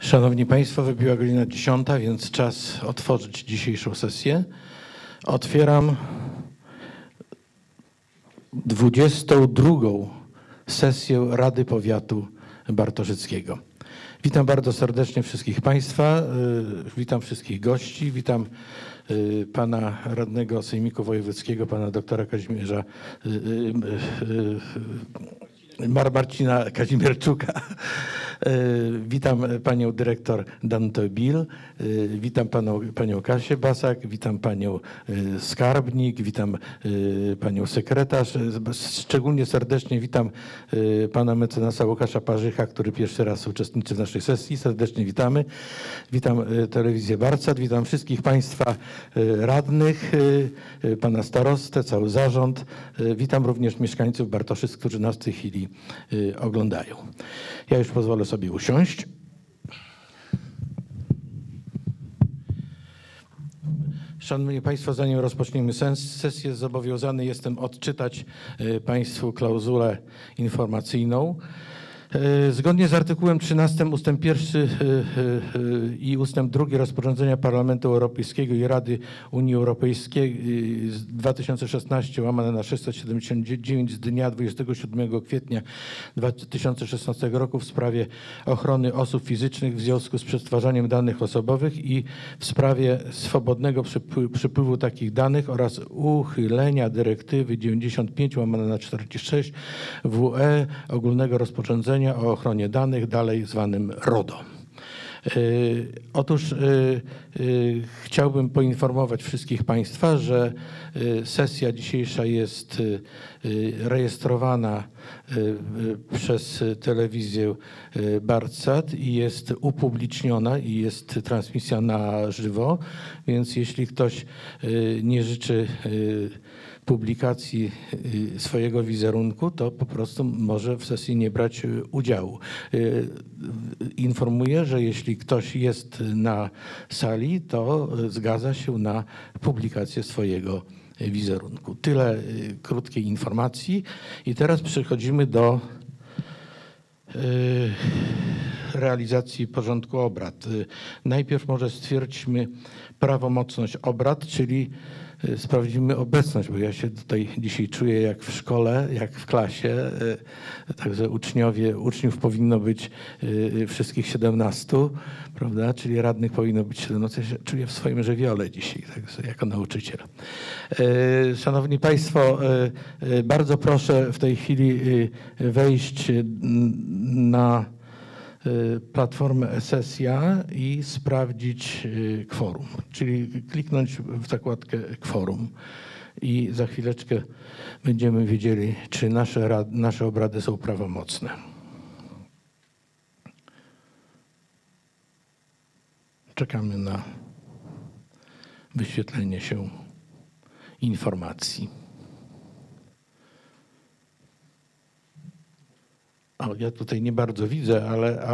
Szanowni Państwo, wybiła godzina 10, więc czas otworzyć dzisiejszą sesję. Otwieram 22. sesję Rady Powiatu Bartoszyckiego. Witam bardzo serdecznie wszystkich Państwa, witam wszystkich gości, witam pana radnego Sejmiku Wojewódzkiego, pana doktora Kazimierza Marcina Kazimierczuka. Witam panią dyrektor Danutę Bil, witam panią Kasię Basak, witam panią skarbnik, witam panią sekretarz. Szczególnie serdecznie witam pana mecenasa Łukasza Parzycha, który pierwszy raz uczestniczy w naszej sesji. Serdecznie witamy. Witam telewizję Barcat, witam wszystkich państwa radnych, pana starostę, cały zarząd. Witam również mieszkańców Bartoszyc, którzy nas w tej chwili oglądają. Ja już pozwolę sobie usiąść. Szanowni Państwo, zanim rozpoczniemy sesję, zobowiązany jestem odczytać Państwu klauzulę informacyjną. Zgodnie z artykułem 13 ustęp 1 i ustęp 2 rozporządzenia Parlamentu Europejskiego i Rady Unii Europejskiej z 2016/679 z dnia 27 kwietnia 2016 roku w sprawie ochrony osób fizycznych w związku z przetwarzaniem danych osobowych i w sprawie swobodnego przepływu takich danych oraz uchylenia dyrektywy 95/46 WE ogólnego rozporządzenia o ochronie danych, dalej zwanym RODO. Otóż chciałbym poinformować wszystkich Państwa, że sesja dzisiejsza jest rejestrowana przez telewizję Barcat i jest upubliczniona i jest transmisja na żywo, więc jeśli ktoś nie życzy publikacji swojego wizerunku, to po prostu może w sesji nie brać udziału. Informuję, że jeśli ktoś jest na sali, to zgadza się na publikację swojego wizerunku. Tyle krótkiej informacji i teraz przechodzimy do realizacji porządku obrad. Najpierw może stwierdźmy prawomocność obrad, czyli sprawdzimy obecność, bo ja się tutaj dzisiaj czuję jak w szkole, jak w klasie, także uczniów powinno być wszystkich 17, prawda, czyli radnych powinno być 17. Ja się czuję w swoim żywiole dzisiaj, także jako nauczyciel. Szanowni Państwo, bardzo proszę w tej chwili wejść na platformę e-sesja i sprawdzić kworum, czyli kliknąć w zakładkę kworum i za chwileczkę będziemy wiedzieli, czy nasze obrady są prawomocne. Czekamy na wyświetlenie się informacji. O, ja tutaj nie bardzo widzę,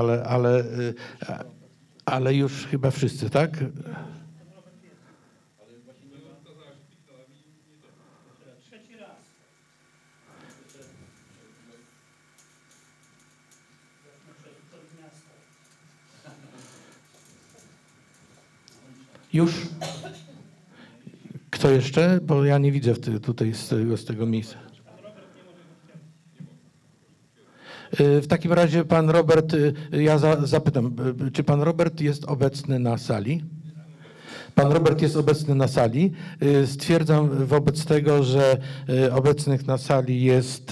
ale już chyba wszyscy, tak? Już? Kto jeszcze? Bo ja nie widzę tutaj z tego miejsca. W takim razie pan Robert, ja zapytam, czy pan Robert jest obecny na sali? Pan Robert jest obecny na sali. Stwierdzam wobec tego, że obecnych na sali jest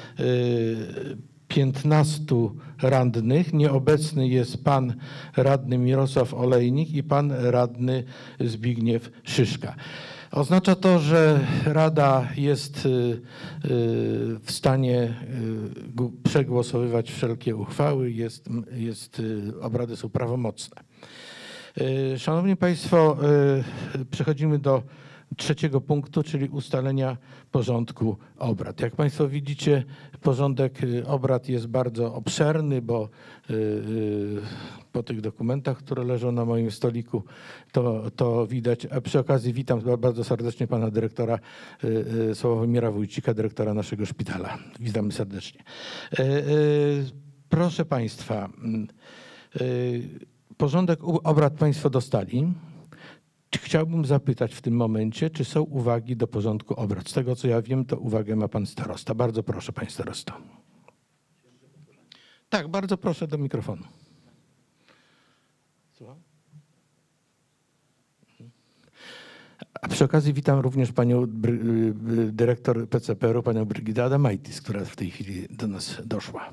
15 radnych. Nieobecny jest pan radny Mirosław Olejnik i pan radny Zbigniew Szyszka. Oznacza to, że Rada jest w stanie przegłosowywać wszelkie uchwały, obrady są prawomocne. Szanowni Państwo, przechodzimy do trzeciego punktu, czyli ustalenia porządku obrad. Jak Państwo widzicie, porządek obrad jest bardzo obszerny, bo po tych dokumentach, które leżą na moim stoliku, to widać. A przy okazji witam bardzo serdecznie pana dyrektora Sławomira Wójcika, dyrektora naszego szpitala. Witamy serdecznie. Proszę Państwa, Porządek obrad Państwo dostali. Chciałbym zapytać w tym momencie, czy są uwagi do porządku obrad. Z tego co ja wiem, to uwagę ma pan starosta. Bardzo proszę, panie starosto. Tak, bardzo proszę do mikrofonu. Słucham? A przy okazji witam również panią dyrektor PCPR-u, panią Brygidę Adamaitis, która w tej chwili do nas doszła.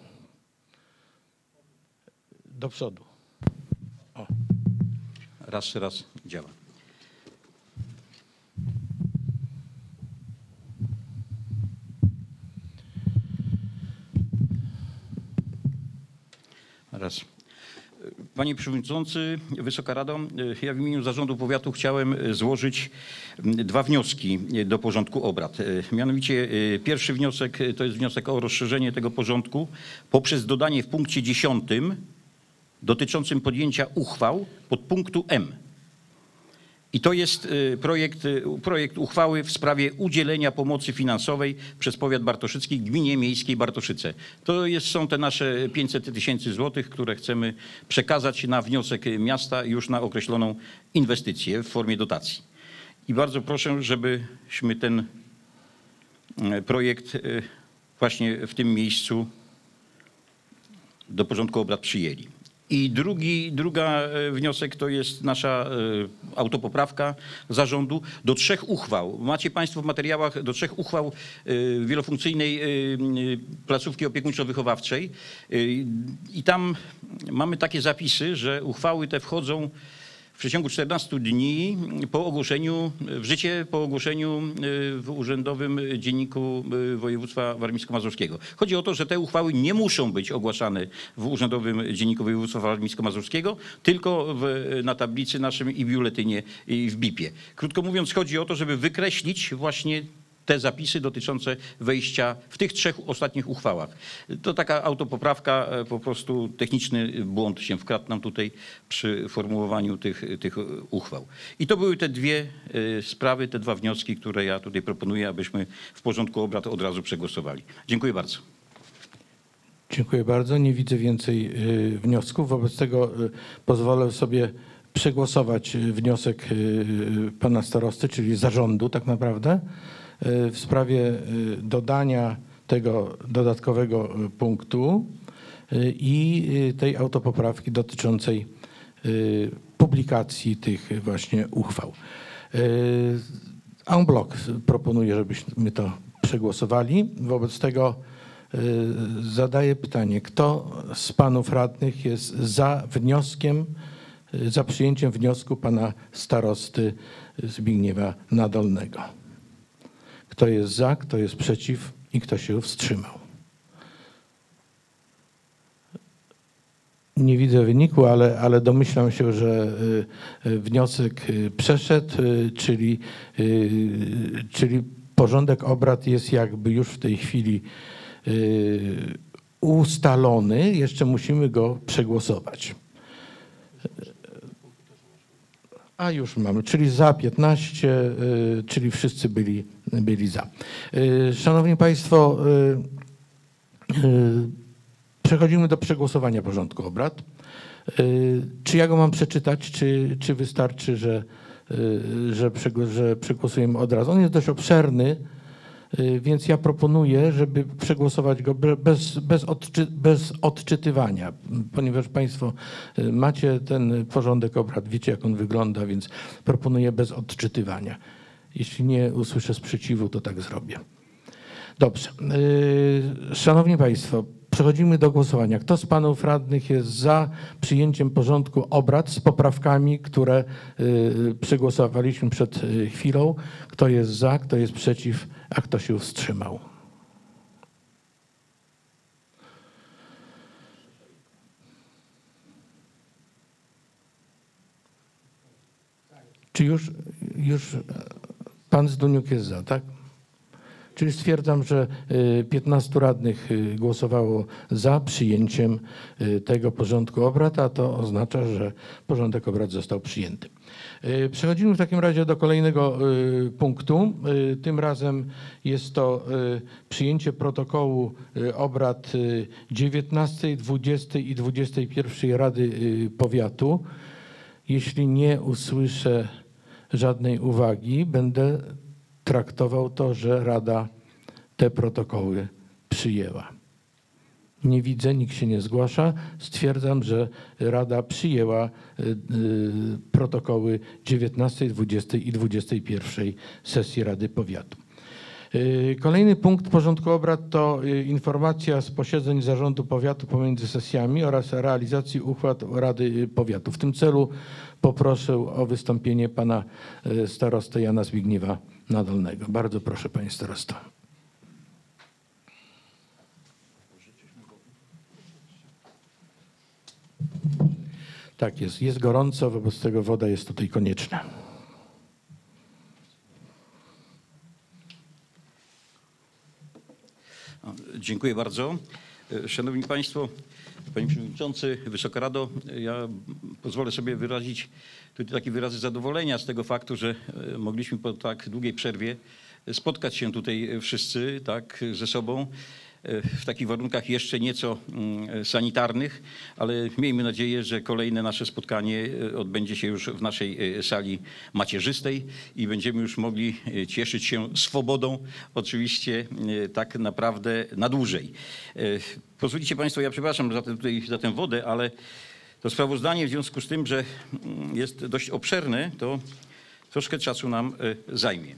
Do przodu. O. Raz działa. Raz. Panie Przewodniczący, Wysoka Rado, ja w imieniu Zarządu Powiatu chciałem złożyć 2 wnioski do porządku obrad. Mianowicie pierwszy wniosek to jest wniosek o rozszerzenie tego porządku poprzez dodanie w punkcie 10 dotyczącym podjęcia uchwał podpunktu M. I to jest projekt uchwały w sprawie udzielenia pomocy finansowej przez powiat bartoszycki gminie miejskiej Bartoszyce. Są te nasze 500 000 złotych, które chcemy przekazać na wniosek miasta już na określoną inwestycję w formie dotacji. I bardzo proszę, żebyśmy ten projekt właśnie w tym miejscu do porządku obrad przyjęli. I druga wniosek to jest nasza autopoprawka zarządu do 3 uchwał. Macie Państwo w materiałach do 3 uchwał wielofunkcyjnej placówki opiekuńczo-wychowawczej i tam mamy takie zapisy, że uchwały te wchodzą w przeciągu 14 dni po ogłoszeniu w życie, po ogłoszeniu w Urzędowym Dzienniku Województwa Warmińsko-Mazurskiego. Chodzi o to, że te uchwały nie muszą być ogłaszane w Urzędowym Dzienniku Województwa Warmińsko-Mazurskiego, tylko na tablicy naszym i biuletynie i w BIP-ie. Krótko mówiąc, chodzi o to, żeby wykreślić właśnie te zapisy dotyczące wejścia w tych 3 ostatnich uchwałach. To taka autopoprawka, po prostu techniczny błąd się wkradł nam tutaj przy formułowaniu tych uchwał. I to były te 2 sprawy, te 2 wnioski, które ja tutaj proponuję, abyśmy w porządku obrad od razu przegłosowali. Dziękuję bardzo. Dziękuję bardzo. Nie widzę więcej wniosków. Wobec tego pozwolę sobie przegłosować wniosek pana starosty, czyli zarządu tak naprawdę, w sprawie dodania tego dodatkowego punktu i tej autopoprawki dotyczącej publikacji tych właśnie uchwał. En bloc proponuję, żebyśmy to przegłosowali. Wobec tego zadaję pytanie, kto z panów radnych jest za wnioskiem, za przyjęciem wniosku pana starosty Zbigniewa Nadolnego? Kto jest za, kto jest przeciw i kto się wstrzymał? Nie widzę wyniku, ale domyślam się, że wniosek przeszedł, czyli porządek obrad jest jakby już w tej chwili ustalony. Jeszcze musimy go przegłosować. A już mamy, czyli za 15, czyli wszyscy byli za. Szanowni Państwo, przechodzimy do przegłosowania porządku obrad. Czy ja go mam przeczytać, czy wystarczy, że przegłosujemy od razu? On jest dość obszerny, więc ja proponuję, żeby przegłosować go bez odczytywania, ponieważ Państwo macie ten porządek obrad, wiecie jak on wygląda, więc proponuję bez odczytywania. Jeśli nie usłyszę sprzeciwu, to tak zrobię. Dobrze. Szanowni Państwo, przechodzimy do głosowania. Kto z panów radnych jest za przyjęciem porządku obrad z poprawkami, które przegłosowaliśmy przed chwilą? Kto jest za, kto jest przeciw, a kto się wstrzymał? Czy już pan Zduniuk jest za, tak? Czyli stwierdzam, że 15 radnych głosowało za przyjęciem tego porządku obrad, a to oznacza, że porządek obrad został przyjęty. Przechodzimy w takim razie do kolejnego punktu. Tym razem jest to przyjęcie protokołu obrad 19, 20 i 21 Rady Powiatu. Jeśli nie usłyszę żadnej uwagi, będę traktował to, że Rada te protokoły przyjęła. Nie widzę, nikt się nie zgłasza. Stwierdzam, że Rada przyjęła protokoły 19, 20 i 21 sesji Rady Powiatu. Kolejny punkt porządku obrad to informacja z posiedzeń Zarządu Powiatu pomiędzy sesjami oraz realizacji uchwał Rady Powiatu. W tym celu poproszę o wystąpienie pana starostę Jana Zbigniewa Nadolnego. Bardzo proszę, panie starosto. Tak jest, jest gorąco, wobec tego woda jest tutaj konieczna. Dziękuję bardzo. Szanowni Państwo, Panie Przewodniczący, Wysoka Rado, ja pozwolę sobie wyrazić tutaj takie wyrazy zadowolenia z tego faktu, że mogliśmy po tak długiej przerwie spotkać się tutaj wszyscy tak ze sobą w takich warunkach jeszcze nieco sanitarnych, ale miejmy nadzieję, że kolejne nasze spotkanie odbędzie się już w naszej sali macierzystej i będziemy już mogli cieszyć się swobodą, oczywiście tak naprawdę na dłużej. Pozwolicie Państwo, ja przepraszam za tę wodę, ale to sprawozdanie w związku z tym, że jest dość obszerne, to troszkę czasu nam zajmie.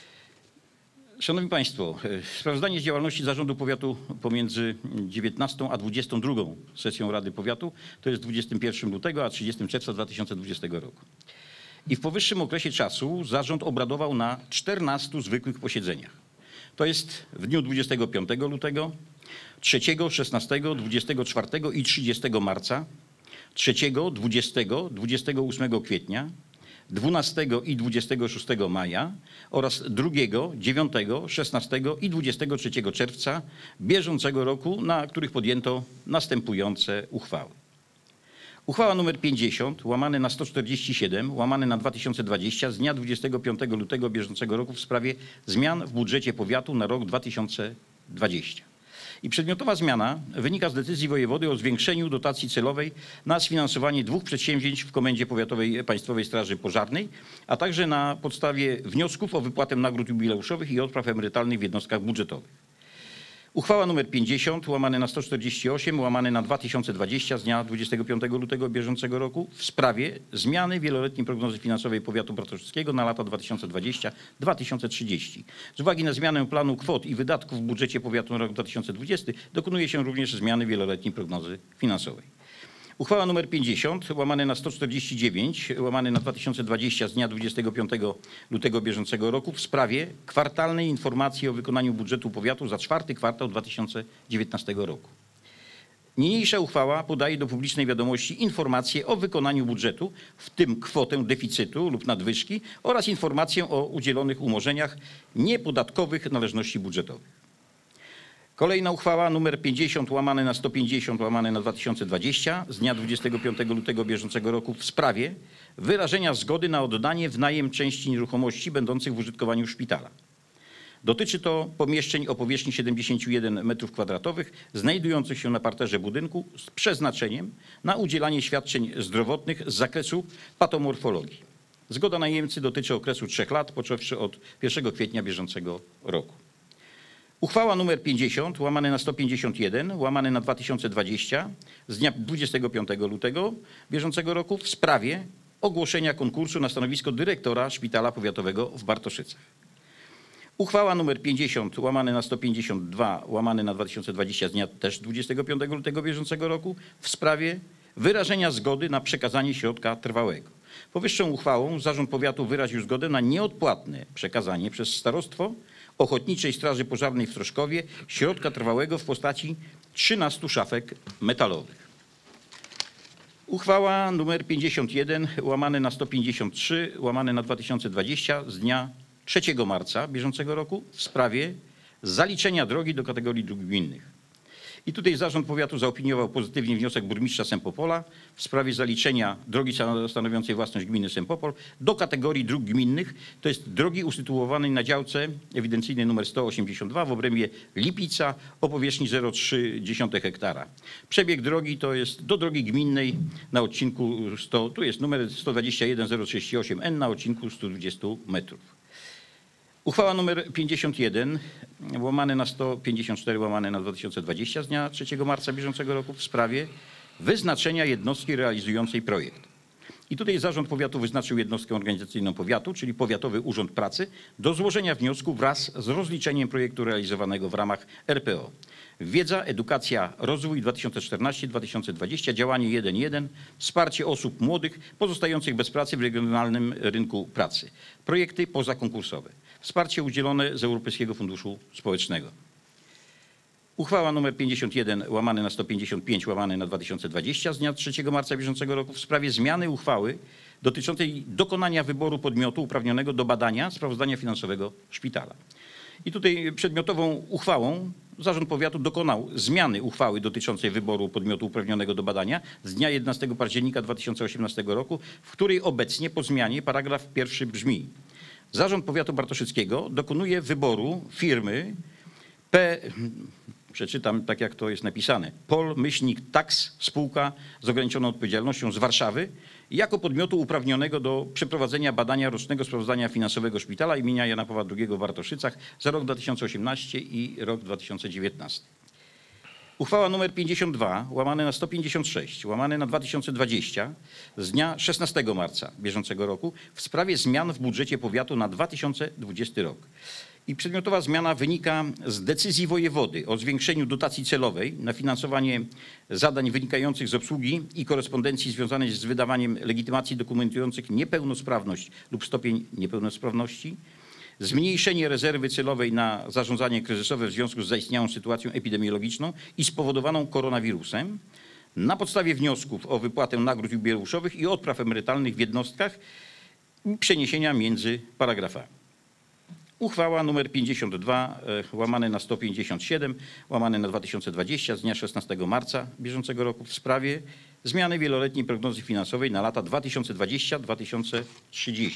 Szanowni Państwo, sprawozdanie z działalności Zarządu Powiatu pomiędzy 19 a 22 sesją Rady Powiatu, to jest 21 lutego a 30 czerwca 2020 roku. I w powyższym okresie czasu zarząd obradował na 14 zwykłych posiedzeniach. To jest w dniu 25 lutego, 3, 16, 24 i 30 marca, 3, 20, 28 kwietnia, 12 i 26 maja oraz 2, 9, 16 i 23 czerwca bieżącego roku, na których podjęto następujące uchwały. Uchwała nr 50 łamane na 147 łamane na 2020 z dnia 25 lutego bieżącego roku w sprawie zmian w budżecie powiatu na rok 2020. I przedmiotowa zmiana wynika z decyzji wojewody o zwiększeniu dotacji celowej na sfinansowanie 2 przedsięwzięć w Komendzie Powiatowej Państwowej Straży Pożarnej, a także na podstawie wniosków o wypłatę nagród jubileuszowych i odpraw emerytalnych w jednostkach budżetowych. Uchwała nr 50 łamane na 148 łamane na 2020 z dnia 25 lutego bieżącego roku w sprawie zmiany wieloletniej prognozy finansowej powiatu bartoszyckiego na lata 2020-2030. Z uwagi na zmianę planu kwot i wydatków w budżecie powiatu na rok 2020 dokonuje się również zmiany wieloletniej prognozy finansowej. Uchwała nr 50 łamane na 149 łamane na 2020 z dnia 25 lutego bieżącego roku w sprawie kwartalnej informacji o wykonaniu budżetu powiatu za 4. kwartał 2019 roku. Niniejsza uchwała podaje do publicznej wiadomości informacje o wykonaniu budżetu, w tym kwotę deficytu lub nadwyżki oraz informację o udzielonych umorzeniach niepodatkowych należności budżetowych. Kolejna uchwała nr 50 łamane na 150 łamane na 2020 z dnia 25 lutego bieżącego roku w sprawie wyrażenia zgody na oddanie w najem części nieruchomości będących w użytkowaniu szpitala. Dotyczy to pomieszczeń o powierzchni 71 m2 znajdujących się na parterze budynku z przeznaczeniem na udzielanie świadczeń zdrowotnych z zakresu patomorfologii. Zgoda najemcy dotyczy okresu 3 lat, począwszy od 1 kwietnia bieżącego roku. Uchwała nr 50 łamane na 151 łamane na 2020 z dnia 25 lutego bieżącego roku w sprawie ogłoszenia konkursu na stanowisko dyrektora Szpitala Powiatowego w Bartoszycach. Uchwała nr 50 łamane na 152 łamane na 2020 z dnia też 25 lutego bieżącego roku w sprawie wyrażenia zgody na przekazanie środka trwałego. Powyższą uchwałą Zarząd Powiatu wyraził zgodę na nieodpłatne przekazanie przez Starostwo Ochotniczej Straży Pożarnej w Troszkowie środka trwałego w postaci 13 szafek metalowych. Uchwała nr 51 łamane na 153 łamane na 2020 z dnia 3 marca bieżącego roku w sprawie zaliczenia drogi do kategorii dróg gminnych. I tutaj Zarząd Powiatu zaopiniował pozytywnie wniosek burmistrza Sępopola w sprawie zaliczenia drogi stanowiącej własność gminy Sępopol do kategorii dróg gminnych. To jest drogi usytuowanej na działce ewidencyjnej nr 182 w obrębie Lipica o powierzchni 0,3 hektara. Przebieg drogi to jest do drogi gminnej na odcinku tu jest numer 121 038N na odcinku 120 metrów. Uchwała nr 51 łamane na 154 łamane na 2020 z dnia 3 marca bieżącego roku w sprawie wyznaczenia jednostki realizującej projekt. I tutaj Zarząd Powiatu wyznaczył jednostkę organizacyjną powiatu, czyli Powiatowy Urząd Pracy, do złożenia wniosku wraz z rozliczeniem projektu realizowanego w ramach RPO. Wiedza, edukacja, rozwój 2014-2020, działanie 1.1, wsparcie osób młodych pozostających bez pracy w regionalnym rynku pracy. Projekty pozakonkursowe. Wsparcie udzielone z Europejskiego Funduszu Społecznego. Uchwała nr 51 łamane na 155 łamane na 2020 z dnia 3 marca bieżącego roku w sprawie zmiany uchwały dotyczącej dokonania wyboru podmiotu uprawnionego do badania sprawozdania finansowego szpitala. I tutaj przedmiotową uchwałą Zarząd Powiatu dokonał zmiany uchwały dotyczącej wyboru podmiotu uprawnionego do badania z dnia 11 października 2018 roku, w której obecnie po zmianie paragraf 1 brzmi: Zarząd Powiatu Bartoszyckiego dokonuje wyboru firmy przeczytam tak jak to jest napisane, Pol-Tax spółka z ograniczoną odpowiedzialnością z Warszawy jako podmiotu uprawnionego do przeprowadzenia badania rocznego sprawozdania finansowego szpitala imienia Jana Pawła II w Bartoszycach za rok 2018 i rok 2019. Uchwała nr 52 łamane na 156 łamane na 2020 z dnia 16 marca bieżącego roku w sprawie zmian w budżecie powiatu na 2020 rok. I przedmiotowa zmiana wynika z decyzji wojewody o zwiększeniu dotacji celowej na finansowanie zadań wynikających z obsługi i korespondencji związanej z wydawaniem legitymacji dokumentujących niepełnosprawność lub stopień niepełnosprawności, zmniejszenie rezerwy celowej na zarządzanie kryzysowe w związku z zaistniałą sytuacją epidemiologiczną i spowodowaną koronawirusem, na podstawie wniosków o wypłatę nagród jubileuszowych i odpraw emerytalnych w jednostkach i przeniesienia między paragrafami. Uchwała nr 52 łamane na 157 łamane na 2020 z dnia 16 marca bieżącego roku w sprawie zmiany wieloletniej prognozy finansowej na lata 2020-2030.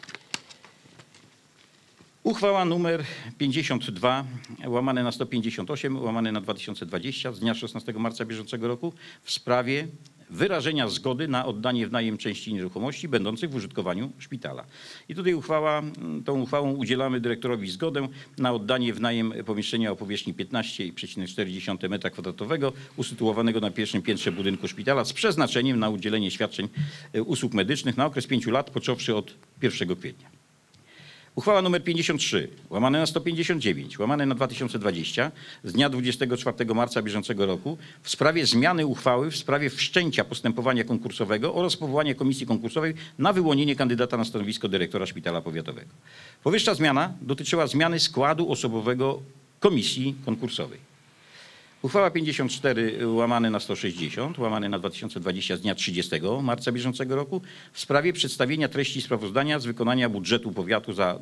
Uchwała nr 52 łamane na 158 łamane na 2020 z dnia 16 marca bieżącego roku w sprawie wyrażenia zgody na oddanie w najem części nieruchomości będących w użytkowaniu szpitala. I tutaj tą uchwałą udzielamy dyrektorowi zgodę na oddanie w najem pomieszczenia o powierzchni 15,4 m2 usytuowanego na pierwszym piętrze budynku szpitala z przeznaczeniem na udzielenie świadczeń usług medycznych na okres 5 lat począwszy od 1 kwietnia. Uchwała nr 53 łamane na 159 łamane na 2020 z dnia 24 marca bieżącego roku w sprawie zmiany uchwały w sprawie wszczęcia postępowania konkursowego oraz powołania komisji konkursowej na wyłonienie kandydata na stanowisko dyrektora szpitala powiatowego. Powyższa zmiana dotyczyła zmiany składu osobowego komisji konkursowej. Uchwała 54 łamane na 160 łamane na 2020 z dnia 30 marca bieżącego roku w sprawie przedstawienia treści sprawozdania z wykonania budżetu powiatu za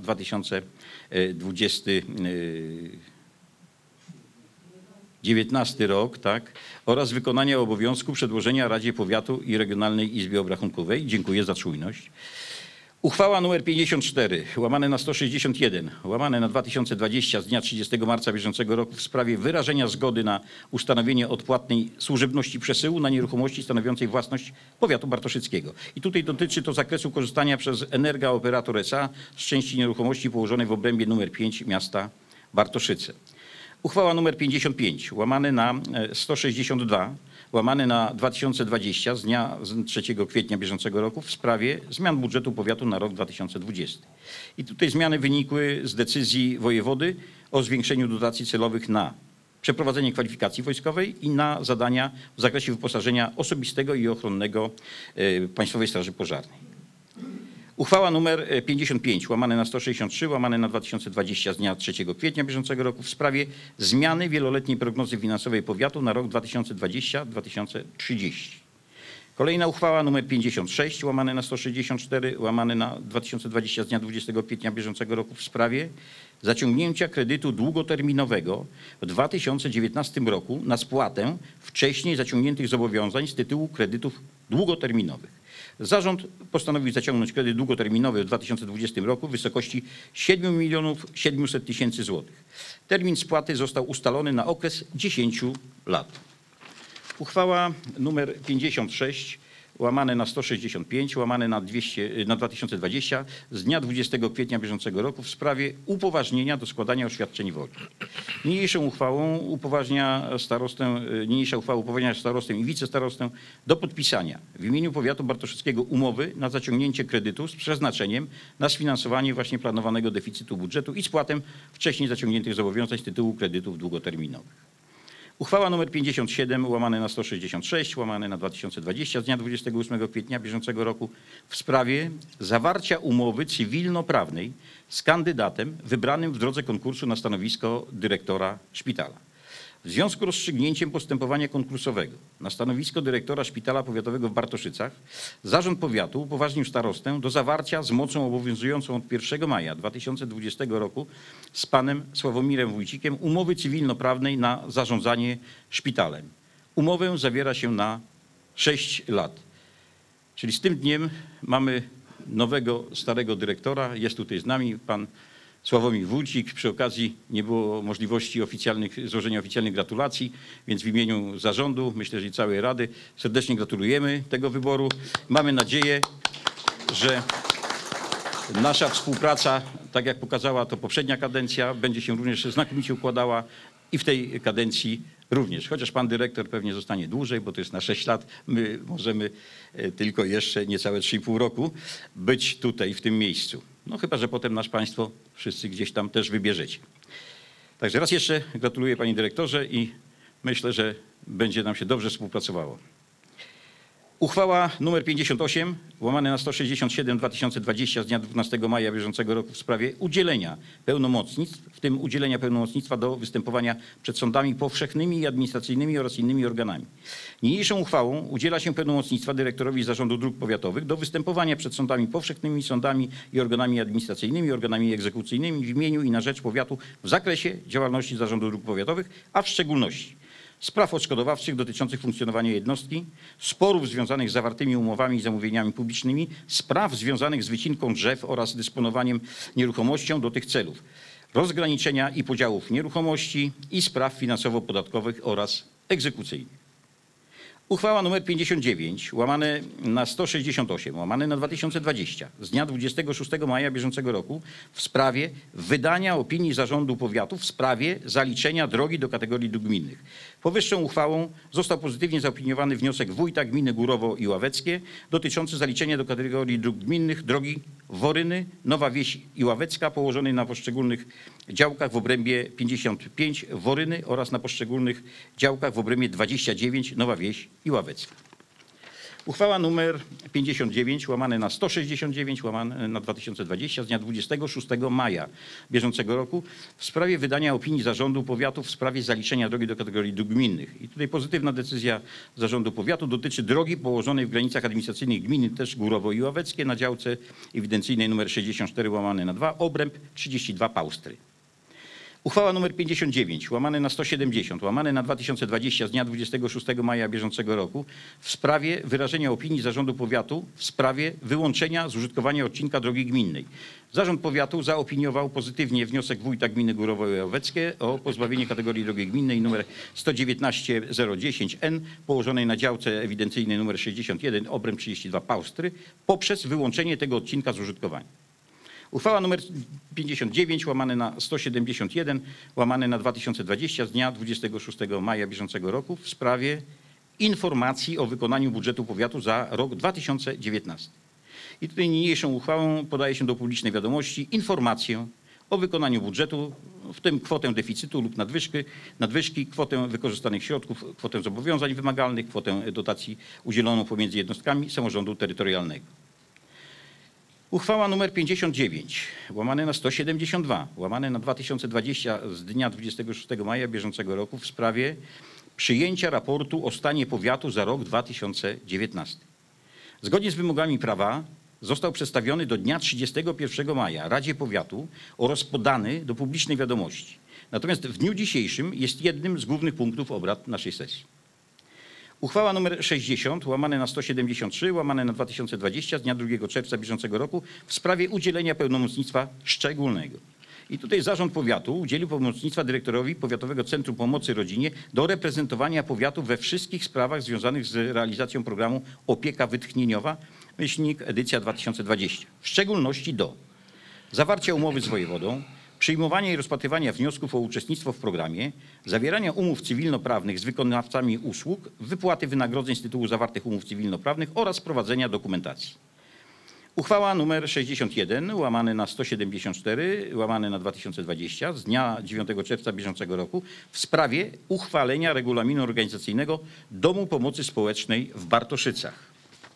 2019 rok, tak, oraz wykonania obowiązku przedłożenia Radzie Powiatu i Regionalnej Izbie Obrachunkowej. Dziękuję za czujność. Uchwała nr 54 łamane na 161 łamane na 2020 z dnia 30 marca bieżącego roku w sprawie wyrażenia zgody na ustanowienie odpłatnej służebności przesyłu na nieruchomości stanowiącej własność powiatu bartoszyckiego. I tutaj dotyczy to zakresu korzystania przez Energa Operator S.A. z części nieruchomości położonej w obrębie nr 5 miasta Bartoszyce. Uchwała nr 55 łamane na 162 łamane na 2020 z dnia 3 kwietnia bieżącego roku w sprawie zmian budżetu powiatu na rok 2020. I tutaj zmiany wynikły z decyzji wojewody o zwiększeniu dotacji celowych na przeprowadzenie kwalifikacji wojskowej i na zadania w zakresie wyposażenia osobistego i ochronnego Państwowej Straży Pożarnej. Uchwała nr 55 łamane na 163 łamane na 2020 z dnia 3 kwietnia bieżącego roku w sprawie zmiany wieloletniej prognozy finansowej powiatu na rok 2020-2030. Kolejna uchwała nr 56 łamane na 164 łamane na 2020 z dnia 20 kwietnia bieżącego roku w sprawie zaciągnięcia kredytu długoterminowego w 2019 roku na spłatę wcześniej zaciągniętych zobowiązań z tytułu kredytów długoterminowych. Zarząd postanowił zaciągnąć kredyt długoterminowy w 2020 roku w wysokości 7 700 000 złotych. Termin spłaty został ustalony na okres 10 lat. Uchwała nr 56 łamane na 165 łamane na 2020 z dnia 20 kwietnia bieżącego roku w sprawie upoważnienia do składania oświadczeń woli. Niniejsza uchwała upoważnia starostę i wicestarostę do podpisania w imieniu powiatu bartoszyckiego umowy na zaciągnięcie kredytu z przeznaczeniem na sfinansowanie właśnie planowanego deficytu budżetu i spłatę wcześniej zaciągniętych zobowiązań z tytułu kredytów długoterminowych. Uchwała nr 57 łamane na 166 łamane na 2020 z dnia 28 kwietnia bieżącego roku w sprawie zawarcia umowy cywilnoprawnej z kandydatem wybranym w drodze konkursu na stanowisko dyrektora szpitala. W związku z rozstrzygnięciem postępowania konkursowego na stanowisko dyrektora Szpitala Powiatowego w Bartoszycach Zarząd Powiatu upoważnił starostę do zawarcia z mocą obowiązującą od 1 maja 2020 roku z panem Sławomirem Wójcikiem umowy cywilnoprawnej na zarządzanie szpitalem. Umowę zawiera się na 6 lat. Czyli z tym dniem mamy nowego, starego dyrektora. Jest tutaj z nami pan Sławomir Wójcik. Przy okazji nie było możliwości złożenia oficjalnych gratulacji, więc w imieniu zarządu, myślę, że i całej Rady serdecznie gratulujemy tego wyboru. Mamy nadzieję, że nasza współpraca, tak jak pokazała to poprzednia kadencja, będzie się również znakomicie układała i w tej kadencji również. Chociaż pan dyrektor pewnie zostanie dłużej, bo to jest na 6 lat, my możemy tylko jeszcze niecałe 3,5 roku być tutaj w tym miejscu. No chyba że potem nas państwo wszyscy gdzieś tam też wybierzecie. Także raz jeszcze gratuluję panie dyrektorze i myślę, że będzie nam się dobrze współpracowało. Uchwała nr 58 łamane na 167 2020 z dnia 12 maja bieżącego roku w sprawie udzielenia pełnomocnictw, w tym udzielenia pełnomocnictwa do występowania przed sądami powszechnymi i administracyjnymi oraz innymi organami. Niniejszą uchwałą udziela się pełnomocnictwa dyrektorowi Zarządu Dróg Powiatowych do występowania przed sądami powszechnymi, sądami i organami administracyjnymi, organami egzekucyjnymi w imieniu i na rzecz powiatu w zakresie działalności Zarządu Dróg Powiatowych, a w szczególności spraw odszkodowawczych dotyczących funkcjonowania jednostki, sporów związanych z zawartymi umowami i zamówieniami publicznymi, spraw związanych z wycinką drzew oraz dysponowaniem nieruchomością do tych celów, rozgraniczenia i podziałów nieruchomości i spraw finansowo-podatkowych oraz egzekucyjnych. Uchwała nr 59 łamane na 168 łamane na 2020 z dnia 26 maja bieżącego roku w sprawie wydania opinii Zarządu Powiatu w sprawie zaliczenia drogi do kategorii dróg gminnych. Powyższą uchwałą został pozytywnie zaopiniowany wniosek wójta gminy Górowo i Ławeckie dotyczący zaliczenia do kategorii dróg gminnych drogi Woryny, Nowa Wieś i Ławecka położonej na poszczególnych działkach w obrębie 55 Woryny oraz na poszczególnych działkach w obrębie 29 Nowa Wieś i Ławecka. Uchwała nr 59 łamane na 169 łamane na 2020 z dnia 26 maja bieżącego roku w sprawie wydania opinii Zarządu Powiatu w sprawie zaliczenia drogi do kategorii dróg gminnych. I tutaj pozytywna decyzja Zarządu Powiatu dotyczy drogi położonej w granicach administracyjnych gminy też Górowo i Ławeckie na działce ewidencyjnej nr 64 łamane na 2 obręb 32 Paustry. Uchwała nr 59 łamane na 170 łamane na 2020 z dnia 26 maja bieżącego roku w sprawie wyrażenia opinii Zarządu Powiatu w sprawie wyłączenia z użytkowania odcinka drogi gminnej. Zarząd Powiatu zaopiniował pozytywnie wniosek wójta gminy Górowo i Ławeckie o pozbawienie kategorii drogi gminnej nr 119-010N położonej na działce ewidencyjnej nr 61 obręb 32 Paustry poprzez wyłączenie tego odcinka z użytkowania. Uchwała nr 59 łamane na 171 łamane na 2020 z dnia 26 maja bieżącego roku w sprawie informacji o wykonaniu budżetu powiatu za rok 2019. I tutaj niniejszą uchwałą podaje się do publicznej wiadomości informację o wykonaniu budżetu, w tym kwotę deficytu lub nadwyżki, kwotę wykorzystanych środków, kwotę zobowiązań wymagalnych, kwotę dotacji udzieloną pomiędzy jednostkami samorządu terytorialnego. Uchwała nr 59 łamane na 172 łamane na 2020 z dnia 26 maja bieżącego roku w sprawie przyjęcia raportu o stanie powiatu za rok 2019. Zgodnie z wymogami prawa został przedstawiony do dnia 31 maja Radzie Powiatu oraz podany do publicznej wiadomości. Natomiast w dniu dzisiejszym jest jednym z głównych punktów obrad naszej sesji. Uchwała nr 60 łamane na 173 łamane na 2020 z dnia 2 czerwca bieżącego roku w sprawie udzielenia pełnomocnictwa szczególnego. I tutaj zarząd powiatu udzielił pełnomocnictwa dyrektorowi Powiatowego Centrum Pomocy Rodzinie do reprezentowania powiatu we wszystkich sprawach związanych z realizacją programu Opieka Wytchnieniowa, edycja 2020. W szczególności do zawarcia umowy z wojewodą, przyjmowania i rozpatrywania wniosków o uczestnictwo w programie, zawierania umów cywilnoprawnych z wykonawcami usług, wypłaty wynagrodzeń z tytułu zawartych umów cywilnoprawnych oraz prowadzenia dokumentacji. Uchwała nr 61 łamane na 174 łamane na 2020 z dnia 9 czerwca bieżącego roku w sprawie uchwalenia regulaminu organizacyjnego Domu Pomocy Społecznej w Bartoszycach.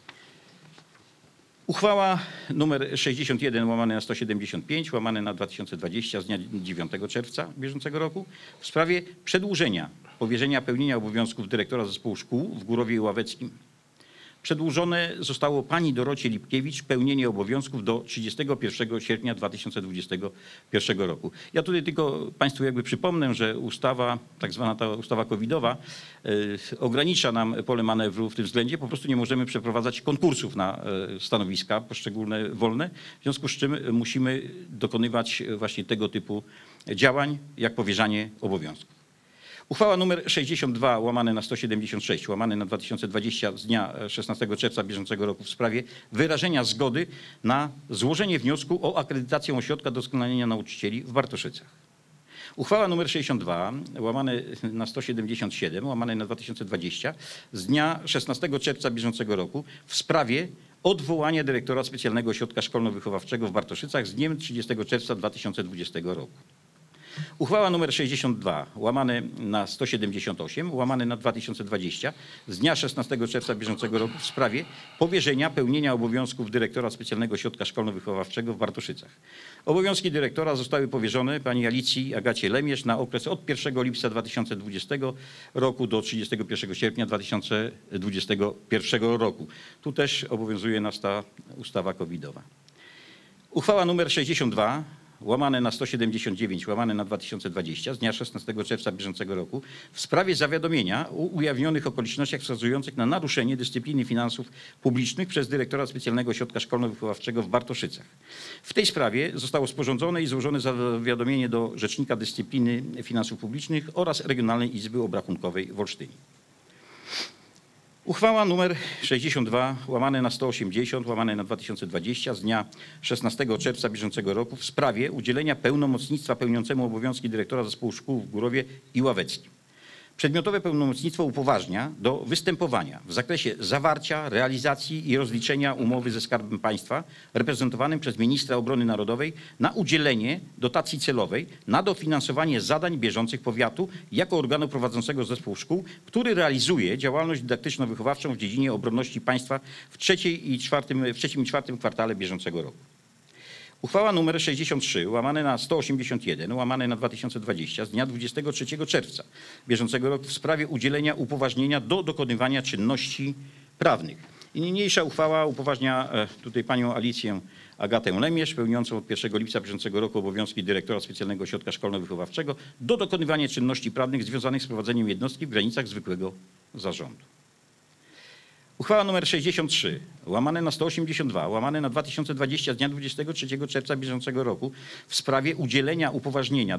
Uchwała nr 61 łamane na 175 łamane na 2020 z dnia 9 czerwca bieżącego roku w sprawie przedłużenia powierzenia pełnienia obowiązków dyrektora zespołu szkół w Górowie Ławeckim. Przedłużone zostało pani Dorocie Lipkiewicz pełnienie obowiązków do 31 sierpnia 2021 roku. Ja tutaj tylko Państwu jakby przypomnę, że ustawa, tak zwana ta ustawa covidowa, ogranicza nam pole manewru w tym względzie. Po prostu nie możemy przeprowadzać konkursów na stanowiska poszczególne wolne, w związku z czym musimy dokonywać właśnie tego typu działań, jak powierzanie obowiązków. Uchwała nr 62 łamane na 176 łamane na 2020 z dnia 16 czerwca bieżącego roku w sprawie wyrażenia zgody na złożenie wniosku o akredytację Ośrodka Doskonalenia Nauczycieli w Bartoszycach. Uchwała nr 62 łamane na 177 łamane na 2020 z dnia 16 czerwca bieżącego roku w sprawie odwołania dyrektora Specjalnego Ośrodka Szkolno-Wychowawczego w Bartoszycach z dniem 30 czerwca 2020 roku. Uchwała nr 62 łamane na 178 łamane na 2020 z dnia 16 czerwca bieżącego roku w sprawie powierzenia pełnienia obowiązków dyrektora Specjalnego Ośrodka Szkolno-Wychowawczego w Bartoszycach. Obowiązki dyrektora zostały powierzone pani Alicji Agacie Lemierz na okres od 1 lipca 2020 roku do 31 sierpnia 2021 roku. Tu też obowiązuje nas ta ustawa covidowa. Uchwała nr 62 łamane na 179 łamane na 2020 z dnia 16 czerwca bieżącego roku w sprawie zawiadomienia o ujawnionych okolicznościach wskazujących na naruszenie dyscypliny finansów publicznych przez dyrektora Specjalnego Ośrodka Szkolno-Wychowawczego w Bartoszycach. W tej sprawie zostało sporządzone i złożone zawiadomienie do Rzecznika Dyscypliny Finansów Publicznych oraz Regionalnej Izby Obrachunkowej w Olsztynie. Uchwała nr 62 łamane na 180 łamane na 2020 z dnia 16 czerwca bieżącego roku w sprawie udzielenia pełnomocnictwa pełniącemu obowiązki dyrektora zespołu szkół w Górowie i Ławeckim. Przedmiotowe pełnomocnictwo upoważnia do występowania w zakresie zawarcia, realizacji i rozliczenia umowy ze Skarbem Państwa reprezentowanym przez ministra obrony narodowej na udzielenie dotacji celowej na dofinansowanie zadań bieżących powiatu jako organu prowadzącego zespół szkół, który realizuje działalność dydaktyczno-wychowawczą w dziedzinie obronności państwa w trzecim i czwartym kwartale bieżącego roku. Uchwała nr 63 łamane na 181 łamane na 2020 z dnia 23 czerwca bieżącego roku w sprawie udzielenia upoważnienia do dokonywania czynności prawnych. I niniejsza uchwała upoważnia tutaj panią Alicję Agatę Lemierz, pełniącą od 1 lipca bieżącego roku obowiązki dyrektora Specjalnego Ośrodka Szkolno-Wychowawczego do dokonywania czynności prawnych związanych z prowadzeniem jednostki w granicach zwykłego zarządu. Uchwała nr 63 łamane na 182 łamane na 2020 z dnia 23 czerwca bieżącego roku w sprawie udzielenia upoważnienia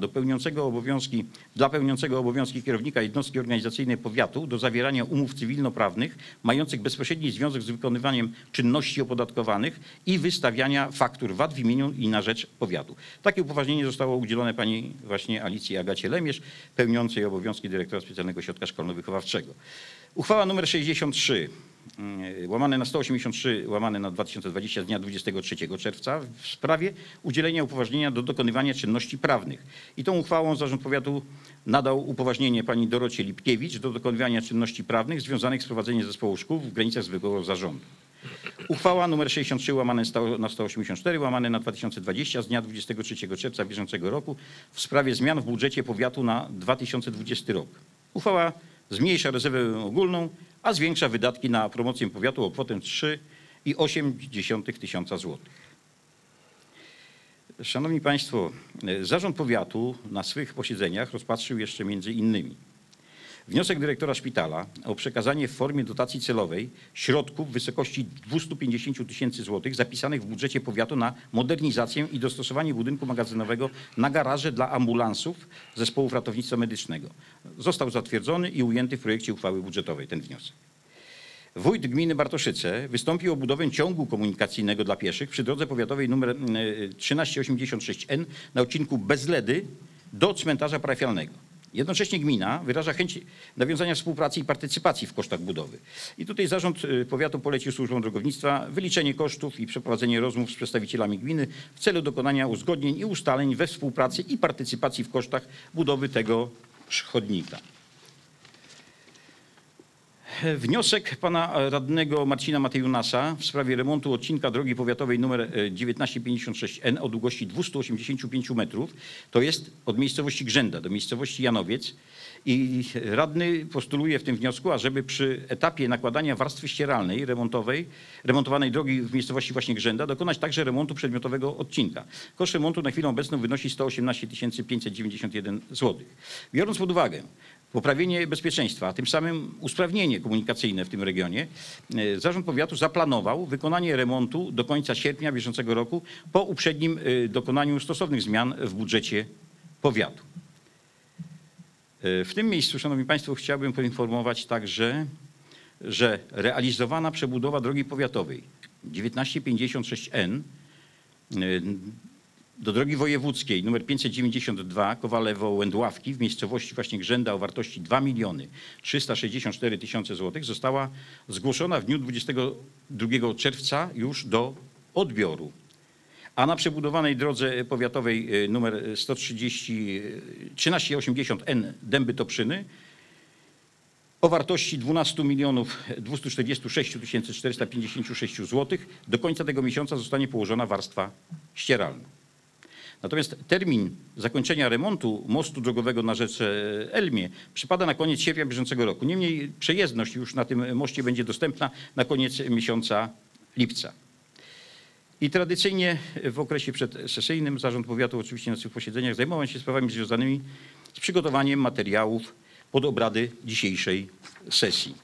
dla pełniącego obowiązki kierownika jednostki organizacyjnej powiatu do zawierania umów cywilnoprawnych mających bezpośredni związek z wykonywaniem czynności opodatkowanych i wystawiania faktur VAT w imieniu i na rzecz powiatu. Takie upoważnienie zostało udzielone pani właśnie Alicji Agacie Lemierz, pełniącej obowiązki dyrektora Specjalnego Ośrodka Szkolno-Wychowawczego. Uchwała nr 63 łamane na 183 łamane na 2020 z dnia 23 czerwca w sprawie udzielenia upoważnienia do dokonywania czynności prawnych. I tą uchwałą zarząd powiatu nadał upoważnienie pani Dorocie Lipkiewicz do dokonywania czynności prawnych związanych z prowadzeniem zespołu szkół w granicach zwykłego zarządu. Uchwała nr 63 łamane na 184 łamane na 2020 z dnia 23 czerwca bieżącego roku w sprawie zmian w budżecie powiatu na 2020 rok. Uchwała zmniejsza rezerwę ogólną, a zwiększa wydatki na promocję powiatu o kwotę 3,8 tysiąca złotych. Szanowni Państwo, Zarząd Powiatu na swych posiedzeniach rozpatrzył jeszcze między innymi wniosek dyrektora szpitala o przekazanie w formie dotacji celowej środków w wysokości 250 tysięcy złotych zapisanych w budżecie powiatu na modernizację i dostosowanie budynku magazynowego na garaże dla ambulansów zespołów ratownictwa medycznego. Został zatwierdzony i ujęty w projekcie uchwały budżetowej ten wniosek. Wójt gminy Bartoszyce wystąpił o budowę ciągu komunikacyjnego dla pieszych przy drodze powiatowej nr 1386N na odcinku Bezledy do cmentarza parafialnego. Jednocześnie gmina wyraża chęć nawiązania współpracy i partycypacji w kosztach budowy. I tutaj Zarząd Powiatu polecił służbom drogownictwa wyliczenie kosztów i przeprowadzenie rozmów z przedstawicielami gminy w celu dokonania uzgodnień i ustaleń we współpracy i partycypacji w kosztach budowy tego chodnika. Wniosek pana radnego Marcina Matejunasa w sprawie remontu odcinka drogi powiatowej nr 1956N o długości 285 metrów, to jest od miejscowości Grzęda do miejscowości Janowiec. I radny postuluje w tym wniosku, ażeby przy etapie nakładania warstwy ścieralnej remontowanej drogi w miejscowości właśnie Grzęda dokonać także remontu przedmiotowego odcinka. Koszt remontu na chwilę obecną wynosi 118 591 zł. Biorąc pod uwagę poprawienie bezpieczeństwa, a tym samym usprawnienie komunikacyjne w tym regionie, Zarząd Powiatu zaplanował wykonanie remontu do końca sierpnia bieżącego roku po uprzednim dokonaniu stosownych zmian w budżecie powiatu. W tym miejscu, Szanowni Państwo, chciałbym poinformować także, że realizowana przebudowa drogi powiatowej 1956N do drogi wojewódzkiej nr 592 Kowalewo-Łędławki w miejscowości właśnie Grzęda o wartości 2 364 000 złotych została zgłoszona w dniu 22 czerwca już do odbioru. A na przebudowanej drodze powiatowej nr 1380N Dęby-Toprzyny o wartości 12 246 456 zł do końca tego miesiąca zostanie położona warstwa ścieralna. Natomiast termin zakończenia remontu mostu drogowego na rzece Elmie przypada na koniec sierpnia bieżącego roku. Niemniej przejezdność już na tym moście będzie dostępna na koniec miesiąca lipca. I tradycyjnie w okresie przedsesyjnym Zarząd Powiatu oczywiście na swych posiedzeniach zajmował się sprawami związanymi z przygotowaniem materiałów pod obrady dzisiejszej sesji.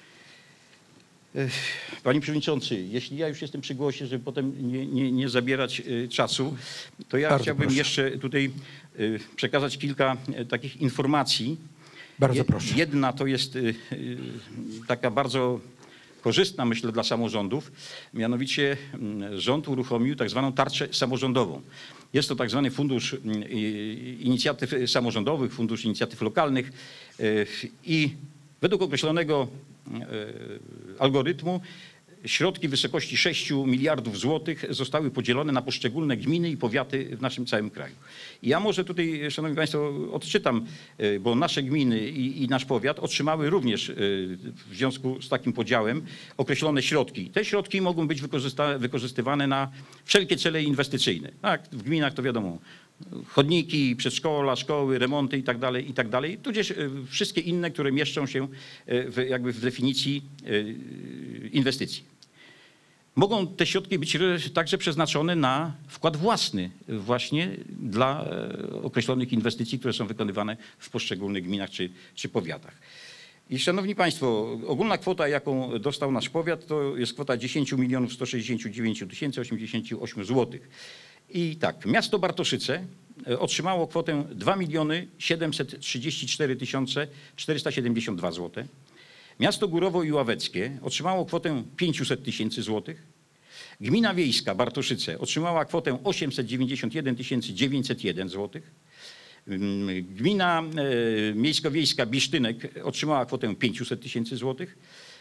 Panie Przewodniczący, jeśli ja już jestem przy głosie, żeby potem nie zabierać czasu, to ja Bardzo chciałbym proszę. jeszcze tutaj przekazać kilka takich informacji. Bardzo proszę. Jedna to jest taka bardzo korzystna, myślę, dla samorządów. Mianowicie rząd uruchomił tak zwaną tarczę samorządową. Jest to tak zwany Fundusz Inicjatyw Samorządowych, Fundusz Inicjatyw Lokalnych i według określonego algorytmu środki w wysokości 6 miliardów złotych zostały podzielone na poszczególne gminy i powiaty w naszym całym kraju. I ja może tutaj, Szanowni Państwo, odczytam, bo nasze gminy i nasz powiat otrzymały również w związku z takim podziałem określone środki. Te środki mogą być wykorzystywane na wszelkie cele inwestycyjne. Tak, w gminach to wiadomo, chodniki, przedszkola, szkoły, remonty i tak dalej, tudzież wszystkie inne, które mieszczą się w definicji inwestycji. Mogą te środki być także przeznaczone na wkład własny właśnie dla określonych inwestycji, które są wykonywane w poszczególnych gminach czy powiatach. I Szanowni Państwo, ogólna kwota, jaką dostał nasz powiat, to jest kwota 10 169 088 zł. I tak, miasto Bartoszyce otrzymało kwotę 2 734 472 zł. Miasto Górowo i Ławeckie otrzymało kwotę 500 000 złotych. Gmina wiejska Bartoszyce otrzymała kwotę 891 901 zł. Gmina miejsko-wiejska Bisztynek otrzymała kwotę 500 000 złotych.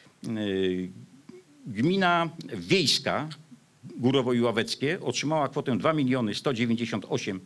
Gmina wiejska Górowo i Ławeckie otrzymała kwotę 2 198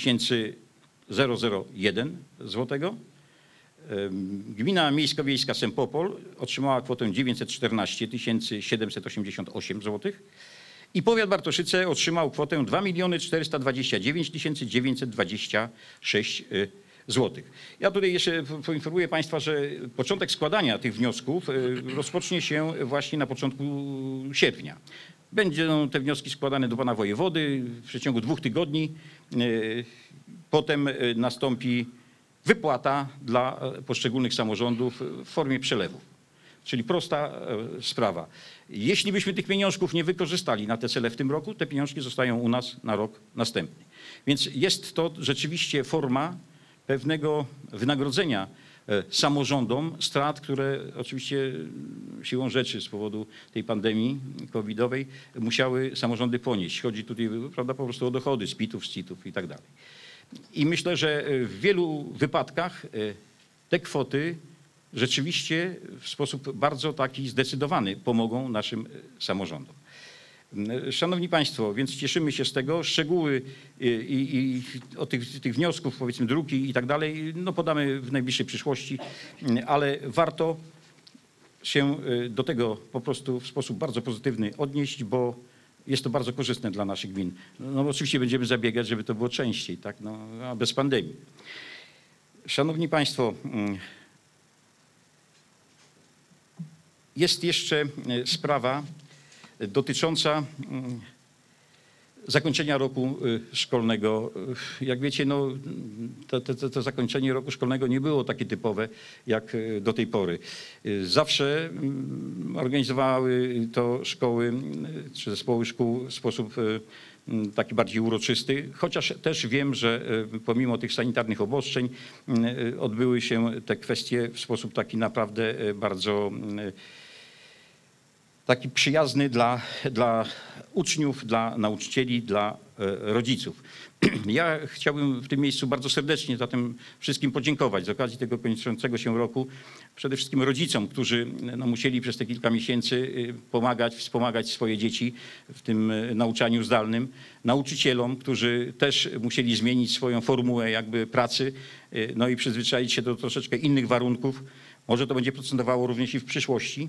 001 zł. Gmina miejsko-wiejska Sempopol otrzymała kwotę 914 788 zł. I powiat Bartoszyce otrzymał kwotę 2 429 926 złotych. Ja tutaj jeszcze poinformuję Państwa, że początek składania tych wniosków rozpocznie się właśnie na początku sierpnia. Będą te wnioski składane do pana wojewody w przeciągu 2 tygodni. Potem nastąpi wypłata dla poszczególnych samorządów w formie przelewów. Czyli prosta sprawa. Jeśli byśmy tych pieniążków nie wykorzystali na te cele w tym roku, te pieniążki zostają u nas na rok następny. Więc jest to rzeczywiście forma pewnego wynagrodzenia samorządom strat, które oczywiście siłą rzeczy z powodu tej pandemii covidowej musiały samorządy ponieść. Chodzi tutaj, prawda, po prostu o dochody z PIT-ów, z CIT-ów i tak dalej. I myślę, że w wielu wypadkach te kwoty rzeczywiście w sposób bardzo taki zdecydowany pomogą naszym samorządom. Szanowni Państwo, więc cieszymy się z tego. Szczegóły i o tych wniosków, powiedzmy druki i tak dalej, no podamy w najbliższej przyszłości, ale warto się do tego po prostu w sposób bardzo pozytywny odnieść, bo jest to bardzo korzystne dla naszych gmin. No oczywiście będziemy zabiegać, żeby to było częściej, tak, no, a bez pandemii. Szanowni Państwo, jest jeszcze sprawa dotycząca zakończenia roku szkolnego. Jak wiecie, no, to zakończenie roku szkolnego nie było takie typowe jak do tej pory. Zawsze organizowały to szkoły czy zespoły szkół w sposób taki bardziej uroczysty, chociaż też wiem, że pomimo tych sanitarnych obostrzeń odbyły się te kwestie w sposób taki naprawdę bardzo taki przyjazny dla uczniów, dla nauczycieli, dla rodziców. Ja chciałbym w tym miejscu bardzo serdecznie zatem wszystkim podziękować z okazji tego kończącego się roku. Przede wszystkim rodzicom, którzy no, musieli przez te kilka miesięcy pomagać, wspomagać swoje dzieci w tym nauczaniu zdalnym. Nauczycielom, którzy też musieli zmienić swoją formułę jakby pracy, no i przyzwyczaić się do troszeczkę innych warunków. Może to będzie procentowało również i w przyszłości.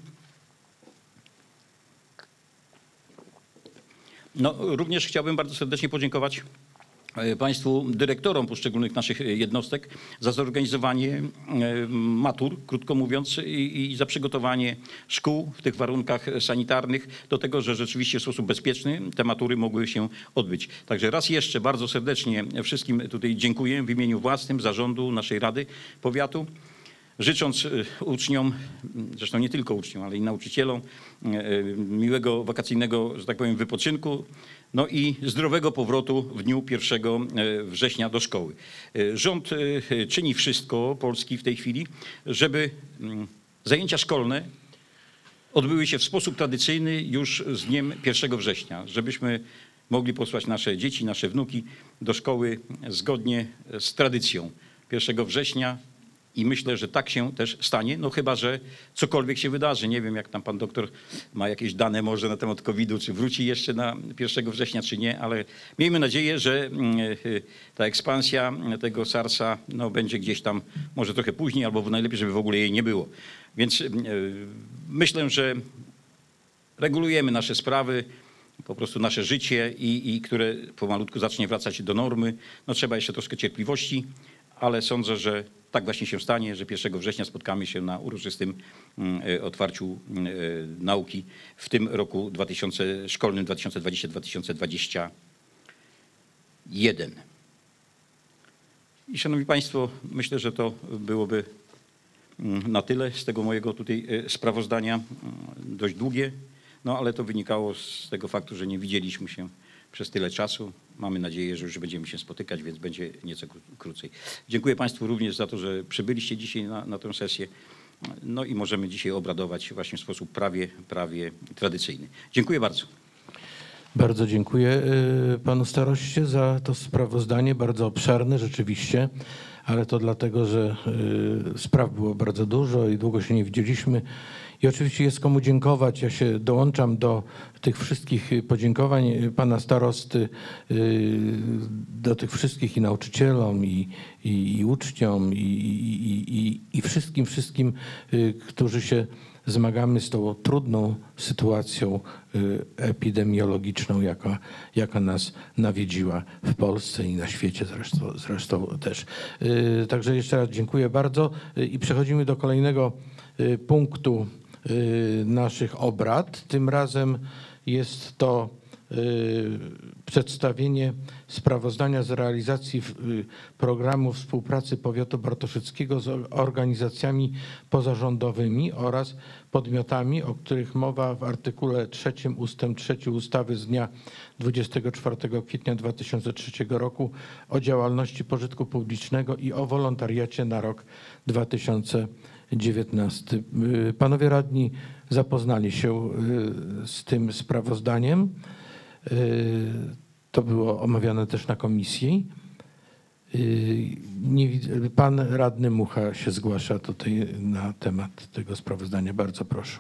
No, również chciałbym bardzo serdecznie podziękować Państwu dyrektorom poszczególnych naszych jednostek za zorganizowanie matur, krótko mówiąc, i za przygotowanie szkół w tych warunkach sanitarnych do tego, że rzeczywiście w sposób bezpieczny te matury mogły się odbyć. Także raz jeszcze bardzo serdecznie wszystkim tutaj dziękuję w imieniu własnym, zarządu naszej Rady Powiatu. Życząc uczniom, zresztą nie tylko uczniom, ale i nauczycielom, miłego wakacyjnego, że tak powiem, wypoczynku, no i zdrowego powrotu w dniu 1 września do szkoły. Rząd czyni wszystko, Polski w tej chwili, żeby zajęcia szkolne odbyły się w sposób tradycyjny już z dniem 1 września, żebyśmy mogli posłać nasze dzieci, nasze wnuki do szkoły zgodnie z tradycją 1 września. I myślę, że tak się też stanie, no chyba że cokolwiek się wydarzy. Nie wiem, jak tam pan doktor ma jakieś dane może na temat COVID-u, czy wróci jeszcze na 1 września, czy nie, ale miejmy nadzieję, że ta ekspansja tego SARS-a no, będzie gdzieś tam może trochę później, albo najlepiej, żeby w ogóle jej nie było. Więc myślę, że regulujemy nasze sprawy, po prostu nasze życie i które pomalutku zacznie wracać do normy. No trzeba jeszcze troszkę cierpliwości, ale sądzę, że tak właśnie się stanie, że 1 września spotkamy się na uroczystym otwarciu nauki w tym roku szkolnym 2020-2021. I szanowni Państwo, myślę, że to byłoby na tyle z tego mojego tutaj sprawozdania, dość długie, no ale to wynikało z tego faktu, że nie widzieliśmy się przez tyle czasu. Mamy nadzieję, że już będziemy się spotykać, więc będzie nieco krócej. Dziękuję Państwu również za to, że przybyliście dzisiaj na tę sesję. No i możemy dzisiaj obradować właśnie w sposób prawie tradycyjny. Dziękuję bardzo. Bardzo dziękuję panu staroście za to sprawozdanie, bardzo obszerne rzeczywiście, ale to dlatego, że spraw było bardzo dużo i długo się nie widzieliśmy. I oczywiście jest komu dziękować. Ja się dołączam do tych wszystkich podziękowań pana starosty, do tych wszystkich i nauczycielom, i uczniom, i wszystkim, którzy się zmagamy z tą trudną sytuacją epidemiologiczną, jaka nas nawiedziła w Polsce i na świecie zresztą też. Także jeszcze raz dziękuję bardzo i przechodzimy do kolejnego punktu naszych obrad. Tym razem jest to przedstawienie sprawozdania z realizacji programu współpracy powiatu bartoszyckiego z organizacjami pozarządowymi oraz podmiotami, o których mowa w artykule 3 ustęp 3 ustawy z dnia 24 kwietnia 2003 roku o działalności pożytku publicznego i o wolontariacie na rok 2019. Panowie radni zapoznali się z tym sprawozdaniem. To było omawiane też na komisji. Pan radny Mucha się zgłasza tutaj na temat tego sprawozdania. Bardzo proszę.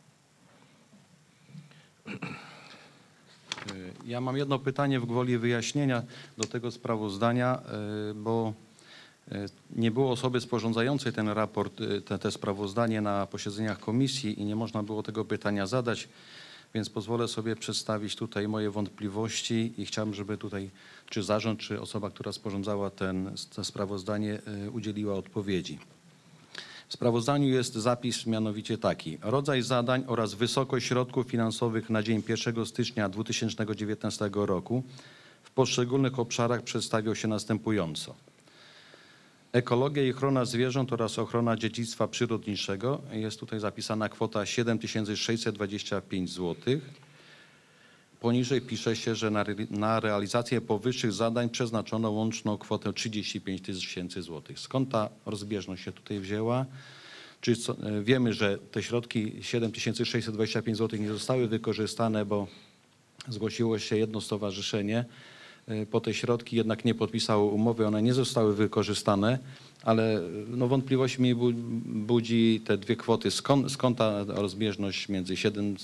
Ja mam jedno pytanie w gwoli wyjaśnienia do tego sprawozdania, bo nie było osoby sporządzającej ten raport, te sprawozdanie na posiedzeniach komisji i nie można było tego pytania zadać, więc pozwolę sobie przedstawić tutaj moje wątpliwości i chciałbym, żeby tutaj czy zarząd, czy osoba, która sporządzała to sprawozdanie, udzieliła odpowiedzi. W sprawozdaniu jest zapis mianowicie taki: rodzaj zadań oraz wysokość środków finansowych na dzień 1 stycznia 2019 roku w poszczególnych obszarach przedstawią się następująco. Ekologia i ochrona zwierząt oraz ochrona dziedzictwa przyrodniczego. Jest tutaj zapisana kwota 7625 zł. Poniżej pisze się, że na realizację powyższych zadań przeznaczono łączną kwotę 35 000 zł. Skąd ta rozbieżność się tutaj wzięła? Wiemy, że te środki 7625 zł nie zostały wykorzystane, bo zgłosiło się jedno stowarzyszenie. Po te środki jednak nie podpisało umowy, one nie zostały wykorzystane, ale no wątpliwość mi budzi te dwie kwoty. Skąd ta rozbieżność między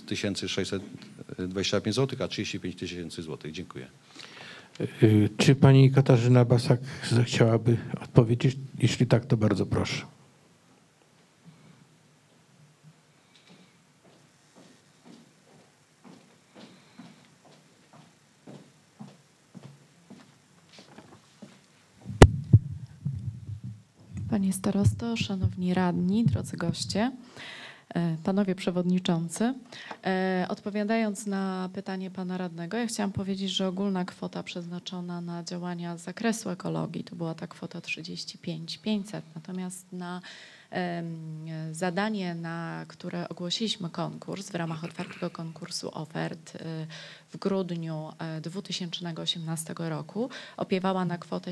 7625 zł a 35 000 zł? Dziękuję. Czy pani Katarzyna Basak zechciałaby odpowiedzieć? Jeśli tak, to bardzo proszę. Panie starosto, szanowni radni, drodzy goście, panowie przewodniczący. Odpowiadając na pytanie pana radnego, ja chciałam powiedzieć, że ogólna kwota przeznaczona na działania z zakresu ekologii to była ta kwota 35 500, natomiast na zadanie, na które ogłosiliśmy konkurs w ramach otwartego konkursu ofert w grudniu 2018 roku, opiewała na kwotę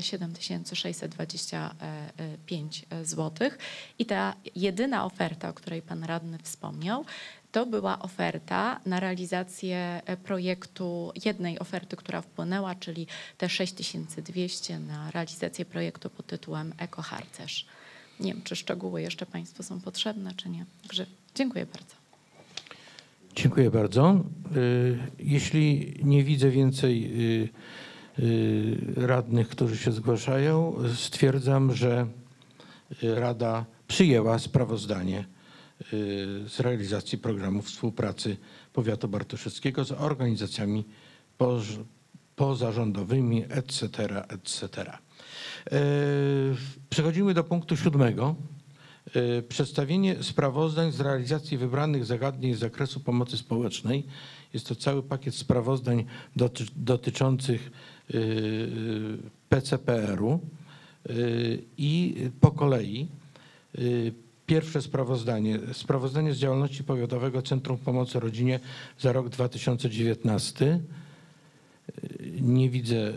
7625 zł i ta jedyna oferta, o której pan radny wspomniał, to była oferta na realizację projektu, jednej oferty, która wpłynęła, czyli te 6200 na realizację projektu pod tytułem Ekoharcerz. Nie wiem, czy szczegóły jeszcze państwu są potrzebne, czy nie. Także dziękuję bardzo. Dziękuję bardzo. Jeśli nie widzę więcej radnych, którzy się zgłaszają, stwierdzam, że Rada przyjęła sprawozdanie z realizacji programu współpracy powiatu bartoszyckiego z organizacjami pozarządowymi, etc., etc. Przechodzimy do punktu 7. Przedstawienie sprawozdań z realizacji wybranych zagadnień z zakresu pomocy społecznej. Jest to cały pakiet sprawozdań dotyczących PCPR-u i po kolei pierwsze sprawozdanie. Sprawozdanie z działalności Powiatowego Centrum Pomocy Rodzinie za rok 2019. Nie widzę,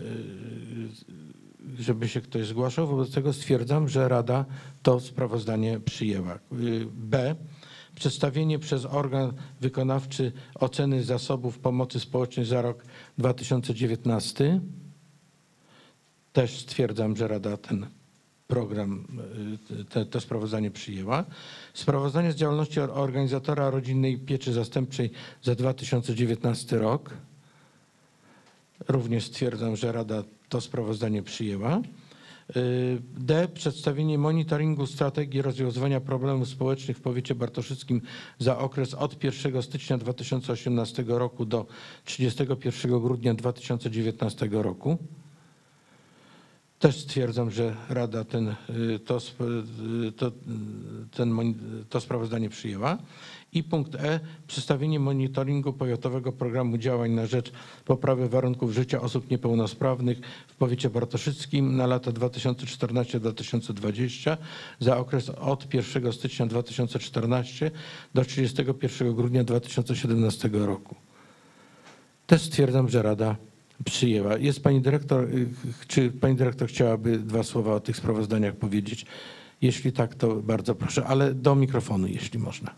żeby się ktoś zgłaszał. Wobec tego stwierdzam, że Rada to sprawozdanie przyjęła. B. Przedstawienie przez organ wykonawczy oceny zasobów pomocy społecznej za rok 2019. Też stwierdzam, że Rada ten program, to sprawozdanie przyjęła. Sprawozdanie z działalności organizatora rodzinnej pieczy zastępczej za 2019 rok. Również stwierdzam, że Rada to sprawozdanie przyjęła. D. Przedstawienie monitoringu strategii rozwiązywania problemów społecznych w powiecie bartoszyckim za okres od 1 stycznia 2018 roku do 31 grudnia 2019 roku. Też stwierdzam, że Rada to sprawozdanie przyjęła. I punkt E. Przedstawienie monitoringu powiatowego programu działań na rzecz poprawy warunków życia osób niepełnosprawnych w powiecie bartoszyckim na lata 2014-2020 za okres od 1 stycznia 2014 do 31 grudnia 2017 roku. Też stwierdzam, że Rada przyjęła. Jest pani dyrektor, czy pani dyrektor chciałaby 2 słowa o tych sprawozdaniach powiedzieć? Jeśli tak, to bardzo proszę, ale do mikrofonu, jeśli można.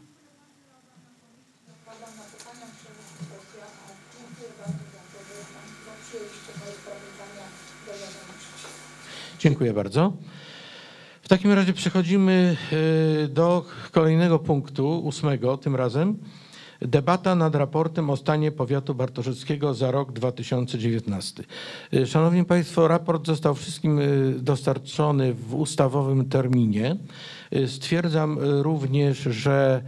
Dziękuję bardzo. W takim razie przechodzimy do kolejnego punktu, 8 tym razem. Debata nad raportem o stanie powiatu bartoszyckiego za rok 2019. Szanowni Państwo, raport został wszystkim dostarczony w ustawowym terminie. Stwierdzam również, że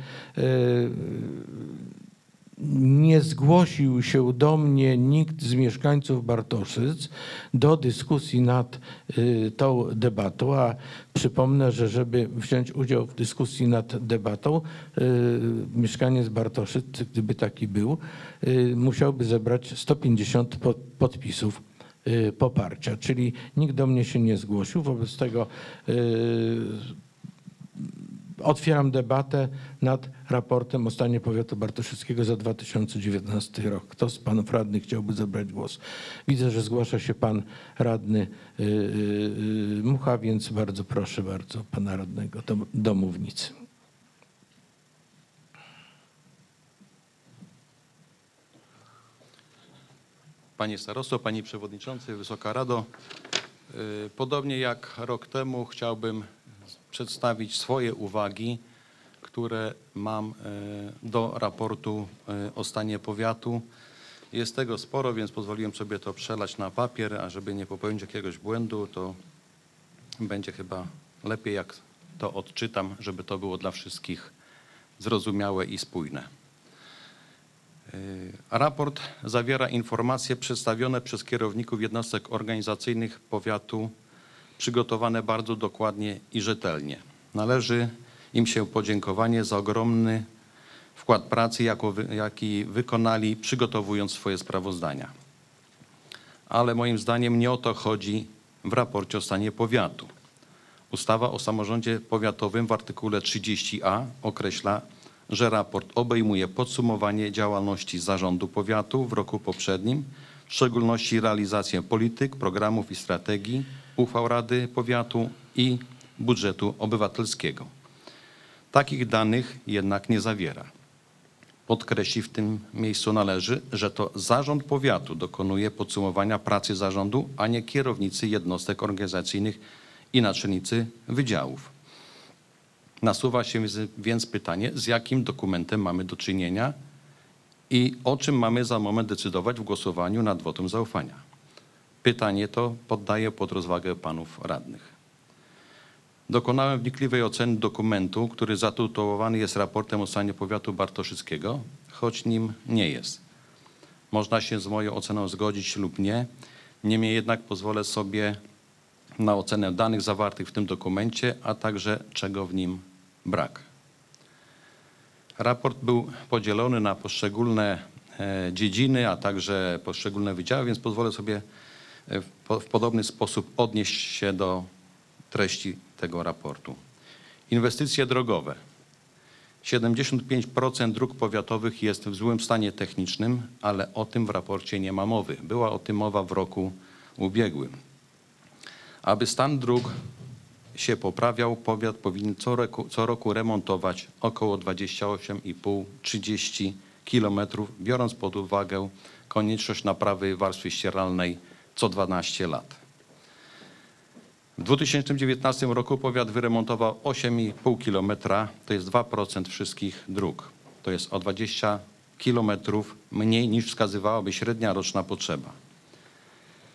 nie zgłosił się do mnie nikt z mieszkańców Bartoszyc do dyskusji nad tą debatą, a przypomnę, że żeby wziąć udział w dyskusji nad debatą, mieszkaniec Bartoszyc, gdyby taki był, musiałby zebrać 150 podpisów poparcia, czyli nikt do mnie się nie zgłosił. Wobec tego otwieram debatę nad raportem o stanie powiatu bartoszyckiego za 2019 rok. Kto z panów radnych chciałby zabrać głos? Widzę, że zgłasza się pan radny Mucha, więc bardzo proszę pana radnego do mównicy. Panie starosto, panie przewodniczący, Wysoka Rado. Podobnie jak rok temu chciałbym przedstawić swoje uwagi, które mam do raportu o stanie powiatu. Jest tego sporo, więc pozwoliłem sobie to przelać na papier, a żeby nie popełnić jakiegoś błędu, to będzie chyba lepiej, jak to odczytam, żeby to było dla wszystkich zrozumiałe i spójne. Raport zawiera informacje przedstawione przez kierowników jednostek organizacyjnych powiatu, przygotowane bardzo dokładnie i rzetelnie. Należy im się podziękowanie za ogromny wkład pracy, jaki wykonali, przygotowując swoje sprawozdania. Ale moim zdaniem nie o to chodzi w raporcie o stanie powiatu. Ustawa o samorządzie powiatowym w artykule 30a określa, że raport obejmuje podsumowanie działalności zarządu powiatu w roku poprzednim, w szczególności realizację polityk, programów i strategii, uchwał Rady Powiatu i budżetu obywatelskiego. Takich danych jednak nie zawiera. Podkreślić w tym miejscu należy, że to zarząd powiatu dokonuje podsumowania pracy zarządu, a nie kierownicy jednostek organizacyjnych i naczelnicy wydziałów. Nasuwa się więc pytanie, z jakim dokumentem mamy do czynienia i o czym mamy za moment decydować w głosowaniu nad wotum zaufania. Pytanie to poddaję pod rozwagę panów radnych. Dokonałem wnikliwej oceny dokumentu, który zatytułowany jest raportem o stanie powiatu bartoszyckiego, choć nim nie jest. Można się z moją oceną zgodzić lub nie, niemniej jednak pozwolę sobie na ocenę danych zawartych w tym dokumencie, a także czego w nim brak. Raport był podzielony na poszczególne dziedziny, a także poszczególne wydziały, więc pozwolę sobie w podobny sposób odnieść się do treści tego raportu. Inwestycje drogowe. 75% dróg powiatowych jest w złym stanie technicznym, ale o tym w raporcie nie ma mowy. Była o tym mowa w roku ubiegłym. Aby stan dróg się poprawiał, powiat powinien co roku remontować około 28,5–30 kilometrów, biorąc pod uwagę konieczność naprawy warstwy ścieralnej co 12 lat. W 2019 roku powiat wyremontował 8,5 kilometra, to jest 2% wszystkich dróg. To jest o 20 kilometrów mniej niż wskazywałaby średnia roczna potrzeba.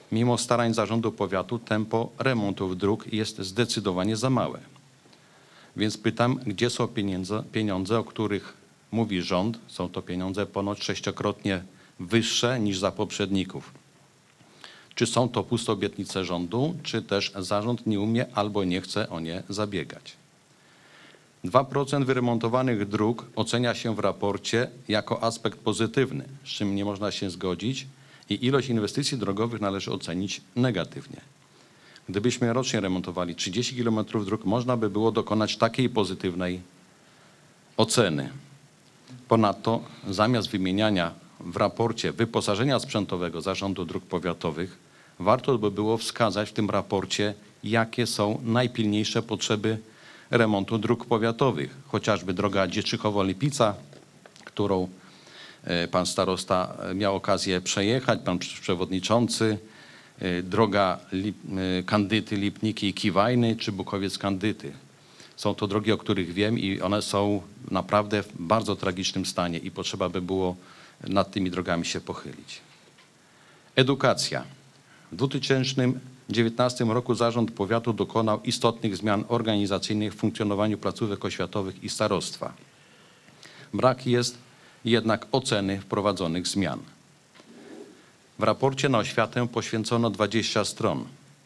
Mimo starań zarządu powiatu tempo remontów dróg jest zdecydowanie za małe. Więc pytam, gdzie są pieniądze, o których mówi rząd? Są to pieniądze ponoć 6-krotnie wyższe niż za poprzedników. Czy są to puste obietnice rządu, czy też zarząd nie umie albo nie chce o nie zabiegać? 2% wyremontowanych dróg ocenia się w raporcie jako aspekt pozytywny, z czym nie można się zgodzić, i ilość inwestycji drogowych należy ocenić negatywnie. Gdybyśmy rocznie remontowali 30 km dróg, można by było dokonać takiej pozytywnej oceny. Ponadto zamiast wymieniania w raporcie wyposażenia sprzętowego Zarządu Dróg Powiatowych, warto by było wskazać w tym raporcie, jakie są najpilniejsze potrzeby remontu dróg powiatowych. Chociażby droga Dzieczychowo-Lipica, którą pan starosta miał okazję przejechać, pan przewodniczący, droga Kandyty-Lipniki i Kiwajny czy Bukowiec-Kandyty. Są to drogi, o których wiem i one są naprawdę w bardzo tragicznym stanie i potrzeba by było nad tymi drogami się pochylić. Edukacja. W 2019 roku Zarząd Powiatu dokonał istotnych zmian organizacyjnych w funkcjonowaniu placówek oświatowych i starostwa. Brak jest jednak oceny wprowadzonych zmian. W raporcie na oświatę poświęcono 20 stron.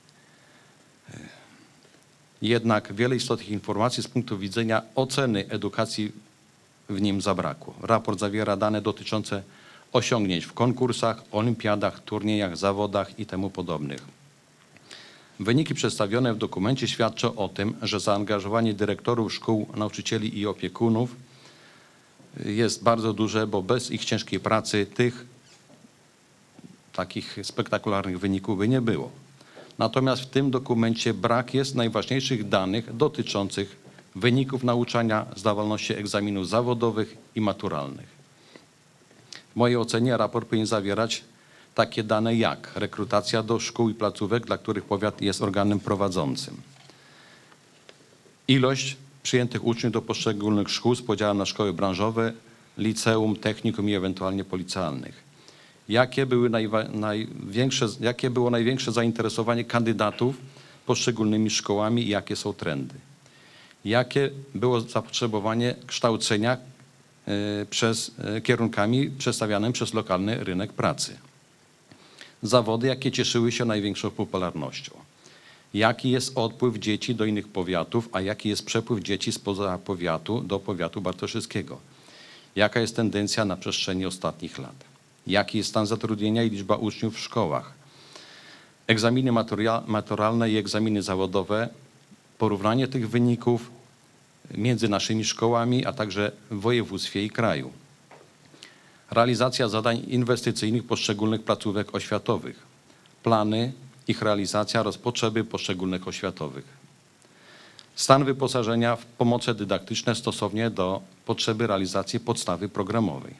Jednak wiele istotnych informacji z punktu widzenia oceny edukacji w nim zabrakło. Raport zawiera dane dotyczące osiągnięć w konkursach, olimpiadach, turniejach, zawodach i temu podobnych. Wyniki przedstawione w dokumencie świadczą o tym, że zaangażowanie dyrektorów szkół, nauczycieli i opiekunów jest bardzo duże, bo bez ich ciężkiej pracy tych takich spektakularnych wyników by nie było. Natomiast w tym dokumencie brak jest najważniejszych danych dotyczących wyników nauczania, zdawalności egzaminów zawodowych i maturalnych. W mojej ocenie raport powinien zawierać takie dane jak rekrutacja do szkół i placówek, dla których powiat jest organem prowadzącym. Ilość przyjętych uczniów do poszczególnych szkół z podziałem na szkoły branżowe, liceum, technikum i ewentualnie policjalnych. Jakie było największe zainteresowanie kandydatów poszczególnymi szkołami i jakie są trendy? Jakie było zapotrzebowanie kształcenia kierunkami przedstawianymi przez lokalny rynek pracy? Zawody, jakie cieszyły się największą popularnością? Jaki jest odpływ dzieci do innych powiatów, a jaki jest przepływ dzieci spoza powiatu do powiatu bartoszyckiego? Jaka jest tendencja na przestrzeni ostatnich lat? Jaki jest stan zatrudnienia i liczba uczniów w szkołach? Egzaminy maturalne i egzaminy zawodowe, porównanie tych wyników między naszymi szkołami, a także w województwie i kraju. Realizacja zadań inwestycyjnych poszczególnych placówek oświatowych. Plany, ich realizacja oraz potrzeby poszczególnych oświatowych. Stan wyposażenia w pomoce dydaktyczne stosownie do potrzeby realizacji podstawy programowej.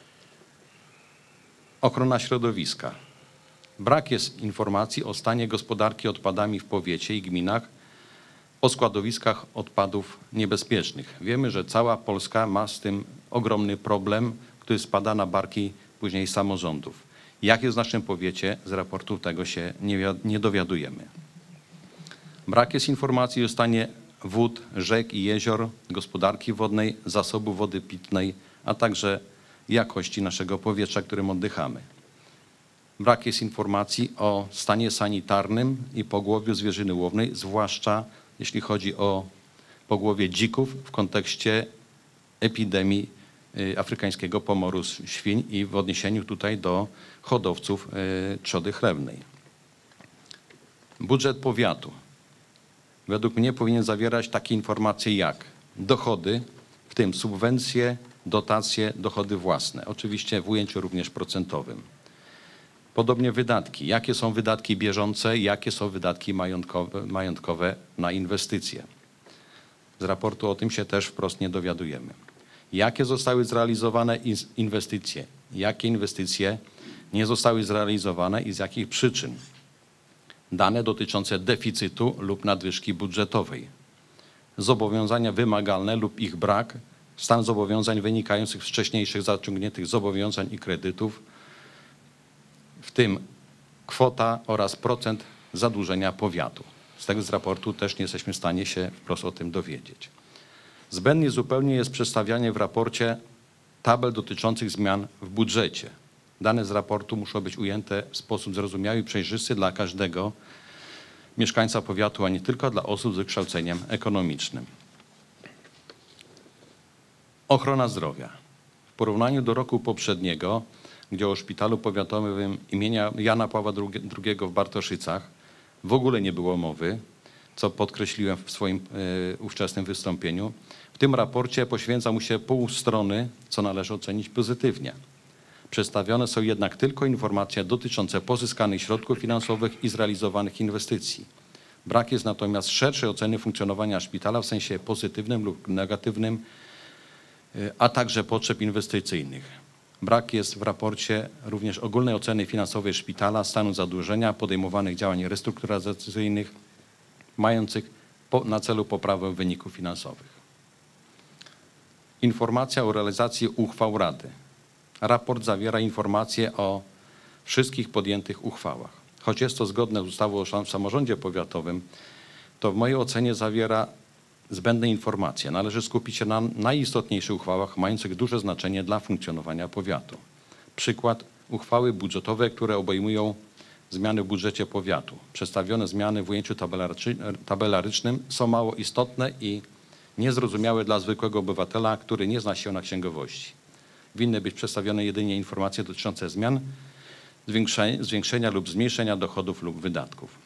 Ochrona środowiska. Brak jest informacji o stanie gospodarki odpadami w powiecie i gminach, o składowiskach odpadów niebezpiecznych. Wiemy, że cała Polska ma z tym ogromny problem, który spada na barki później samorządów. Jak jest w naszym powiecie, z raportu tego się nie dowiadujemy. Brak jest informacji o stanie wód, rzek i jezior, gospodarki wodnej, zasobu wody pitnej, a także jakości naszego powietrza, którym oddychamy. Brak jest informacji o stanie sanitarnym i pogłowiu zwierzyny łownej, zwłaszcza jeśli chodzi o pogłowie dzików w kontekście epidemii afrykańskiego pomoru świń i w odniesieniu tutaj do hodowców trzody chlewnej. Budżet powiatu. Według mnie powinien zawierać takie informacje jak dochody, w tym subwencje, dotacje, dochody własne. Oczywiście w ujęciu również procentowym. Podobnie wydatki. Jakie są wydatki bieżące, jakie są wydatki majątkowe na inwestycje. Z raportu o tym się też wprost nie dowiadujemy. Jakie zostały zrealizowane inwestycje? Jakie inwestycje nie zostały zrealizowane i z jakich przyczyn? Dane dotyczące deficytu lub nadwyżki budżetowej. Zobowiązania wymagalne lub ich brak. Stan zobowiązań wynikających z wcześniejszych zaciągniętych zobowiązań i kredytów, w tym kwota oraz procent zadłużenia powiatu. Z tego z raportu też nie jesteśmy w stanie się wprost o tym dowiedzieć. Zbędnie zupełnie jest przedstawianie w raporcie tabel dotyczących zmian w budżecie. Dane z raportu muszą być ujęte w sposób zrozumiały i przejrzysty dla każdego mieszkańca powiatu, a nie tylko dla osób z wykształceniem ekonomicznym. Ochrona zdrowia. W porównaniu do roku poprzedniego, gdzie o szpitalu powiatowym imienia Jana Pawła II w Bartoszycach w ogóle nie było mowy, co podkreśliłem w swoim ówczesnym wystąpieniu, w tym raporcie poświęca mu się pół strony, co należy ocenić pozytywnie. Przedstawione są jednak tylko informacje dotyczące pozyskanych środków finansowych i zrealizowanych inwestycji. Brak jest natomiast szerszej oceny funkcjonowania szpitala w sensie pozytywnym lub negatywnym, a także potrzeb inwestycyjnych. Brak jest w raporcie również ogólnej oceny finansowej szpitala, stanu zadłużenia, podejmowanych działań restrukturyzacyjnych mających na celu poprawę wyników finansowych. Informacja o realizacji uchwał Rady. Raport zawiera informacje o wszystkich podjętych uchwałach. Choć jest to zgodne z ustawą o samorządzie powiatowym, to w mojej ocenie zawiera zbędne informacje. Należy skupić się na najistotniejszych uchwałach mających duże znaczenie dla funkcjonowania powiatu. Przykład: uchwały budżetowe, które obejmują zmiany w budżecie powiatu. Przedstawione zmiany w ujęciu tabelarycznym są mało istotne i niezrozumiałe dla zwykłego obywatela, który nie zna się na księgowości. Winny być przedstawione jedynie informacje dotyczące zmian, zwiększenia lub zmniejszenia dochodów lub wydatków.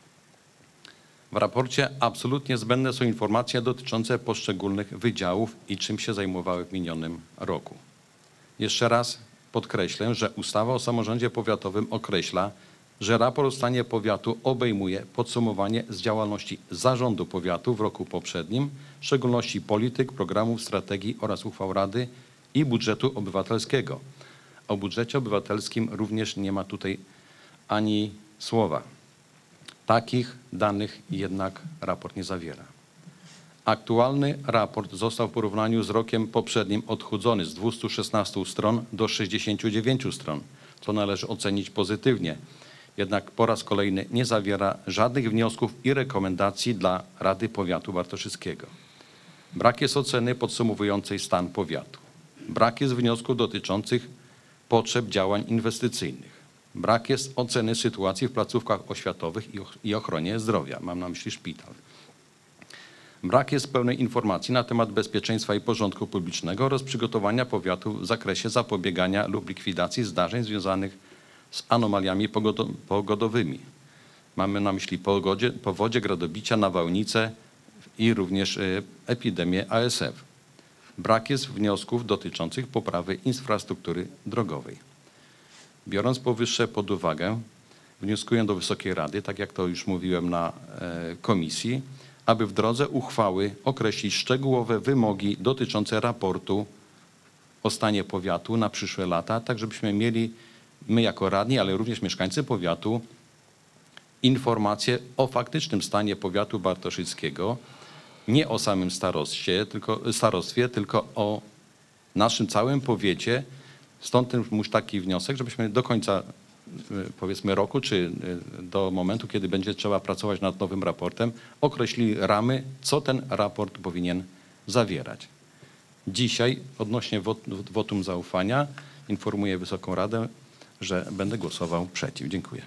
W raporcie absolutnie zbędne są informacje dotyczące poszczególnych wydziałów i czym się zajmowały w minionym roku. Jeszcze raz podkreślę, że ustawa o samorządzie powiatowym określa, że raport o stanie powiatu obejmuje podsumowanie z działalności zarządu powiatu w roku poprzednim, w szczególności polityk, programów, strategii oraz uchwał Rady i budżetu obywatelskiego. O budżecie obywatelskim również nie ma tutaj ani słowa. Takich danych jednak raport nie zawiera. Aktualny raport został w porównaniu z rokiem poprzednim odchudzony z 216 stron do 69 stron, co należy ocenić pozytywnie. Jednak po raz kolejny nie zawiera żadnych wniosków i rekomendacji dla Rady Powiatu Bartoszyckiego. Brak jest oceny podsumowującej stan powiatu. Brak jest wniosków dotyczących potrzeb działań inwestycyjnych. Brak jest oceny sytuacji w placówkach oświatowych i ochronie zdrowia. Mam na myśli szpital. Brak jest pełnej informacji na temat bezpieczeństwa i porządku publicznego oraz przygotowania powiatu w zakresie zapobiegania lub likwidacji zdarzeń związanych z anomaliami pogodowymi. Mamy na myśli powodzie, gradobicia, nawałnice i również epidemię ASF. Brak jest wniosków dotyczących poprawy infrastruktury drogowej. Biorąc powyższe pod uwagę, wnioskuję do Wysokiej Rady, tak jak to już mówiłem na komisji, aby w drodze uchwały określić szczegółowe wymogi dotyczące raportu o stanie powiatu na przyszłe lata, tak żebyśmy mieli my jako radni, ale również mieszkańcy powiatu informacje o faktycznym stanie powiatu bartoszyckiego, nie o samym starostwie, tylko o naszym całym powiecie. Stąd ten taki wniosek, żebyśmy do końca powiedzmy roku, czy do momentu, kiedy będzie trzeba pracować nad nowym raportem, określili ramy, co ten raport powinien zawierać. Dzisiaj odnośnie wotum zaufania informuję Wysoką Radę, że będę głosował przeciw. Dziękuję.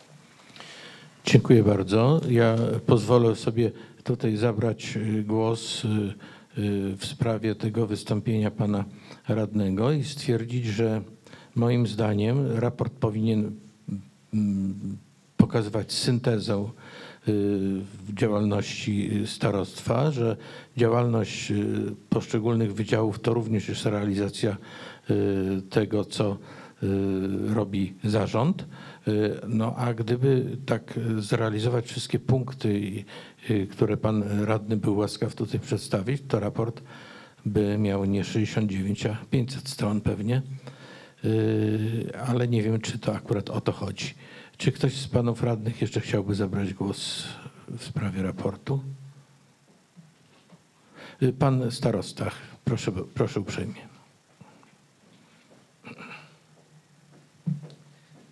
Dziękuję bardzo. Ja pozwolę sobie tutaj zabrać głos w sprawie tego wystąpienia pana radnego i stwierdzić, że moim zdaniem raport powinien pokazywać syntezę w działalności starostwa, że działalność poszczególnych wydziałów to również jest realizacja tego, co robi zarząd. No a gdyby tak zrealizować wszystkie punkty, które pan radny był łaskaw tutaj przedstawić, to raport by miał nie 69, a 500 stron pewnie, ale nie wiem, czy to akurat o to chodzi. Czy ktoś z panów radnych jeszcze chciałby zabrać głos w sprawie raportu? Pan starosta, proszę uprzejmie.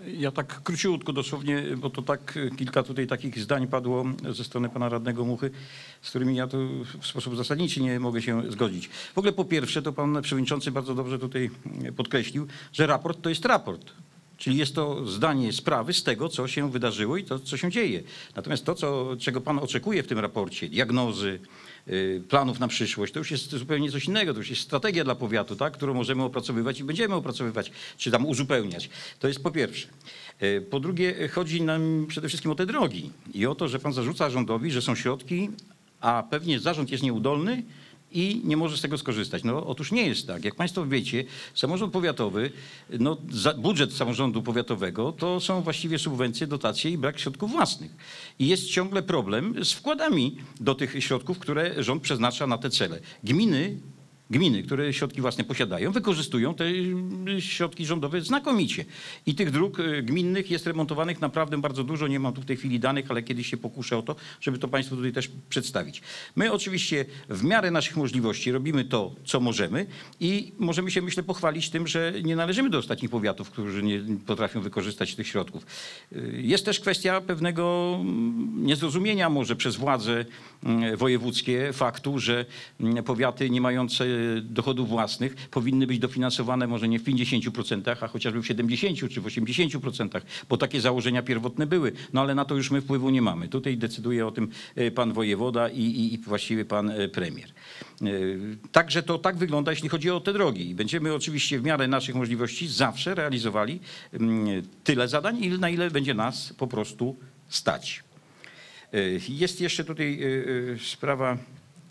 Ja tak króciutko dosłownie, bo to tak kilka tutaj takich zdań padło ze strony pana radnego Muchy, z którymi ja tu w sposób zasadniczy nie mogę się zgodzić. W ogóle po pierwsze, to pan przewodniczący bardzo dobrze tutaj podkreślił, że raport to jest raport. Czyli jest to zdanie sprawy z tego, co się wydarzyło i to, co się dzieje. Natomiast to, czego pan oczekuje w tym raporcie, diagnozy, planów na przyszłość, to już jest zupełnie coś innego. To już jest strategia dla powiatu, tak, którą możemy opracowywać i będziemy opracowywać, czy tam uzupełniać. To jest po pierwsze. Po drugie, chodzi nam przede wszystkim o te drogi i o to, że pan zarzuca rządowi, że są środki, a pewnie zarząd jest nieudolny i nie może z tego skorzystać. No otóż nie jest tak. Jak państwo wiecie, samorząd powiatowy, no, budżet samorządu powiatowego to są właściwie subwencje, dotacje i brak środków własnych. I jest ciągle problem z wkładami do tych środków, które rząd przeznacza na te cele. Gminy, które środki własne posiadają, wykorzystują te środki rządowe znakomicie. I tych dróg gminnych jest remontowanych naprawdę bardzo dużo. Nie mam tu w tej chwili danych, ale kiedyś się pokuszę o to, żeby to państwu tutaj też przedstawić. My oczywiście w miarę naszych możliwości robimy to, co możemy i możemy się, myślę, pochwalić tym, że nie należymy do ostatnich powiatów, którzy nie potrafią wykorzystać tych środków. Jest też kwestia pewnego niezrozumienia może przez władze wojewódzkie faktu, że powiaty nie mające dochodów własnych powinny być dofinansowane może nie w 50%, a chociażby w 70% czy w 80%, bo takie założenia pierwotne były. No ale na to już my wpływu nie mamy. Tutaj decyduje o tym pan wojewoda i właściwie pan premier. Także to tak wygląda, jeśli chodzi o te drogi. I będziemy oczywiście w miarę naszych możliwości zawsze realizowali tyle zadań, na ile będzie nas po prostu stać. Jest jeszcze tutaj sprawa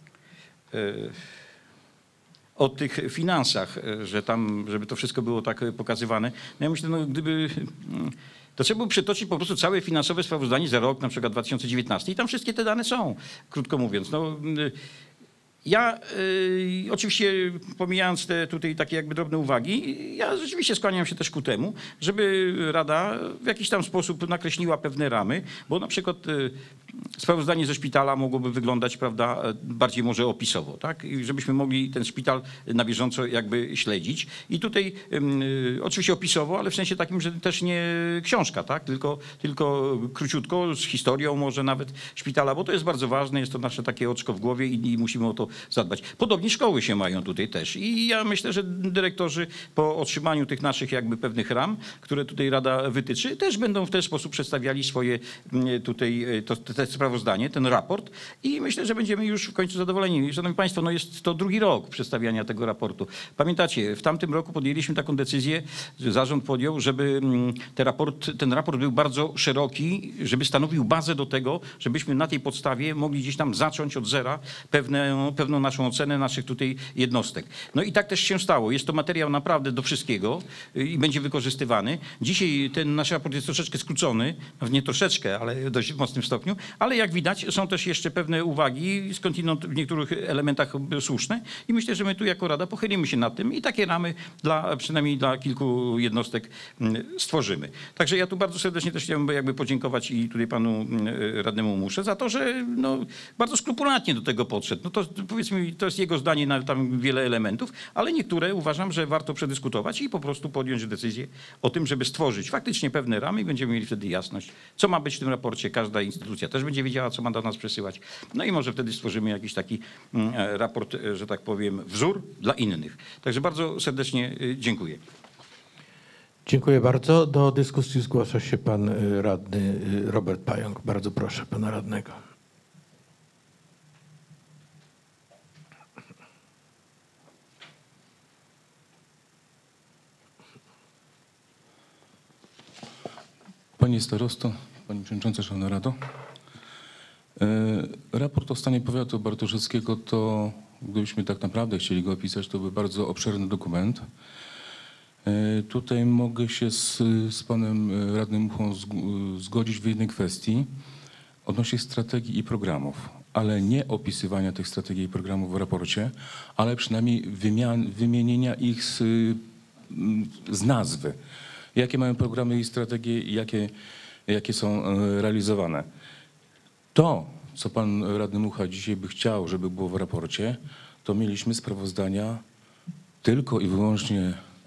o tych finansach, że tam, żeby to wszystko było tak pokazywane. No ja myślę, no gdyby, to trzeba było przytoczyć po prostu całe finansowe sprawozdanie za rok, na przykład 2019 i tam wszystkie te dane są, krótko mówiąc. No, ja oczywiście pomijając te tutaj takie jakby drobne uwagi, ja rzeczywiście skłaniam się też ku temu, żeby Rada w jakiś tam sposób nakreśliła pewne ramy, bo na przykład sprawozdanie ze szpitala mogłoby wyglądać, prawda, bardziej może opisowo, tak? I żebyśmy mogli ten szpital na bieżąco jakby śledzić. I tutaj oczywiście opisowo, ale w sensie takim, że też nie książka, tak? Tylko króciutko, z historią może nawet szpitala, bo to jest bardzo ważne, jest to nasze takie oczko w głowie i musimy o to zadbać. Podobnie szkoły się mają tutaj też. I ja myślę, że dyrektorzy po otrzymaniu tych naszych jakby pewnych ram, które tutaj Rada wytyczy, też będą w ten sposób przedstawiali swoje tutaj te sprawozdanie, ten raport i myślę, że będziemy już w końcu zadowoleni. Szanowni Państwo, no jest to drugi rok przedstawiania tego raportu. Pamiętacie, w tamtym roku podjęliśmy taką decyzję, że zarząd podjął, żeby ten raport był bardzo szeroki, żeby stanowił bazę do tego, żebyśmy na tej podstawie mogli gdzieś tam zacząć od zera pewną naszą ocenę naszych tutaj jednostek. No i tak też się stało. Jest to materiał naprawdę do wszystkiego i będzie wykorzystywany. Dzisiaj ten nasz raport jest troszeczkę skrócony, nie troszeczkę, ale w dość mocnym stopniu, ale jak widać są też jeszcze pewne uwagi, skądinąd w niektórych elementach słuszne i myślę, że my tu jako Rada pochylimy się nad tym i takie ramy przynajmniej dla kilku jednostek stworzymy. Także ja tu bardzo serdecznie też chciałbym jakby podziękować i tutaj panu radnemu Musze za to, że no, bardzo skrupulatnie do tego podszedł. No to powiedzmy, to jest jego zdanie na tam wiele elementów, ale niektóre uważam, że warto przedyskutować i po prostu podjąć decyzję o tym, żeby stworzyć faktycznie pewne ramy i będziemy mieli wtedy jasność, co ma być w tym raporcie. Każda instytucja też będzie wiedziała, co ma do nas przesyłać. No i może wtedy stworzymy jakiś taki raport, że tak powiem, wzór dla innych. Także bardzo serdecznie dziękuję. Dziękuję bardzo. Do dyskusji zgłasza się pan radny Robert Pająk. Bardzo proszę pana radnego. Panie starosto, pani przewodnicząca, szanowna Rado. Raport o stanie powiatu bartoszewskiego to, gdybyśmy tak naprawdę chcieli go opisać, to by bardzo obszerny dokument. Tutaj mogę się z panem radnym Muchą zgodzić w jednej kwestii odnośnie strategii i programów, ale nie opisywania tych strategii i programów w raporcie, ale przynajmniej wymienienia ich z nazwy. Jakie mają programy i strategie i jakie są realizowane. To, co pan radny Mucha dzisiaj by chciał, żeby było w raporcie, to mieliśmy sprawozdania tylko i wyłącznie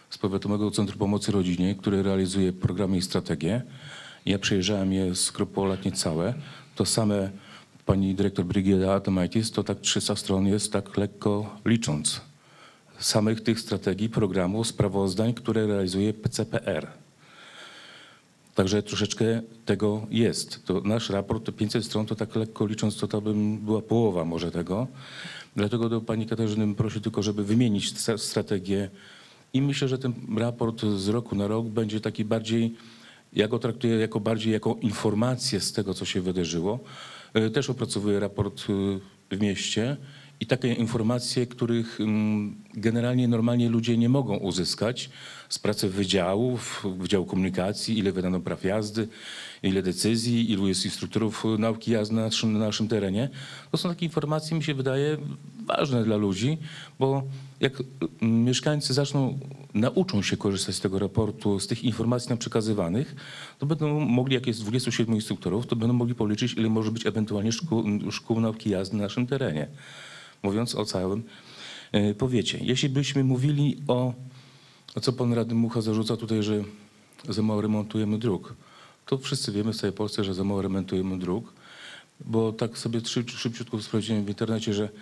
z Powiatowego Centrum Pomocy Rodzinie, które realizuje programy i strategie. Ja przejrzałem je skrupulatnie całe. To same pani dyrektor Brygida Atomaitis, to tak 300 stron jest, tak lekko licząc. Samych tych strategii, programów, sprawozdań, które realizuje PCPR. Także troszeczkę tego jest. To nasz raport, to 500 stron, to tak lekko licząc, to była połowa może tego. Dlatego do pani Katarzyny bym prosił tylko, żeby wymienić strategię i myślę, że ten raport z roku na rok będzie taki bardziej, ja go traktuję jako bardziej jako informację z tego, co się wydarzyło. Też opracowuję raport w mieście i takie informacje, których generalnie normalnie ludzie nie mogą uzyskać z pracy wydziałów, Wydziału Komunikacji, ile wydano praw jazdy, ile decyzji, ilu jest instruktorów nauki jazdy na naszym terenie. To są takie informacje, mi się wydaje, ważne dla ludzi, bo jak mieszkańcy nauczą się korzystać z tego raportu, z tych informacji nam przekazywanych, to będą mogli, jak jest 27 instruktorów, to będą mogli policzyć, ile może być ewentualnie szkół nauki jazdy na naszym terenie. Mówiąc o całym powiecie. Jeśli byśmy mówili o co pan radny Mucha zarzuca tutaj, że za mało remontujemy dróg, to wszyscy wiemy w całej Polsce, że za mało remontujemy dróg, bo tak sobie szybciutko sprawdziłem w internecie, że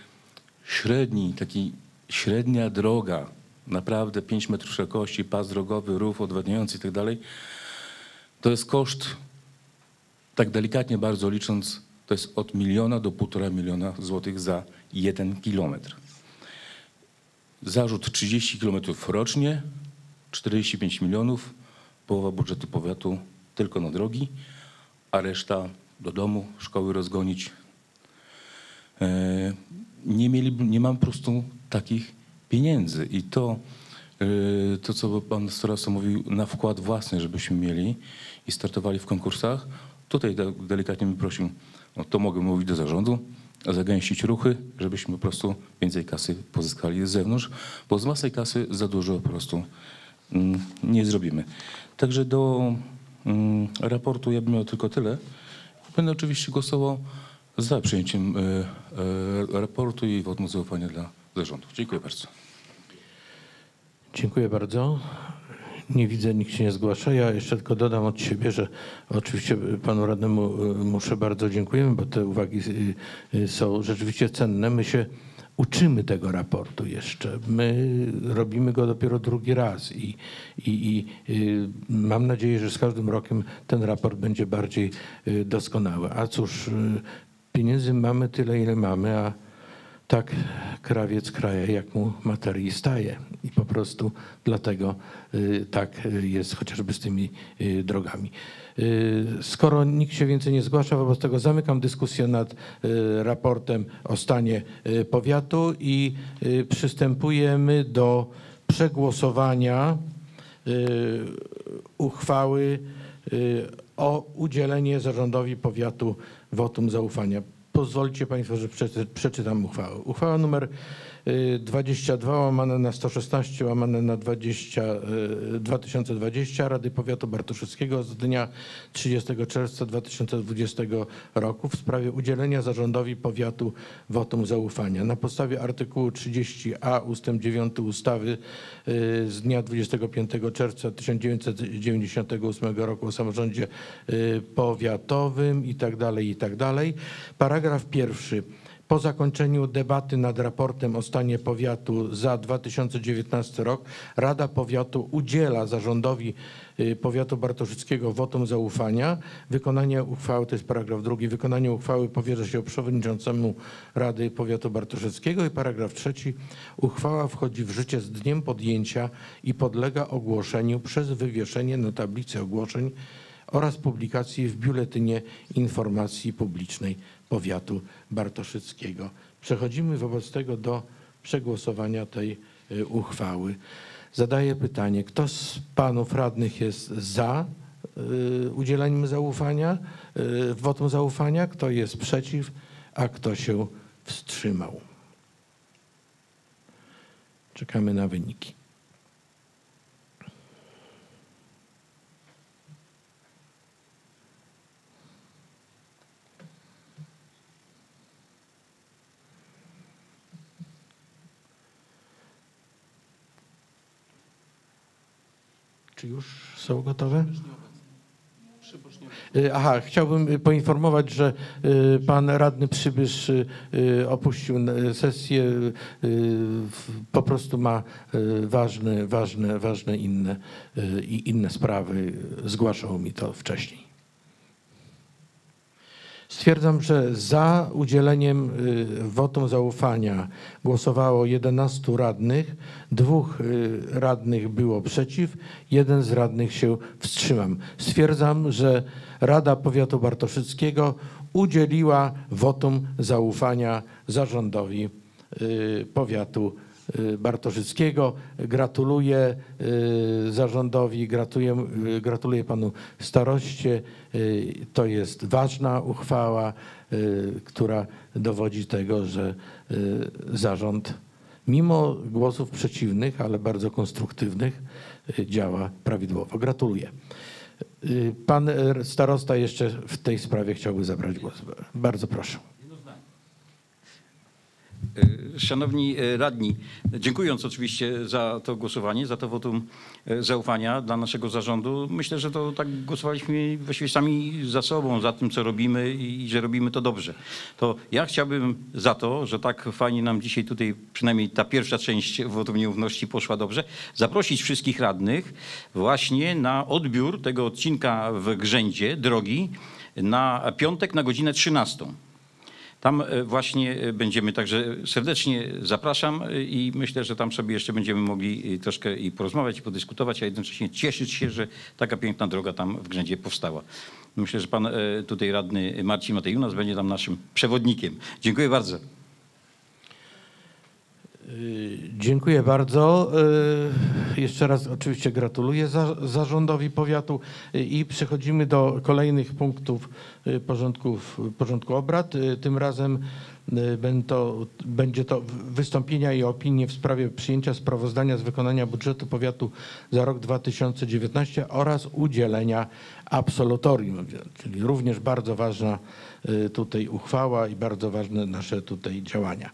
średnia droga, naprawdę 5 metrów szerokości, pas drogowy, rów odwadniający i tak dalej, to jest koszt, tak delikatnie bardzo licząc, to jest od 1 miliona do 1,5 miliona złotych za 1 kilometr. Zarzut 30 kilometrów rocznie, 45 milionów, połowa budżetu powiatu tylko na drogi, a reszta do domu, szkoły rozgonić. Nie mam po prostu takich pieniędzy i to co pan starosta mówił, na wkład własny, żebyśmy mieli i startowali w konkursach, tutaj delikatnie bym prosił, no to mogę mówić do zarządu, zagęścić ruchy, żebyśmy po prostu więcej kasy pozyskali z zewnątrz, bo z własnej kasy za dużo po prostu nie zrobimy. Także do raportu ja bym miał tylko tyle. Będę oczywiście głosował za przyjęciem raportu i wotum zaufania dla zarządu. Dziękuję bardzo. Dziękuję bardzo. Nie widzę, nikt się nie zgłasza. Ja jeszcze tylko dodam od siebie, że oczywiście panu radnemu Musze bardzo dziękujemy, bo te uwagi są rzeczywiście cenne. My się uczymy tego raportu jeszcze. My robimy go dopiero drugi raz i mam nadzieję, że z każdym rokiem ten raport będzie bardziej doskonały. A cóż, pieniędzy mamy tyle, ile mamy, a tak krawiec kraje, jak mu materii staje. I po prostu dlatego tak jest chociażby z tymi drogami. Skoro nikt się więcej nie zgłasza, wobec tego zamykam dyskusję nad raportem o stanie powiatu i przystępujemy do przegłosowania uchwały o udzielenie zarządowi powiatu wotum zaufania. Pozwolicie państwo, że przeczytam uchwałę. Uchwała numer 22 łamane na 116 łamane na 2020 Rady Powiatu Bartoszewskiego z dnia 30 czerwca 2020 roku w sprawie udzielenia zarządowi powiatu wotum zaufania. Na podstawie artykułu 30a ustęp 9 ustawy z dnia 25 czerwca 1998 roku o samorządzie powiatowym i tak dalej. Paragraf pierwszy. Po zakończeniu debaty nad raportem o stanie powiatu za 2019 rok Rada Powiatu udziela zarządowi powiatu bartoszyckiego wotum zaufania. Wykonanie uchwały, to jest paragraf drugi, wykonanie uchwały powierza się przewodniczącemu Rady Powiatu Bartoszewskiego i paragraf trzeci. Uchwała wchodzi w życie z dniem podjęcia i podlega ogłoszeniu przez wywieszenie na tablicy ogłoszeń oraz publikacji w Biuletynie Informacji Publicznej Powiatu Bartoszyckiego. Przechodzimy wobec tego do przegłosowania tej uchwały. Zadaję pytanie, kto z panów radnych jest za udzieleniem zaufania, wotum zaufania, kto jest przeciw, a kto się wstrzymał? Czekamy na wyniki. Czy już są gotowe? Aha, chciałbym poinformować, że pan radny Przybysz opuścił sesję, po prostu ma ważne inne sprawy, zgłaszał mi to wcześniej. Stwierdzam, że za udzieleniem wotum zaufania głosowało 11 radnych, 2 radnych było przeciw, 1 z radnych się wstrzymał. Stwierdzam, że Rada Powiatu Bartoszyckiego udzieliła wotum zaufania zarządowi powiatu bartoszyckiego. Gratuluję zarządowi, gratuluję panu staroście. To jest ważna uchwała, która dowodzi tego, że zarząd mimo głosów przeciwnych, ale bardzo konstruktywnych, działa prawidłowo. Gratuluję. Pan starosta jeszcze w tej sprawie chciałby zabrać głos. Bardzo proszę. Szanowni radni, dziękując oczywiście za to głosowanie, za to wotum zaufania dla naszego zarządu, myślę, że to tak głosowaliśmy właściwie sami za sobą, za tym, co robimy i że robimy to dobrze. To ja chciałbym za to, że tak fajnie nam dzisiaj tutaj, przynajmniej ta pierwsza część wotum nieufności poszła dobrze, zaprosić wszystkich radnych właśnie na odbiór tego odcinka w Grzędzie, drogi, na piątek na godzinę 13. Tam właśnie będziemy, także serdecznie zapraszam i myślę, że tam sobie jeszcze będziemy mogli troszkę i porozmawiać, i podyskutować, a jednocześnie cieszyć się, że taka piękna droga tam w Grzędzie powstała. Myślę, że pan tutaj radny Marcin Matejunas będzie tam naszym przewodnikiem. Dziękuję bardzo. Dziękuję bardzo. Jeszcze raz oczywiście gratuluję zarządowi powiatu i przechodzimy do kolejnych punktów porządku obrad. Tym razem będzie to wystąpienia i opinie w sprawie przyjęcia sprawozdania z wykonania budżetu powiatu za rok 2019 oraz udzielenia absolutorium, czyli również bardzo ważna tutaj uchwała i bardzo ważne nasze tutaj działania.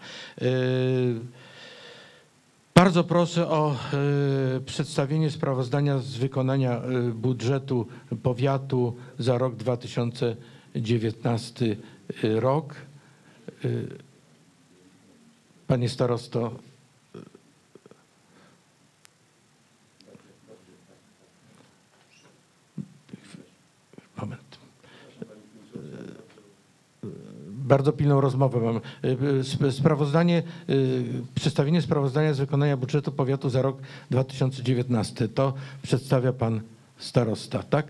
Bardzo proszę o przedstawienie sprawozdania z wykonania budżetu powiatu za rok 2019 rok. Panie starosto. Moment. Bardzo pilną rozmowę mam. Przedstawienie sprawozdania z wykonania budżetu powiatu za rok 2019. To przedstawia pan starosta, tak?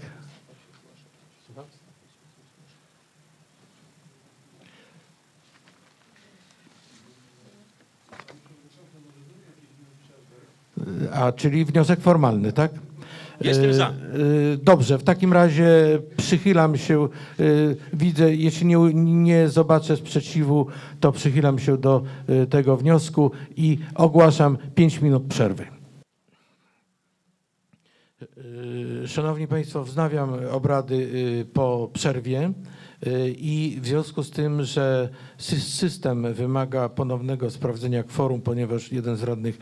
Czyli wniosek formalny, tak? Jestem za. Dobrze, w takim razie przychylam się, widzę, jeśli nie zobaczę sprzeciwu, to przychylam się do tego wniosku i ogłaszam 5 minut przerwy. Szanowni Państwo, wznawiam obrady po przerwie i w związku z tym, że system wymaga ponownego sprawdzenia kworum, ponieważ jeden z radnych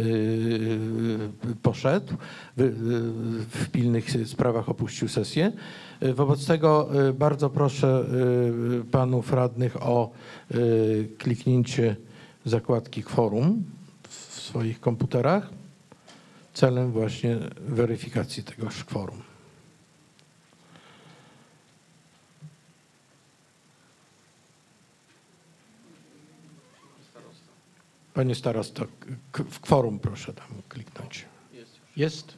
poszedł, w pilnych sprawach opuścił sesję. Wobec tego bardzo proszę panów radnych o kliknięcie zakładki kworum w swoich komputerach celem właśnie weryfikacji tegoż kworum. Panie starosto, w kworum proszę tam kliknąć. Jest?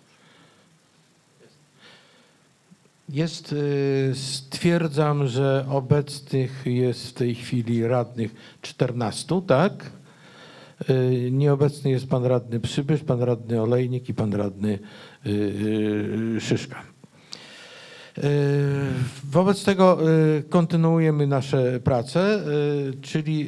Jest. Stwierdzam, że obecnych jest w tej chwili radnych 14, tak? Nieobecny jest pan radny Przybysz, pan radny Olejnik i pan radny Szyszka. Wobec tego kontynuujemy nasze prace, czyli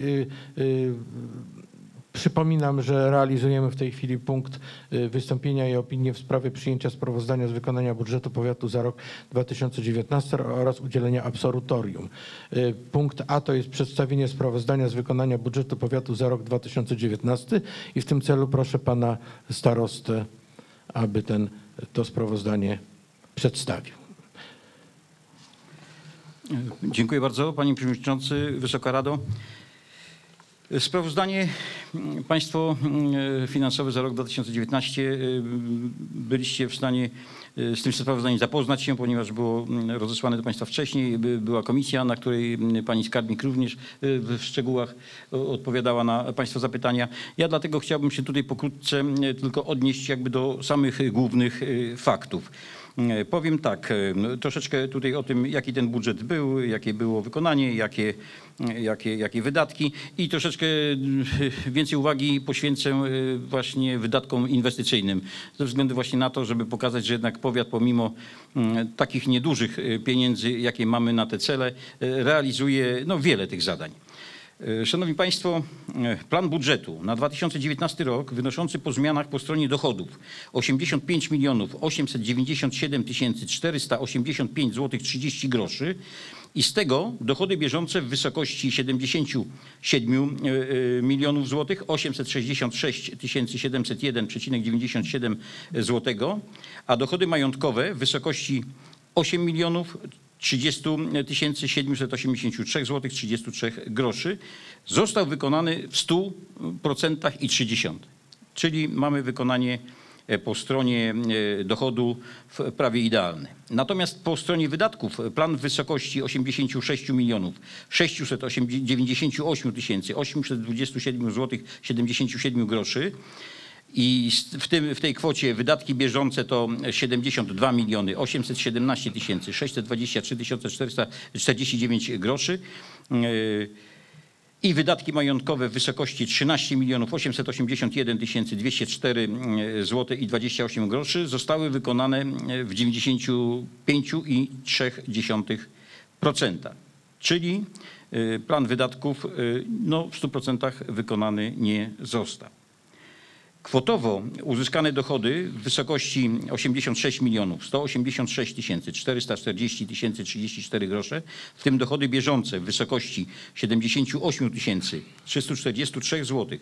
przypominam, że realizujemy w tej chwili punkt wystąpienia i opinii w sprawie przyjęcia sprawozdania z wykonania budżetu powiatu za rok 2019 oraz udzielenia absolutorium. Punkt A to jest przedstawienie sprawozdania z wykonania budżetu powiatu za rok 2019 i w tym celu proszę pana starostę, aby ten to sprawozdanie przedstawił. Dziękuję bardzo, panie przewodniczący, Wysoka Rado. Sprawozdanie państwo finansowe za rok 2019 byliście w stanie z tym sprawozdaniem zapoznać się, ponieważ było rozesłane do państwa wcześniej. Była komisja, na której pani skarbnik również w szczegółach odpowiadała na państwa zapytania. Ja dlatego chciałbym się tutaj pokrótce tylko odnieść jakby do samych głównych faktów. Powiem tak, troszeczkę tutaj o tym, jaki ten budżet był, jakie było wykonanie, jakie wydatki i troszeczkę więcej uwagi poświęcę właśnie wydatkom inwestycyjnym. Ze względu właśnie na to, żeby pokazać, że jednak powiat pomimo takich niedużych pieniędzy, jakie mamy na te cele, realizuje wiele tych zadań. Szanowni Państwo, plan budżetu na 2019 rok wynoszący po zmianach po stronie dochodów 85 897 485 zł 30 groszy i z tego dochody bieżące w wysokości 77 milionów złotych 866 701,97 zł, a dochody majątkowe w wysokości 8 milionów 30 783 zł 33 groszy został wykonany w 100,3%, czyli mamy wykonanie po stronie dochodu prawie idealne. Natomiast po stronie wydatków plan w wysokości 86 milionów 698 827 zł 77 groszy i w tej kwocie wydatki bieżące to 72 miliony 817 623 449 groszy i wydatki majątkowe w wysokości 13 milionów 881 204 zł i 28 groszy zostały wykonane w 95,3%, czyli plan wydatków w 100% wykonany nie został. Kwotowo uzyskane dochody w wysokości 86 milionów 186 440 034 grosze, w tym dochody bieżące w wysokości 78 343 zł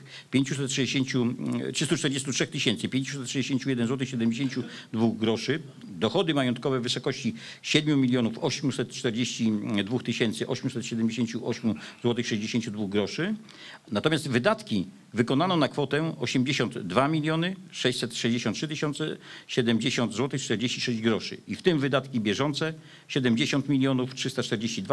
343 561 zł 72 groszy, dochody majątkowe w wysokości 7 milionów 842 878 zł 62 groszy, natomiast wydatki wykonano na kwotę 82 miliony 663 070 zł 46 groszy i w tym wydatki bieżące 70 milionów 342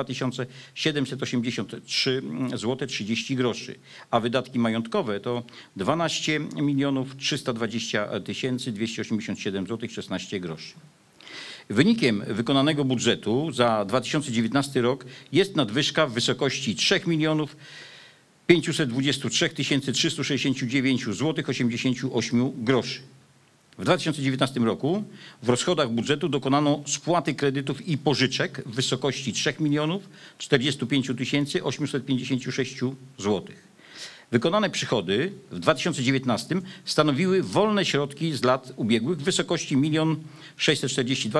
783 zł 30 groszy, a wydatki majątkowe to 12 milionów 320 287 zł 16 groszy. Wynikiem wykonanego budżetu za 2019 rok jest nadwyżka w wysokości 3 milionów 523 369 zł 88 groszy. W 2019 roku w rozchodach budżetu dokonano spłaty kredytów i pożyczek w wysokości 3 milionów 45 856 zł. Wykonane przychody w 2019 stanowiły wolne środki z lat ubiegłych w wysokości 1 642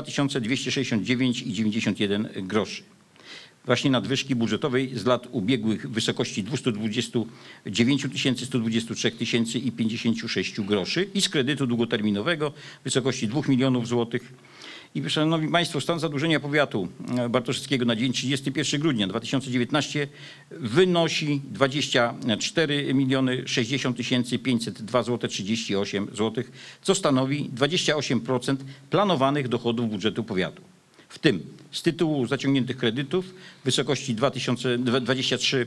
269,91 groszy. Właśnie nadwyżki budżetowej z lat ubiegłych w wysokości 229 123 i 56 groszy i z kredytu długoterminowego w wysokości 2 milionów złotych. I szanowni Państwo, stan zadłużenia powiatu bartoszyckiego na dzień 31 grudnia 2019 wynosi 24 60 502 zł 38 zł, co stanowi 28% planowanych dochodów budżetu powiatu. W tym z tytułu zaciągniętych kredytów w wysokości 23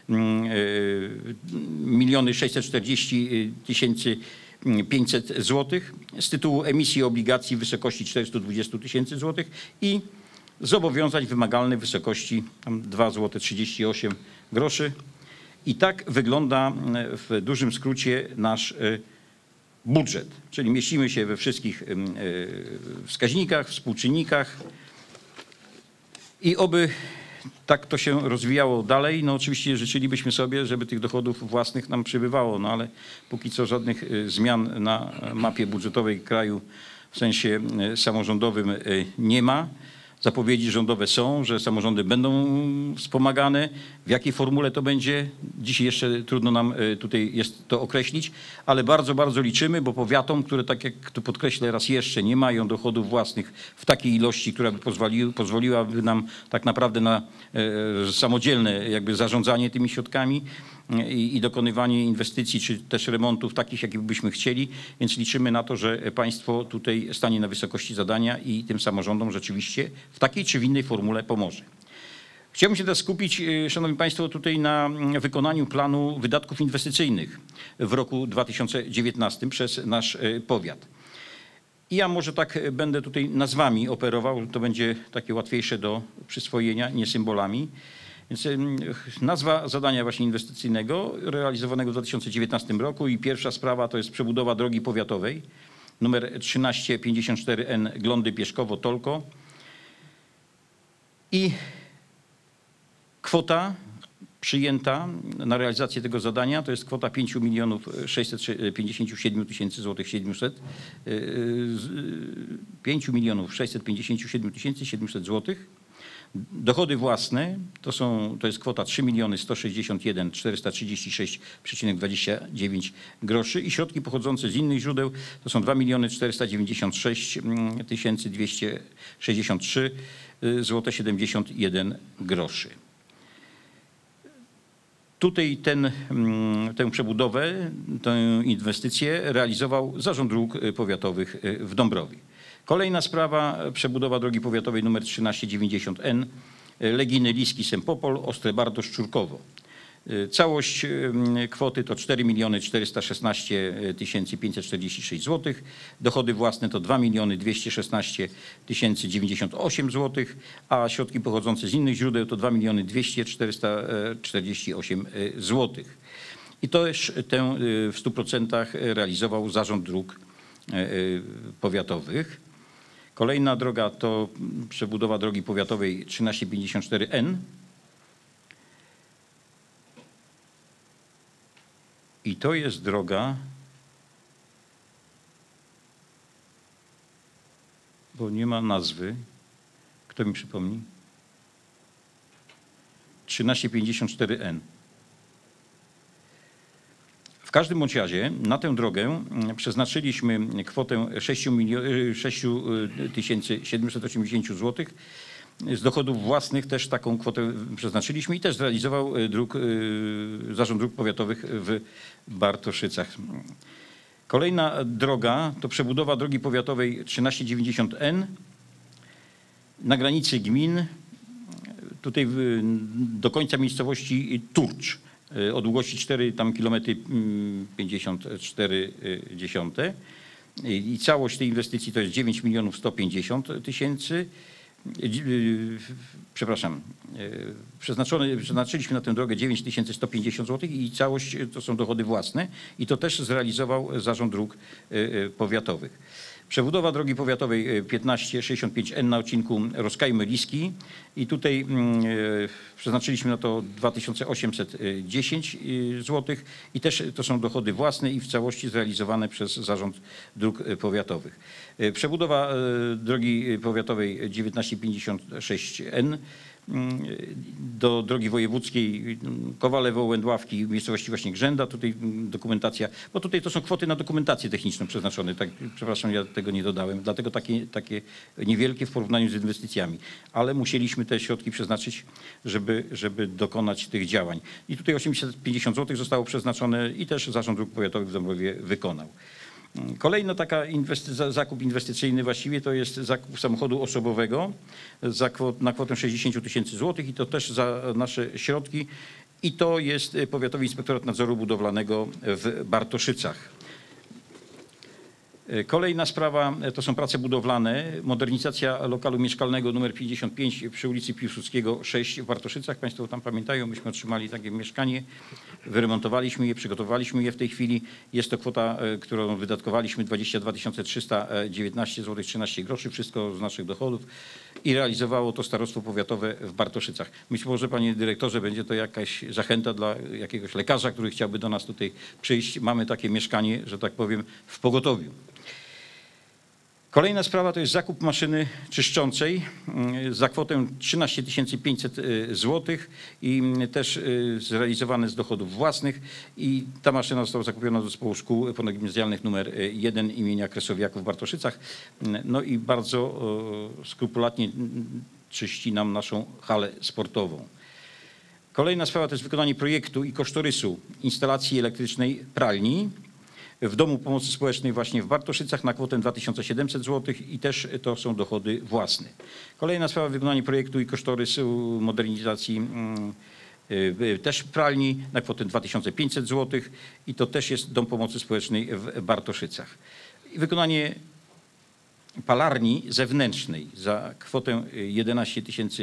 640 500 zł, z tytułu emisji obligacji w wysokości 420 000 zł i zobowiązań wymagalnych w wysokości 2,38 zł. I tak wygląda w dużym skrócie nasz budżet, czyli mieścimy się we wszystkich wskaźnikach, współczynnikach i oby tak to się rozwijało dalej. No oczywiście życzylibyśmy sobie, żeby tych dochodów własnych nam przybywało, no ale póki co żadnych zmian na mapie budżetowej kraju w sensie samorządowym nie ma. Zapowiedzi rządowe są, że samorządy będą wspomagane. W jakiej formule to będzie? Dzisiaj jeszcze trudno nam tutaj jest to określić, ale bardzo, bardzo liczymy, bo powiatom, które tak jak tu podkreślę raz jeszcze, nie mają dochodów własnych w takiej ilości, która by pozwoliłaby nam tak naprawdę na samodzielne jakby zarządzanie tymi środkami i dokonywanie inwestycji, czy też remontów takich, jakich byśmy chcieli, więc liczymy na to, że państwo tutaj stanie na wysokości zadania i tym samorządom rzeczywiście w takiej czy w innej formule pomoże. Chciałbym się teraz skupić, szanowni państwo, tutaj na wykonaniu planu wydatków inwestycyjnych w roku 2019 przez nasz powiat. I ja może tak będę tutaj nazwami operował, to będzie takie łatwiejsze do przyswojenia, nie symbolami. Więc nazwa zadania właśnie inwestycyjnego realizowanego w 2019 roku i pierwsza sprawa to jest przebudowa drogi powiatowej numer 1354N Glądy-Pieszkowo-Tolko i kwota przyjęta na realizację tego zadania to jest kwota 5 657 700 5 657 700 zł. Dochody własne to jest kwota 3 161 436,29 groszy i środki pochodzące z innych źródeł to są 2 496 263 zł 71 groszy. Tutaj tę przebudowę, tę inwestycję realizował Zarząd Dróg Powiatowych w Dąbrowie. Kolejna sprawa, przebudowa drogi powiatowej nr 1390N Leginy Liski Sempopol Ostre Bardosz Czurkowo. Całość kwoty to 4 416 546 zł. Dochody własne to 2 216 098 zł, a środki pochodzące z innych źródeł to 2 200 448 zł. I też tę w 100% realizował Zarząd Dróg Powiatowych. Kolejna droga to przebudowa drogi powiatowej 1354N. I to jest droga, bo nie ma nazwy. Kto mi przypomni? 1354N. W każdym bądź razie na tę drogę przeznaczyliśmy kwotę 6 780 zł. Z dochodów własnych też taką kwotę przeznaczyliśmy i też zrealizował Zarząd Dróg Powiatowych w Bartoszycach. Kolejna droga to przebudowa drogi powiatowej 1390N na granicy gmin, tutaj do końca miejscowości Turcz, o długości 4 km 54 i całość tej inwestycji to jest 9 150 000. Przepraszam, przeznaczyliśmy na tę drogę 9 150 zł i całość to są dochody własne i to też zrealizował Zarząd Dróg Powiatowych. Przebudowa drogi powiatowej 1565N na odcinku Roskajmy-Liski i tutaj przeznaczyliśmy na to 2810 zł i też to są dochody własne i w całości zrealizowane przez Zarząd Dróg Powiatowych. Przebudowa drogi powiatowej 1956N do drogi wojewódzkiej Kowalewo-Łędławki w miejscowości właśnie Grzęda. Tutaj dokumentacja, bo tutaj to są kwoty na dokumentację techniczną przeznaczone. Tak, przepraszam, ja tego nie dodałem, dlatego takie niewielkie w porównaniu z inwestycjami. Ale musieliśmy te środki przeznaczyć, żeby dokonać tych działań. I tutaj 850 zł zostało przeznaczone i też Zarząd Dróg Powiatowych w Dąbrowie wykonał. Kolejna taka zakup inwestycyjny właściwie to jest zakup samochodu osobowego na kwotę 60 000 zł i to też za nasze środki i to jest Powiatowy Inspektorat Nadzoru Budowlanego w Bartoszycach. Kolejna sprawa to są prace budowlane, modernizacja lokalu mieszkalnego nr 55 przy ulicy Piłsudskiego 6 w Bartoszycach. Państwo tam pamiętają, myśmy otrzymali takie mieszkanie, wyremontowaliśmy je, przygotowaliśmy je w tej chwili. Jest to kwota, którą wydatkowaliśmy 22 319 zł 13 groszy, wszystko z naszych dochodów i realizowało to Starostwo Powiatowe w Bartoszycach. Być może, panie dyrektorze, będzie to jakaś zachęta dla jakiegoś lekarza, który chciałby do nas tutaj przyjść. Mamy takie mieszkanie, że tak powiem, w pogotowiu. Kolejna sprawa to jest zakup maszyny czyszczącej za kwotę 13 500 zł i też zrealizowane z dochodów własnych. I ta maszyna została zakupiona do Zespołu Szkół Ponadgimnazjalnych nr 1 imienia Kresowiaków w Bartoszycach. No i bardzo skrupulatnie czyści nam naszą halę sportową. Kolejna sprawa to jest wykonanie projektu i kosztorysu instalacji elektrycznej pralni w Domu Pomocy Społecznej właśnie w Bartoszycach na kwotę 2700 zł i też to są dochody własne. Kolejna sprawa, wykonanie projektu i kosztorysu modernizacji też pralni na kwotę 2500 zł i to też jest Dom Pomocy Społecznej w Bartoszycach. I wykonanie palarni zewnętrznej za kwotę 11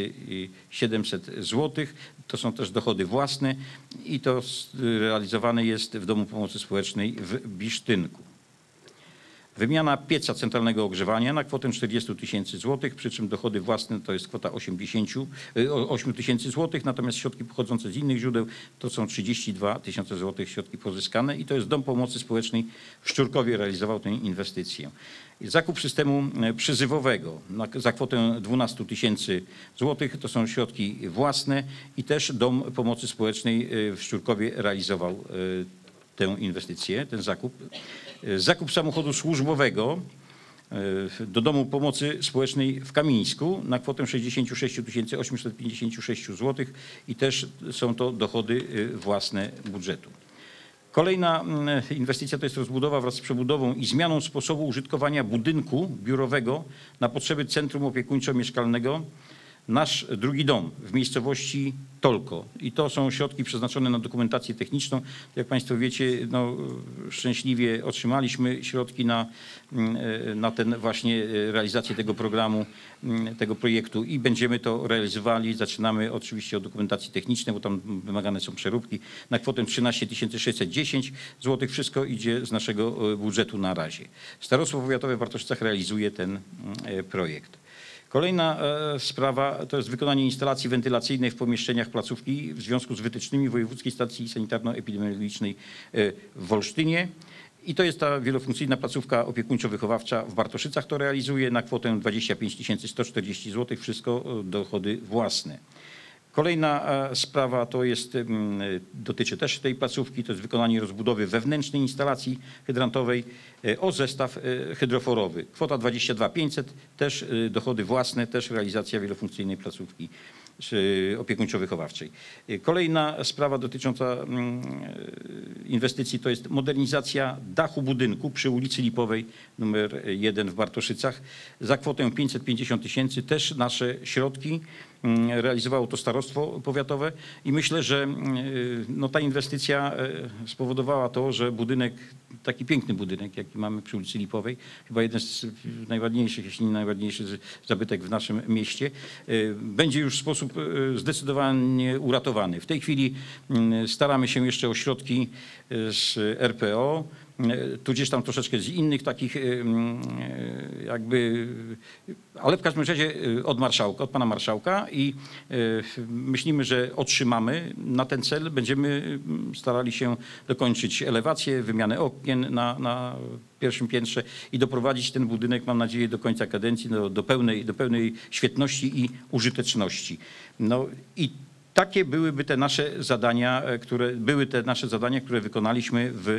700 zł. To są też dochody własne i to realizowane jest w Domu Pomocy Społecznej w Bisztynku. Wymiana pieca centralnego ogrzewania na kwotę 40 000 zł, przy czym dochody własne to jest kwota 8 000 zł, natomiast środki pochodzące z innych źródeł to są 32 000 zł środki pozyskane i to jest Dom Pomocy Społecznej w Szczurkowie realizował tę inwestycję. Zakup systemu przyzywowego za kwotę 12 000 zł to są środki własne i też Dom Pomocy Społecznej w Szczurkowie realizował tę inwestycję, ten zakup. Zakup samochodu służbowego do Domu Pomocy Społecznej w Kamińsku na kwotę 66 856 zł i też są to dochody własne budżetu. Kolejna inwestycja to jest rozbudowa wraz z przebudową i zmianą sposobu użytkowania budynku biurowego na potrzeby Centrum Opiekuńczo-Mieszkalnego Nasz drugi dom w miejscowości Tolko i to są środki przeznaczone na dokumentację techniczną. Jak Państwo wiecie, no, szczęśliwie otrzymaliśmy środki na ten właśnie realizację tego programu, tego projektu i będziemy to realizowali. Zaczynamy oczywiście od dokumentacji technicznej, bo tam wymagane są przeróbki na kwotę 13 610 zł. Wszystko idzie z naszego budżetu na razie. Starostwo Powiatowe w Bartoszycach realizuje ten projekt. Kolejna sprawa to jest wykonanie instalacji wentylacyjnej w pomieszczeniach placówki w związku z wytycznymi Wojewódzkiej Stacji Sanitarno-Epidemiologicznej w Olsztynie. I to jest ta wielofunkcyjna placówka opiekuńczo-wychowawcza w Bartoszycach. To realizuje na kwotę 25 140 zł. Wszystko dochody własne. Kolejna sprawa to jest, dotyczy też tej placówki, to jest wykonanie rozbudowy wewnętrznej instalacji hydrantowej o zestaw hydroforowy. Kwota 22 500, też dochody własne, też realizacja wielofunkcyjnej placówki opiekuńczo-wychowawczej. Kolejna sprawa dotycząca inwestycji to jest modernizacja dachu budynku przy ulicy Lipowej nr 1 w Bartoszycach za kwotę 550 000, też nasze środki. Realizowało to starostwo powiatowe i myślę, że no, ta inwestycja spowodowała to, że budynek, taki piękny budynek, jaki mamy przy ulicy Lipowej, chyba jeden z najładniejszych, jeśli nie najładniejszy zabytek w naszym mieście, będzie już w sposób zdecydowanie uratowany. W tej chwili staramy się jeszcze o środki z RPO, tudzież tam troszeczkę z innych takich jakby, ale w każdym razie od marszałka, od pana marszałka i myślimy, że otrzymamy na ten cel. Będziemy starali się dokończyć elewację, wymianę okien na pierwszym piętrze i doprowadzić ten budynek, mam nadzieję, do końca kadencji, do pełnej świetności i użyteczności. No i takie byłyby te nasze zadania, które wykonaliśmy w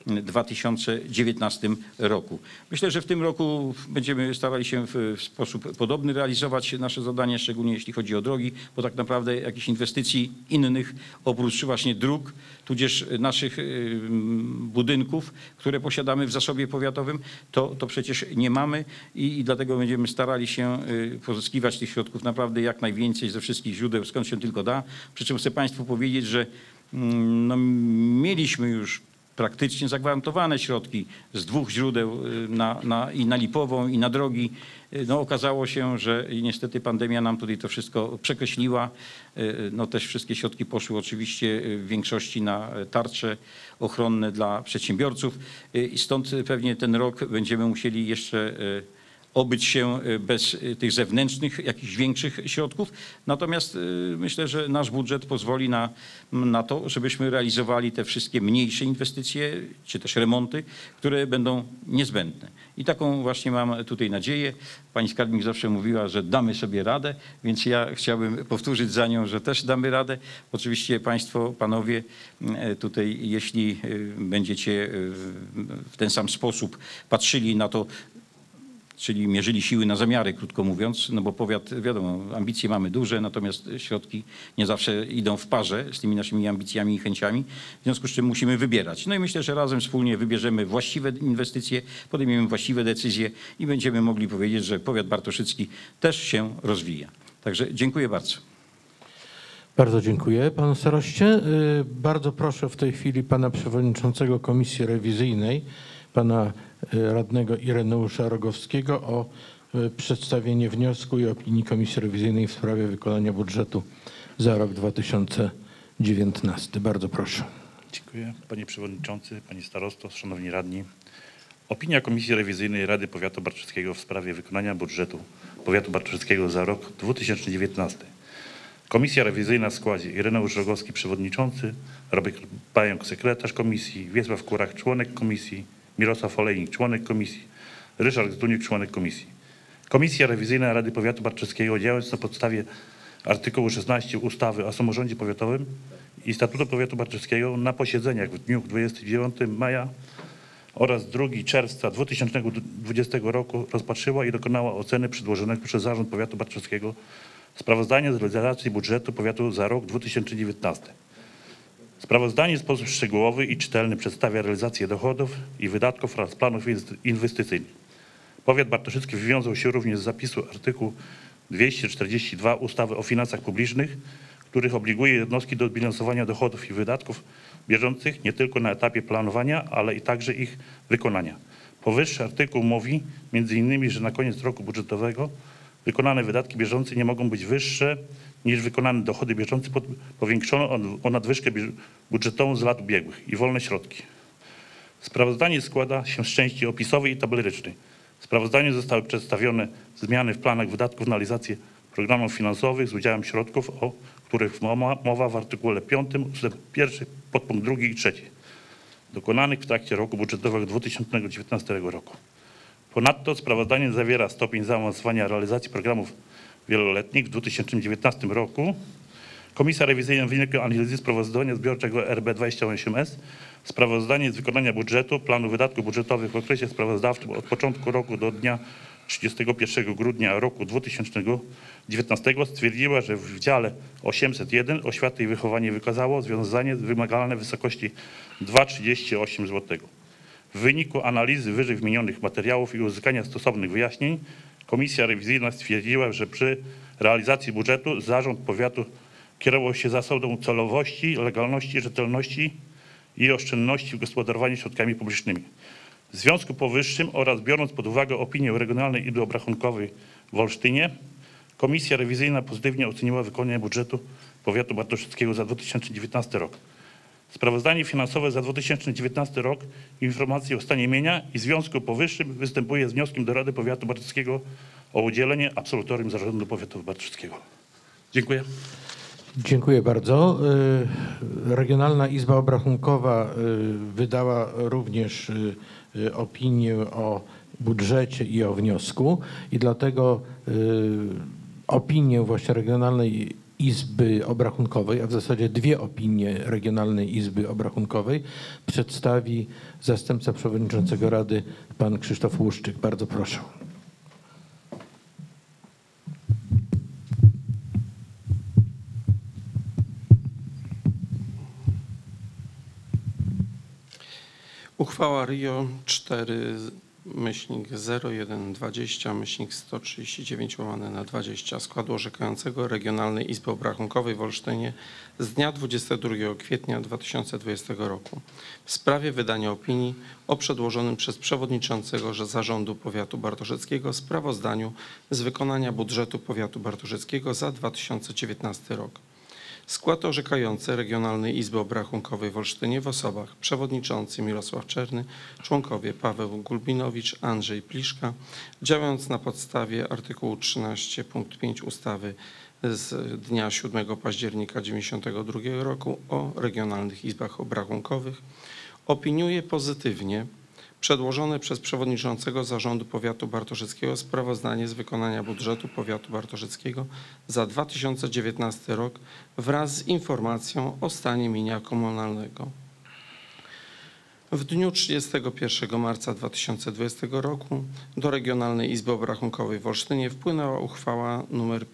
2019 roku. Myślę, że w tym roku będziemy starali się w sposób podobny realizować nasze zadania, szczególnie jeśli chodzi o drogi, bo tak naprawdę jakichś inwestycji innych, oprócz właśnie dróg, tudzież naszych budynków, które posiadamy w zasobie powiatowym, to przecież nie mamy i dlatego będziemy starali się pozyskiwać tych środków naprawdę jak najwięcej ze wszystkich źródeł, skąd się tylko da. Przy czym chcę Państwu powiedzieć, że no, mieliśmy już praktycznie zagwarantowane środki z dwóch źródeł i na Lipową, i na drogi. No, okazało się, że niestety pandemia nam tutaj to wszystko przekreśliła. No, też wszystkie środki poszły oczywiście w większości na tarcze ochronne dla przedsiębiorców i stąd pewnie ten rok będziemy musieli jeszcze obyć się bez tych zewnętrznych, jakichś większych środków. Natomiast myślę, że nasz budżet pozwoli na to, żebyśmy realizowali te wszystkie mniejsze inwestycje, czy też remonty, które będą niezbędne. I taką właśnie mam tutaj nadzieję. Pani skarbnik zawsze mówiła, że damy sobie radę, więc ja chciałbym powtórzyć za nią, że też damy radę. Oczywiście państwo, panowie, tutaj jeśli będziecie w ten sam sposób patrzyli na to, czyli mierzyli siły na zamiary, krótko mówiąc, no bo powiat, wiadomo, ambicje mamy duże, natomiast środki nie zawsze idą w parze z tymi naszymi ambicjami i chęciami, w związku z czym musimy wybierać. No i myślę, że razem wspólnie wybierzemy właściwe inwestycje, podejmiemy właściwe decyzje i będziemy mogli powiedzieć, że powiat bartoszycki też się rozwija. Także dziękuję bardzo. Bardzo dziękuję panu staroście. Bardzo proszę w tej chwili pana przewodniczącego Komisji Rewizyjnej, pana radnego Ireneusza Rogowskiego o przedstawienie wniosku i opinii Komisji Rewizyjnej w sprawie wykonania budżetu za rok 2019. Bardzo proszę. Dziękuję. Panie Przewodniczący, Panie Starosto, Szanowni Radni. Opinia Komisji Rewizyjnej Rady Powiatu Bartoszyckiego w sprawie wykonania budżetu Powiatu Bartoszyckiego za rok 2019. Komisja rewizyjna w składzie: Ireneusz Rogowski, przewodniczący, Robert Pająk, sekretarz komisji, Wiesław Kurach, członek komisji, Mirosław Olejnik, członek komisji, Ryszard Zduniuk, członek komisji. Komisja rewizyjna Rady Powiatu Bartoszyckiego, działając na podstawie artykułu 16 ustawy o samorządzie powiatowym i Statutu Powiatu Bartoszyckiego, na posiedzeniach w dniu 29 maja oraz 2 czerwca 2020 roku rozpatrzyła i dokonała oceny przedłożonego przez Zarząd Powiatu Bartoszyckiego sprawozdania z realizacji budżetu powiatu za rok 2019. Sprawozdanie w sposób szczegółowy i czytelny przedstawia realizację dochodów i wydatków oraz planów inwestycyjnych. Powiat bartoszycki wywiązał się również z zapisu artykułu 242 ustawy o finansach publicznych, których obliguje jednostki do bilansowania dochodów i wydatków bieżących nie tylko na etapie planowania, ale i także ich wykonania. Powyższy artykuł mówi m.in., że na koniec roku budżetowego wykonane wydatki bieżące nie mogą być wyższe niż wykonane dochody bieżące powiększono o nadwyżkę budżetową z lat ubiegłych i wolne środki. Sprawozdanie składa się z części opisowej i tabelarycznej. W sprawozdaniu zostały przedstawione zmiany w planach wydatków na realizację programów finansowych z udziałem środków, o których mowa w artykule 5 ust. 1 podpunkt 2 i 3, dokonanych w trakcie roku budżetowego 2019 roku. Ponadto sprawozdanie zawiera stopień zaawansowania realizacji programów wieloletnich w 2019 roku. Komisja rewizyjna w wyniku analizy sprawozdania zbiorczego RB28S sprawozdanie z wykonania budżetu, planu wydatków budżetowych w okresie sprawozdawczym od początku roku do dnia 31 grudnia roku 2019 stwierdziła, że w dziale 801 Oświata i Wychowanie wykazało rozwiązanie wymagalne w wysokości 2,38 zł. W wyniku analizy wyżej wymienionych materiałów i uzyskania stosownych wyjaśnień Komisja rewizyjna stwierdziła, że przy realizacji budżetu Zarząd Powiatu kierował się zasadą celowości, legalności, rzetelności i oszczędności w gospodarowaniu środkami publicznymi. W związku z powyższym oraz biorąc pod uwagę opinię Regionalnej Izby Obrachunkowej w Olsztynie, Komisja rewizyjna pozytywnie oceniła wykonanie budżetu Powiatu Bartoszyckiego za 2019 rok. Sprawozdanie finansowe za 2019 rok, informacje o stanie mienia i w związku z powyższym występuje z wnioskiem do Rady Powiatu Bartoszyckiego o udzielenie absolutorium Zarządu Powiatu Bartoszyckiego. Dziękuję. Dziękuję bardzo. Regionalna Izba Obrachunkowa wydała również opinię o budżecie i o wniosku i dlatego opinię właśnie Regionalnej Izby Obrachunkowej, a w zasadzie dwie opinie Regionalnej Izby Obrachunkowej przedstawi zastępca przewodniczącego Rady pan Krzysztof Łuszczyk. Bardzo proszę. Uchwała RIO 4/0120/139/20 składu orzekającego Regionalnej Izby Obrachunkowej w Olsztynie z dnia 22 kwietnia 2020 roku w sprawie wydania opinii o przedłożonym przez przewodniczącego Zarządu Powiatu Bartoszyckiego sprawozdaniu z wykonania budżetu Powiatu Bartoszyckiego za 2019 rok. Skład orzekający Regionalnej Izby Obrachunkowej w Olsztynie w osobach przewodniczący Mirosław Czerny, członkowie Paweł Gulbinowicz, Andrzej Pliszka, działając na podstawie artykułu 13 punkt 5 ustawy z dnia 7 października 1992 roku o regionalnych izbach obrachunkowych, opiniuje pozytywnie przedłożone przez przewodniczącego Zarządu Powiatu Bartoszyckiego sprawozdanie z wykonania budżetu Powiatu Bartoszyckiego za 2019 rok wraz z informacją o stanie mienia komunalnego. W dniu 31 marca 2020 roku do Regionalnej Izby Obrachunkowej w Olsztynie wpłynęła uchwała nr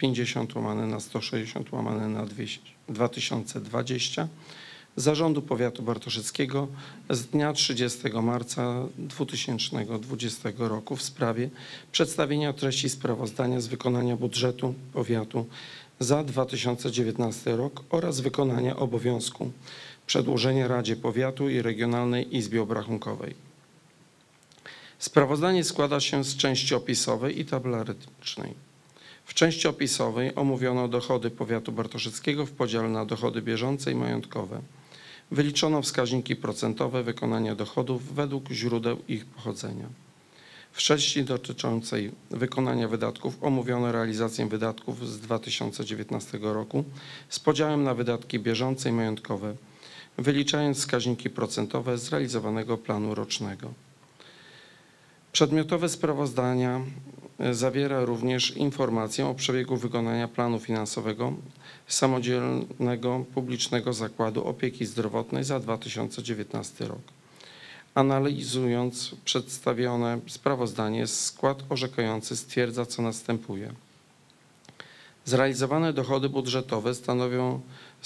50/160/2020 Zarządu Powiatu Bartoszyckiego z dnia 30 marca 2020 roku w sprawie przedstawienia treści sprawozdania z wykonania budżetu powiatu za 2019 rok oraz wykonania obowiązku przedłożenia Radzie Powiatu i Regionalnej Izbie Obrachunkowej. Sprawozdanie składa się z części opisowej i tabelarycznej. W części opisowej omówiono dochody powiatu bartoszyckiego w podziale na dochody bieżące i majątkowe. Wyliczono wskaźniki procentowe wykonania dochodów według źródeł ich pochodzenia. W części dotyczącej wykonania wydatków omówiono realizację wydatków z 2019 roku z podziałem na wydatki bieżące i majątkowe, wyliczając wskaźniki procentowe z realizowanego planu rocznego. Przedmiotowe sprawozdania zawiera również informację o przebiegu wykonania planu finansowego Samodzielnego Publicznego Zakładu Opieki Zdrowotnej za 2019 rok. Analizując przedstawione sprawozdanie, skład orzekający stwierdza, co następuje. Zrealizowane dochody budżetowe stanowią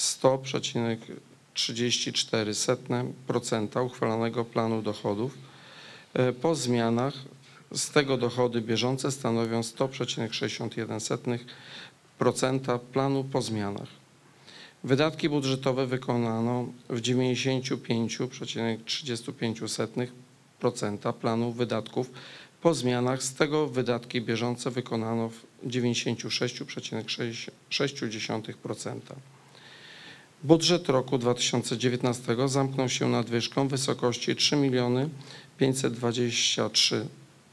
100,34% uchwalonego planu dochodów. Po zmianach z tego dochody bieżące stanowią 100,61% planu po zmianach. Wydatki budżetowe wykonano w 95,35% planu wydatków. Po zmianach z tego wydatki bieżące wykonano w 96,6%. Budżet roku 2019 zamknął się nadwyżką w wysokości 3 523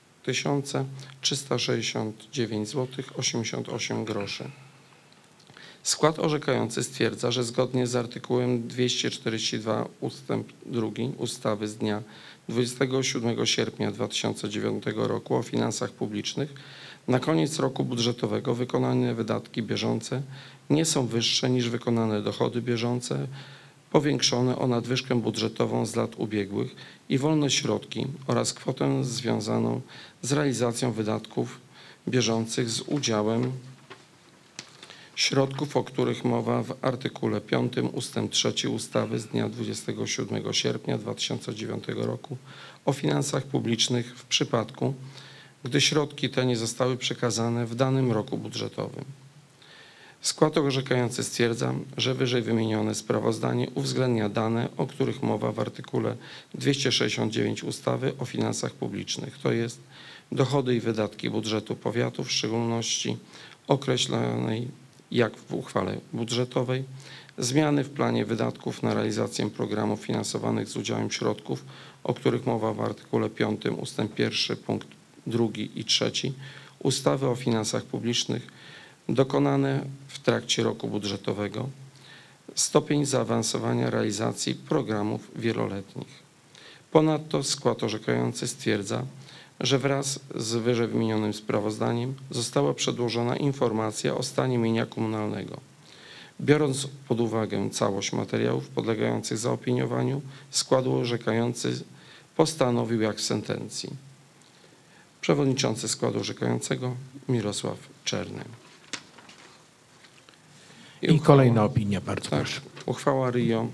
369 zł 88 groszy. Skład orzekający stwierdza, że zgodnie z artykułem 242 ust. 2 ustawy z dnia 27 sierpnia 2009 roku o finansach publicznych na koniec roku budżetowego wykonane wydatki bieżące nie są wyższe niż wykonane dochody bieżące powiększone o nadwyżkę budżetową z lat ubiegłych i wolne środki oraz kwotę związaną z realizacją wydatków bieżących z udziałem środków, o których mowa w artykule 5 ust. 3 ustawy z dnia 27 sierpnia 2009 roku o finansach publicznych w przypadku, gdy środki te nie zostały przekazane w danym roku budżetowym. Skład orzekający stwierdza, że wyżej wymienione sprawozdanie uwzględnia dane, o których mowa w artykule 269 ustawy o finansach publicznych, to jest dochody i wydatki budżetu powiatu, w szczególności określonej jak w uchwale budżetowej, zmiany w planie wydatków na realizację programów finansowanych z udziałem środków, o których mowa w artykule 5 ust. 1 punkt 2 i 3 ustawy o finansach publicznych dokonane w trakcie roku budżetowego, stopień zaawansowania realizacji programów wieloletnich. Ponadto skład orzekający stwierdza, że wraz z wyżej wymienionym sprawozdaniem została przedłożona informacja o stanie mienia komunalnego. Biorąc pod uwagę całość materiałów podlegających zaopiniowaniu, skład orzekający postanowił jak w sentencji. Przewodniczący składu orzekającego Mirosław Czerny. I kolejna opinia, bardzo tak, proszę. Uchwała RIO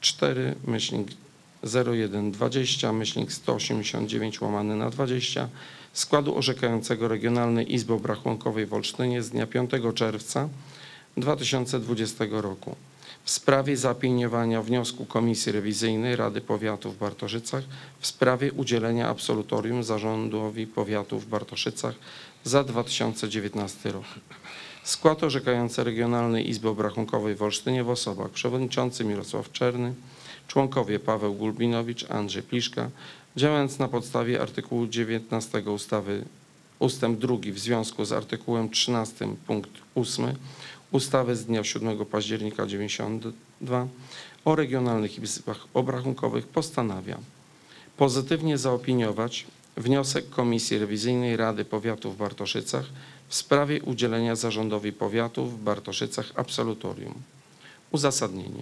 4/0120/189/20 składu orzekającego Regionalnej Izby Obrachunkowej w Olsztynie z dnia 5 czerwca 2020 roku w sprawie zaopiniowania wniosku Komisji Rewizyjnej Rady Powiatu w Bartoszycach w sprawie udzielenia absolutorium Zarządowi Powiatu w Bartoszycach za 2019 rok. Skład orzekający Regionalnej Izby Obrachunkowej w Olsztynie w osobach: przewodniczący Mirosław Czerny, członkowie Paweł Gulbinowicz, Andrzej Pliszka, działając na podstawie artykułu 19 ustawy ustęp 2 w związku z artykułem 13 punkt 8 ustawy z dnia 7 października 1992 o regionalnych izbach obrachunkowych postanawia pozytywnie zaopiniować wniosek Komisji Rewizyjnej Rady Powiatu w Bartoszycach w sprawie udzielenia zarządowi powiatu w Bartoszycach absolutorium. Uzasadnienie.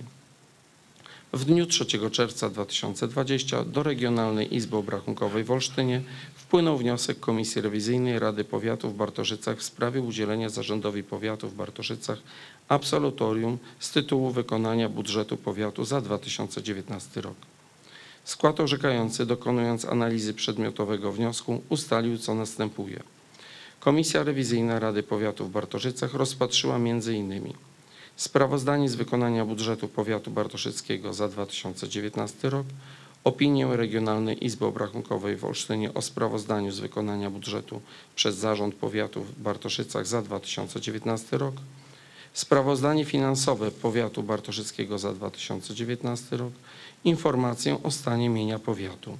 W dniu 3 czerwca 2020 do Regionalnej Izby Obrachunkowej w Olsztynie wpłynął wniosek Komisji Rewizyjnej Rady Powiatu w Bartoszycach w sprawie udzielenia zarządowi powiatu w Bartoszycach absolutorium z tytułu wykonania budżetu powiatu za 2019 rok. Skład orzekający, dokonując analizy przedmiotowego wniosku, ustalił, co następuje. Komisja Rewizyjna Rady Powiatu w Bartoszycach rozpatrzyła m.in. sprawozdanie z wykonania budżetu powiatu bartoszyckiego za 2019 rok, opinię Regionalnej Izby Obrachunkowej w Olsztynie o sprawozdaniu z wykonania budżetu przez Zarząd Powiatu w Bartoszycach za 2019 rok, sprawozdanie finansowe powiatu bartoszyckiego za 2019 rok, informację o stanie mienia powiatu.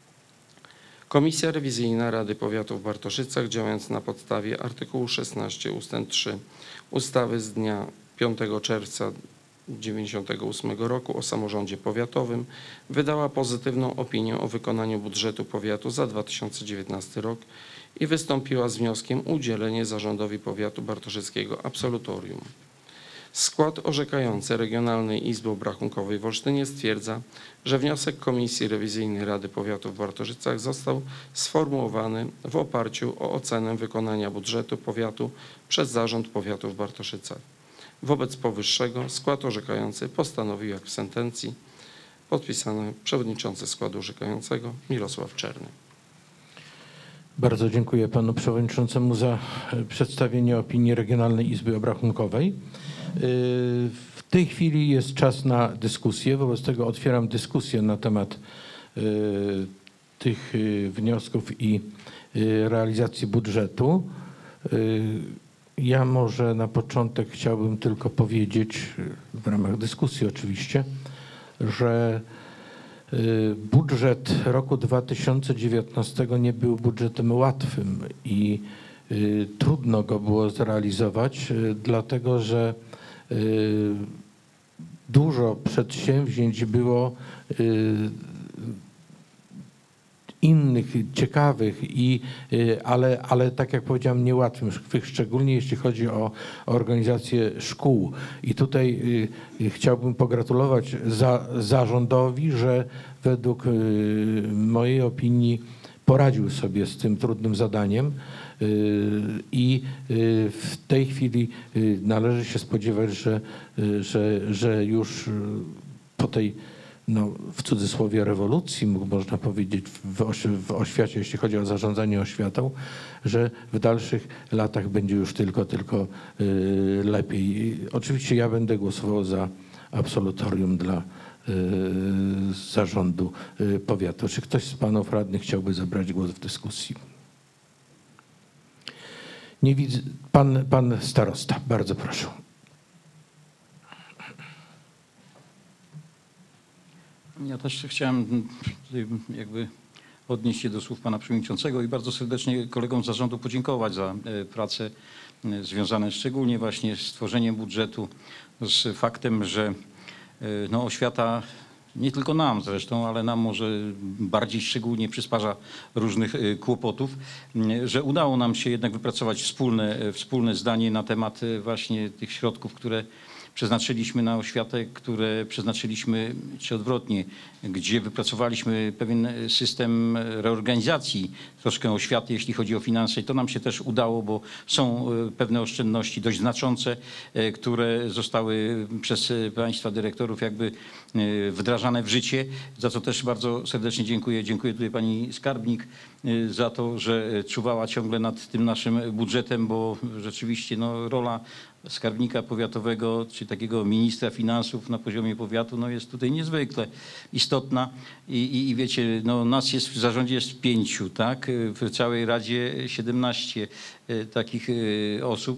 Komisja Rewizyjna Rady Powiatu w Bartoszycach, działając na podstawie artykułu 16 ust. 3 ustawy z dnia 5 czerwca 1998 roku o samorządzie powiatowym, wydała pozytywną opinię o wykonaniu budżetu powiatu za 2019 rok i wystąpiła z wnioskiem o udzielenie zarządowi powiatu bartoszyckiego absolutorium. Skład orzekający Regionalnej Izby Obrachunkowej w Olsztynie stwierdza, że wniosek Komisji Rewizyjnej Rady Powiatu w Bartoszycach został sformułowany w oparciu o ocenę wykonania budżetu powiatu przez Zarząd Powiatu w Bartoszycach. Wobec powyższego skład orzekający postanowił, jak w sentencji, podpisany przewodniczący składu orzekającego Mirosław Czerny. Bardzo dziękuję panu przewodniczącemu za przedstawienie opinii Regionalnej Izby Obrachunkowej. W tej chwili jest czas na dyskusję, wobec tego otwieram dyskusję na temat tych wniosków i realizacji budżetu. Ja może na początek chciałbym tylko powiedzieć, w ramach dyskusji oczywiście, że budżet roku 2019 nie był budżetem łatwym i trudno go było zrealizować, dlatego że dużo przedsięwzięć było innych, ciekawych, ale tak jak powiedziałem, niełatwych, szczególnie jeśli chodzi o organizację szkół. I tutaj chciałbym pogratulować zarządowi, że według mojej opinii poradził sobie z tym trudnym zadaniem i w tej chwili należy się spodziewać, że już po tej, no, w cudzysłowie rewolucji, można powiedzieć, w oświacie, jeśli chodzi o zarządzanie oświatą, że w dalszych latach będzie już tylko lepiej. Oczywiście ja będę głosował za absolutorium dla zarządu powiatu. Czy ktoś z panów radnych chciałby zabrać głos w dyskusji? Nie widzę. Pan starosta, bardzo proszę. Ja też chciałem tutaj jakby odnieść się do słów pana przewodniczącego i bardzo serdecznie kolegom z zarządu podziękować za pracę związane szczególnie właśnie z tworzeniem budżetu, z faktem, że no, oświata nie tylko nam zresztą, ale nam może bardziej szczególnie przysparza różnych kłopotów, że udało nam się jednak wypracować wspólne zdanie na temat właśnie tych środków, które przeznaczyliśmy na oświatę, które przeznaczyliśmy, czy odwrotnie, gdzie wypracowaliśmy pewien system reorganizacji troszkę oświaty, jeśli chodzi o finanse. I to nam się też udało, bo są pewne oszczędności dość znaczące, które zostały przez państwa dyrektorów jakby wdrażane w życie, za co też bardzo serdecznie dziękuję. Dziękuję tutaj pani skarbnik za to, że czuwała ciągle nad tym naszym budżetem, bo rzeczywiście no, rola skarbnika powiatowego, czy takiego ministra finansów na poziomie powiatu, no jest tutaj niezwykle istotna i wiecie, no nas jest w zarządzie jest 5, tak? W całej Radzie 17 takich osób,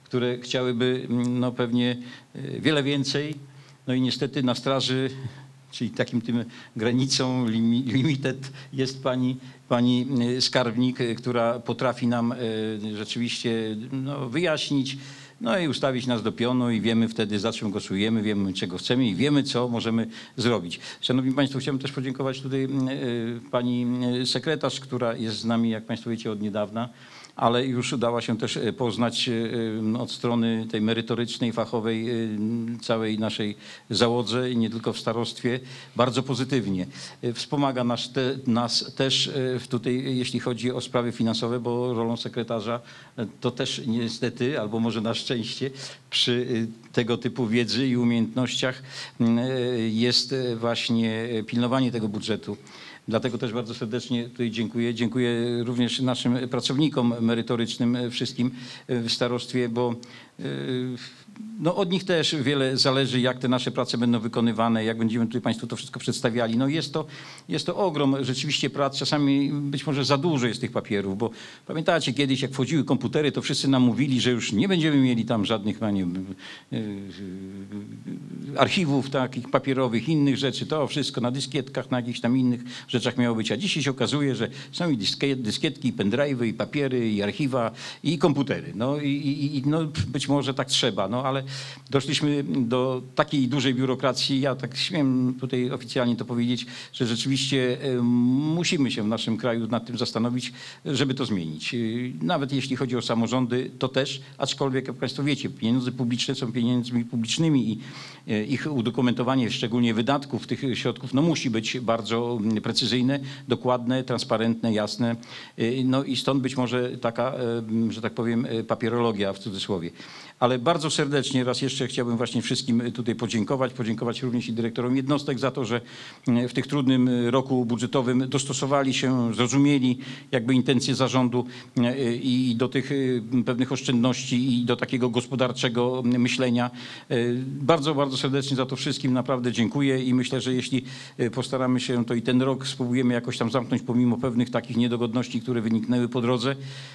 które chciałyby no pewnie wiele więcej. No i niestety na straży, czyli takim tym granicą, limited jest pani skarbnik, która potrafi nam rzeczywiście no, wyjaśnić, no i ustawić nas do pionu i wiemy wtedy, za czym głosujemy, wiemy, czego chcemy i wiemy, co możemy zrobić. Szanowni Państwo, chciałbym też podziękować tutaj pani sekretarz, która jest z nami, jak Państwo wiecie, od niedawna, ale już udała się też poznać od strony tej merytorycznej, fachowej całej naszej załodze i nie tylko w starostwie bardzo pozytywnie. Wspomaga nas też tutaj, jeśli chodzi o sprawy finansowe, bo rolą sekretarza to też niestety, albo może na szczęście, przy tego typu wiedzy i umiejętnościach jest właśnie pilnowanie tego budżetu. Dlatego też bardzo serdecznie tutaj dziękuję. Dziękuję również naszym pracownikom merytorycznym wszystkim w starostwie, bo no od nich też wiele zależy, jak te nasze prace będą wykonywane, jak będziemy tutaj Państwu to wszystko przedstawiali. No jest to ogrom rzeczywiście prac, czasami być może za dużo jest tych papierów, bo pamiętacie kiedyś, jak wchodziły komputery, to wszyscy nam mówili, że już nie będziemy mieli tam żadnych archiwów takich papierowych, innych rzeczy, to wszystko na dyskietkach, na jakichś tam innych rzeczach miało być. A dzisiaj się okazuje, że są i dyskietki, i pendrive'y, i papiery, i archiwa, i komputery. No i no, być może tak trzeba, no ale doszliśmy do takiej dużej biurokracji, ja tak śmiem tutaj oficjalnie to powiedzieć, że rzeczywiście musimy się w naszym kraju nad tym zastanowić, żeby to zmienić. Nawet jeśli chodzi o samorządy, to też, aczkolwiek jak Państwo wiecie, pieniądze publiczne są pieniędzmi publicznymi i ich udokumentowanie, szczególnie wydatków tych środków, no musi być bardzo precyzyjne, dokładne, transparentne, jasne. No i stąd być może taka, że tak powiem, papierologia w cudzysłowie. Ale bardzo serdecznie raz jeszcze chciałbym właśnie wszystkim tutaj podziękować również i dyrektorom jednostek za to, że w tych trudnym roku budżetowym dostosowali się, zrozumieli jakby intencje zarządu i do tych pewnych oszczędności i do takiego gospodarczego myślenia. Bardzo, bardzo serdecznie za to wszystkim naprawdę dziękuję i myślę, że jeśli postaramy się, to i ten rok spróbujemy jakoś tam zamknąć pomimo pewnych takich niedogodności, które wyniknęły po drodze,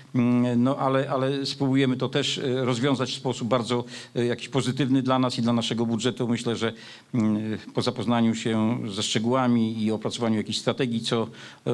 no ale spróbujemy to też rozwiązać w sposób bardzo jakiś pozytywny dla nas i dla naszego budżetu. Myślę, że po zapoznaniu się ze szczegółami i opracowaniu jakiejś strategii, co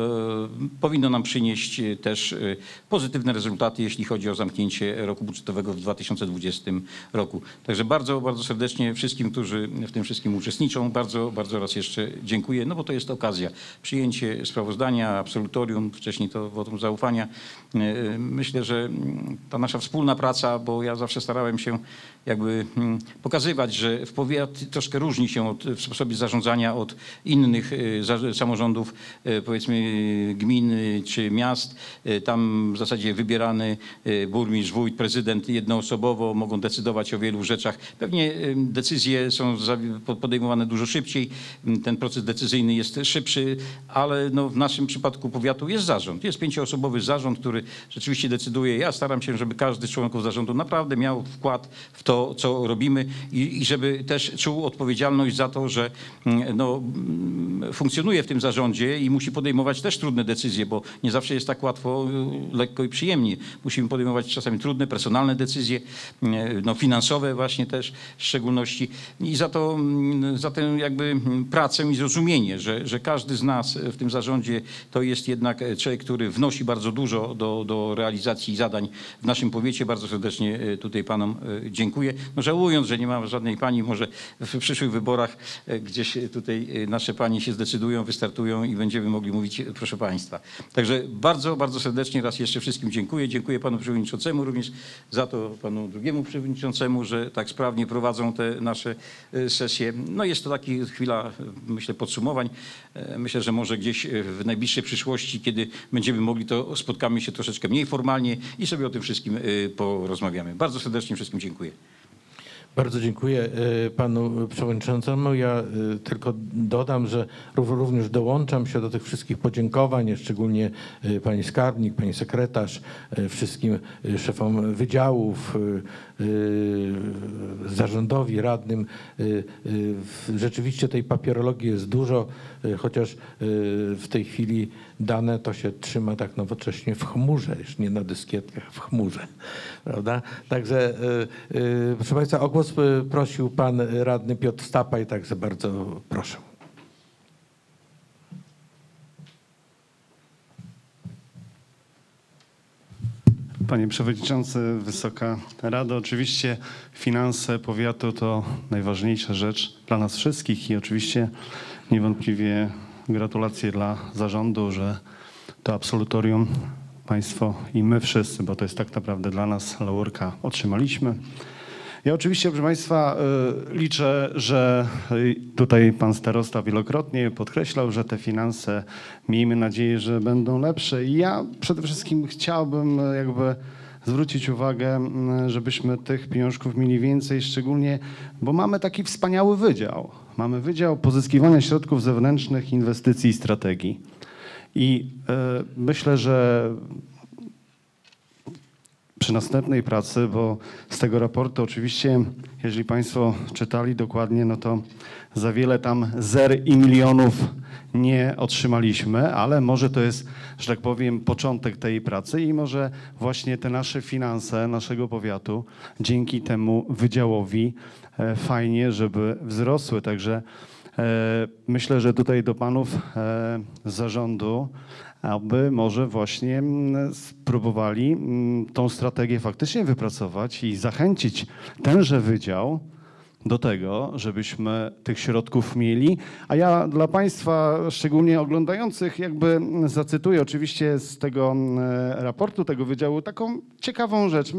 powinno nam przynieść też pozytywne rezultaty, jeśli chodzi o zamknięcie roku budżetowego w 2020 roku. Także bardzo, bardzo serdecznie wszystkim, którzy w tym wszystkim uczestniczą, bardzo, bardzo raz jeszcze dziękuję, no bo to jest okazja. Przyjęcie sprawozdania, absolutorium, wcześniej to wotum zaufania. Myślę, że ta nasza wspólna praca, bo ja zawsze starałem się jakby pokazywać, że w powiat troszkę różni się w sposobie zarządzania od innych samorządów, powiedzmy gmin czy miast. Tam w zasadzie wybierany burmistrz, wójt, prezydent jednoosobowo mogą decydować o wielu rzeczach. Pewnie decyzje są podejmowane dużo szybciej, ten proces decyzyjny jest szybszy, ale no w naszym przypadku powiatu jest zarząd. Jest 5-osobowy zarząd, który rzeczywiście decyduje. Ja staram się, żeby każdy z członków zarządu naprawdę miał wkład w to, co robimy i żeby też czuł odpowiedzialność za to, że no, funkcjonuje w tym zarządzie i musi podejmować też trudne decyzje, bo nie zawsze jest tak łatwo, lekko i przyjemnie. Musimy podejmować czasami trudne, personalne decyzje, no, finansowe właśnie też w szczególności. I za tę jakby pracę i zrozumienie, że każdy z nas w tym zarządzie to jest jednak człowiek, który wnosi bardzo dużo do realizacji zadań w naszym powiecie. Bardzo serdecznie tutaj panom dziękuję. No, żałując, że nie ma żadnej pani, może w przyszłych wyborach gdzieś tutaj nasze panie się zdecydują, wystartują i będziemy mogli mówić, proszę państwa. Także bardzo, bardzo serdecznie raz jeszcze wszystkim dziękuję. Dziękuję panu przewodniczącemu również za to, panu drugiemu przewodniczącemu, że tak sprawnie prowadzą te nasze sesje. No jest to taka chwila, myślę, podsumowań. Myślę, że może gdzieś w najbliższej przyszłości, kiedy będziemy mogli, to spotkamy się troszeczkę mniej formalnie i sobie o tym wszystkim porozmawiamy. Bardzo serdecznie wszystkim dziękuję. Bardzo dziękuję panu przewodniczącemu. Ja tylko dodam, że również dołączam się do tych wszystkich podziękowań, szczególnie pani skarbnik, pani sekretarz, wszystkim szefom wydziałów, zarządowi, radnym. Rzeczywiście tej papierologii jest dużo, chociaż w tej chwili dane to się trzyma tak nowocześnie w chmurze, już nie na dyskietkach, w chmurze, prawda? Także proszę Państwa, o głos prosił pan radny Piotr Stapaj, także bardzo proszę. Panie Przewodniczący, Wysoka Rado, oczywiście finanse powiatu to najważniejsza rzecz dla nas wszystkich i oczywiście niewątpliwie gratulacje dla zarządu, że to absolutorium Państwo i my wszyscy, bo to jest tak naprawdę dla nas laurka, otrzymaliśmy. Ja oczywiście, proszę Państwa, liczę, że tutaj pan starosta wielokrotnie podkreślał, że te finanse, miejmy nadzieję, że będą lepsze. I ja przede wszystkim chciałbym jakby zwrócić uwagę, żebyśmy tych pieniążków mieli więcej, szczególnie, bo mamy taki wspaniały wydział. Mamy Wydział Pozyskiwania Środków Zewnętrznych, Inwestycji i Strategii. I myślę, że przy następnej pracy, bo z tego raportu oczywiście, jeżeli Państwo czytali dokładnie, no to za wiele tam zer i milionów nie otrzymaliśmy, ale może to jest, że tak powiem, początek tej pracy i może właśnie te nasze finanse naszego powiatu dzięki temu wydziałowi fajnie, żeby wzrosły. Także myślę, że tutaj do panów z zarządu, aby może właśnie spróbowali tą strategię faktycznie wypracować i zachęcić tenże wydział do tego, żebyśmy tych środków mieli. A ja dla Państwa, szczególnie oglądających, jakby zacytuję oczywiście z tego raportu tego wydziału taką ciekawą rzecz.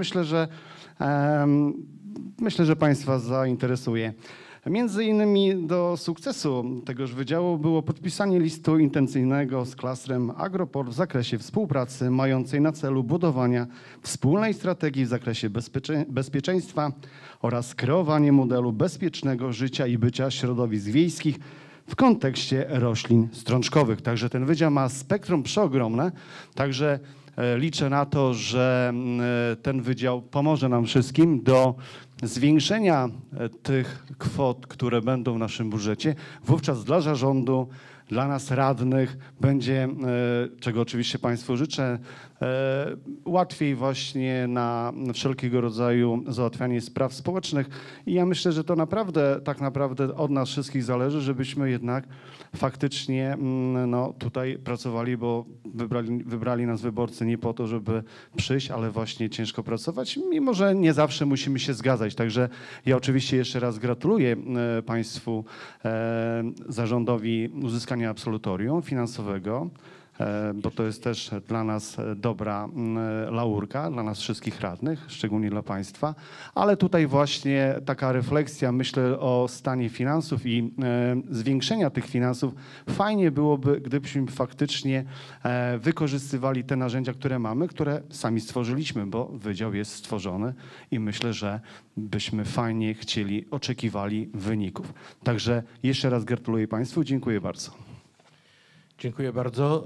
Myślę, że Państwa zainteresuje. Między innymi do sukcesu tegoż wydziału było podpisanie listu intencyjnego z klastrem Agroport w zakresie współpracy mającej na celu budowania wspólnej strategii w zakresie bezpieczeństwa oraz kreowanie modelu bezpiecznego życia i bycia środowisk wiejskich w kontekście roślin strączkowych. Także ten wydział ma spektrum przeogromne, także liczę na to, że ten wydział pomoże nam wszystkim do zwiększenia tych kwot, które będą w naszym budżecie. Wówczas dla zarządu, dla nas radnych będzie, czego oczywiście Państwu życzę, łatwiej właśnie na wszelkiego rodzaju załatwianie spraw społecznych. I ja myślę, że to naprawdę, tak naprawdę od nas wszystkich zależy, żebyśmy jednak faktycznie no, tutaj pracowali, bo wybrali nas wyborcy nie po to, żeby przyjść, ale właśnie ciężko pracować, mimo że nie zawsze musimy się zgadzać. Także ja oczywiście jeszcze raz gratuluję Państwu, zarządowi uzyskania absolutorium finansowego, bo to jest też dla nas dobra laurka, dla nas wszystkich radnych, szczególnie dla Państwa. Ale tutaj właśnie taka refleksja, myślę o stanie finansów i zwiększenia tych finansów. Fajnie byłoby, gdybyśmy faktycznie wykorzystywali te narzędzia, które mamy, które sami stworzyliśmy, bo wydział jest stworzony i myślę, że byśmy fajnie chcieli, oczekiwali wyników. Także jeszcze raz gratuluję Państwu, dziękuję bardzo. Dziękuję bardzo.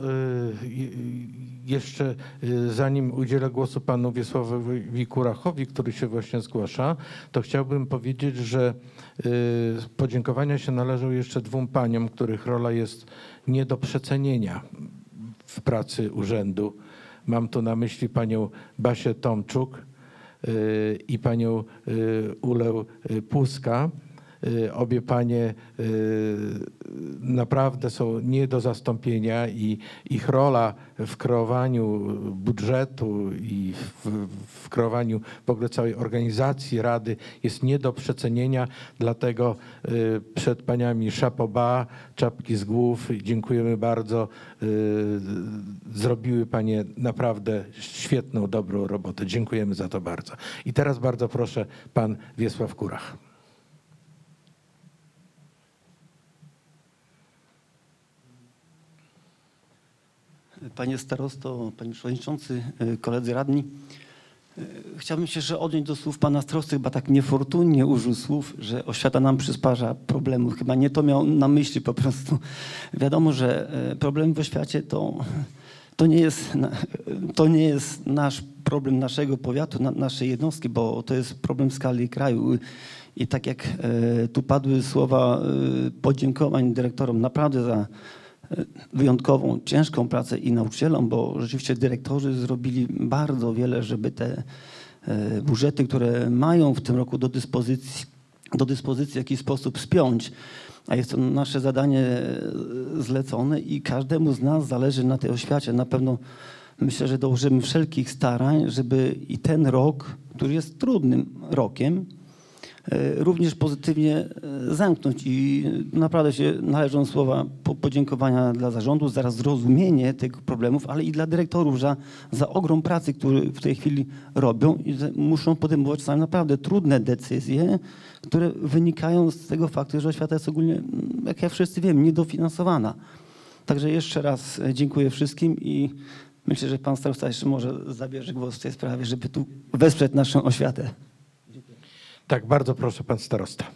Jeszcze zanim udzielę głosu panu Wiesławowi Kurachowi, który się właśnie zgłasza, to chciałbym powiedzieć, że podziękowania się należą jeszcze dwóm paniom, których rola jest nie do przecenienia w pracy urzędu. Mam tu na myśli panią Basię Tomczuk i panią Ulę Puska. Obie panie naprawdę są nie do zastąpienia i ich rola w kreowaniu budżetu i w kreowaniu w ogóle całej organizacji Rady jest nie do przecenienia. Dlatego przed paniami chapeau bas, czapki z głów. Dziękujemy bardzo. Zrobiły panie naprawdę świetną, dobrą robotę. Dziękujemy za to bardzo. I teraz bardzo proszę pan Wiesław Kurach. Panie starosto, panie przewodniczący, koledzy radni. Chciałbym się jeszcze odnieść do słów pana starosty, chyba tak niefortunnie użył słów, że oświata nam przysparza problemów. Chyba nie to miał na myśli po prostu. Wiadomo, że problemy w oświacie to to nie jest nasz problem naszego powiatu, naszej jednostki, bo to jest problem w skali kraju. I tak jak tu padły słowa podziękowań dyrektorom naprawdę za wyjątkową, ciężką pracę i nauczycielom, bo rzeczywiście dyrektorzy zrobili bardzo wiele, żeby te budżety, które mają w tym roku do dyspozycji w jakiś sposób spiąć. A jest to nasze zadanie zlecone i każdemu z nas zależy na tej oświacie. Na pewno myślę, że dołożymy wszelkich starań, żeby i ten rok, który jest trudnym rokiem, również pozytywnie zamknąć. I naprawdę się należą słowa podziękowania dla zarządu za zrozumienie tych problemów, ale i dla dyrektorów za ogrom pracy, który w tej chwili robią i muszą podejmować czasami naprawdę trudne decyzje, które wynikają z tego faktu, że oświata jest ogólnie, jak ja wszyscy wiemy, niedofinansowana. Także jeszcze raz dziękuję wszystkim i myślę, że pan starosta jeszcze może zabierze głos w tej sprawie, żeby tu wesprzeć naszą oświatę. Tak, bardzo proszę, pan starosta.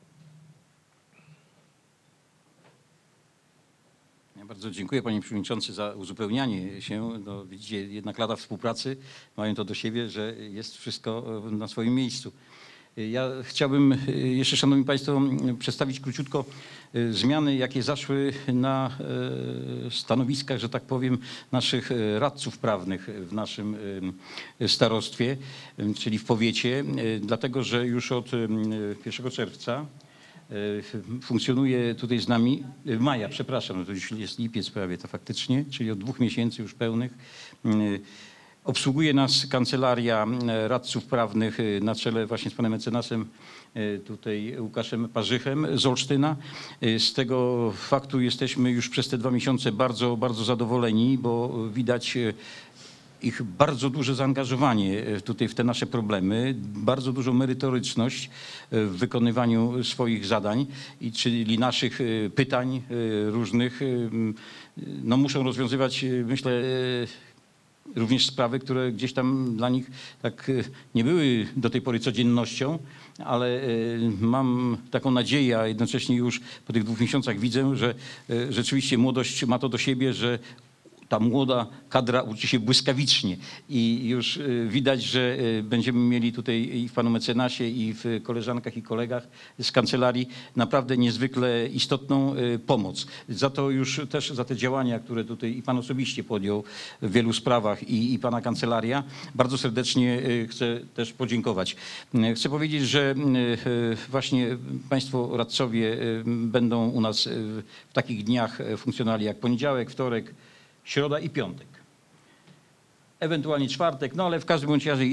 Ja bardzo dziękuję, panie przewodniczący, za uzupełnianie się. No, widzicie, jednak lata współpracy mają to do siebie, że jest wszystko na swoim miejscu. Ja chciałbym jeszcze, szanowni państwo, przedstawić króciutko zmiany, jakie zaszły na stanowiskach, że tak powiem, naszych radców prawnych w naszym starostwie, czyli w powiecie, dlatego że już od 1 czerwca funkcjonuje tutaj z nami, maja, przepraszam, to już jest lipiec prawie to faktycznie, czyli od 2 miesięcy już pełnych. Obsługuje nas kancelaria radców prawnych na czele właśnie z panem mecenasem tutaj Łukaszem Parzychem z Olsztyna. Z tego faktu jesteśmy już przez te 2 miesiące bardzo, bardzo zadowoleni, bo widać ich bardzo duże zaangażowanie tutaj w te nasze problemy, bardzo dużą merytoryczność w wykonywaniu swoich zadań, czyli naszych pytań różnych. No, muszą rozwiązywać, myślę, również sprawy, które gdzieś tam dla nich tak nie były do tej pory codziennością, ale mam taką nadzieję, a jednocześnie już po tych 2 miesiącach widzę, że rzeczywiście młodość ma to do siebie, że ta młoda kadra uczy się błyskawicznie i już widać, że będziemy mieli tutaj i w panu mecenasie, i w koleżankach i kolegach z kancelarii naprawdę niezwykle istotną pomoc. Za to już też za te działania, które tutaj i pan osobiście podjął w wielu sprawach i pana kancelaria, bardzo serdecznie chcę też podziękować. Chcę powiedzieć, że właśnie państwo radcowie będą u nas w takich dniach funkcjonali jak poniedziałek, wtorek, środa i piątek. Ewentualnie czwartek, no ale w każdym bądź razie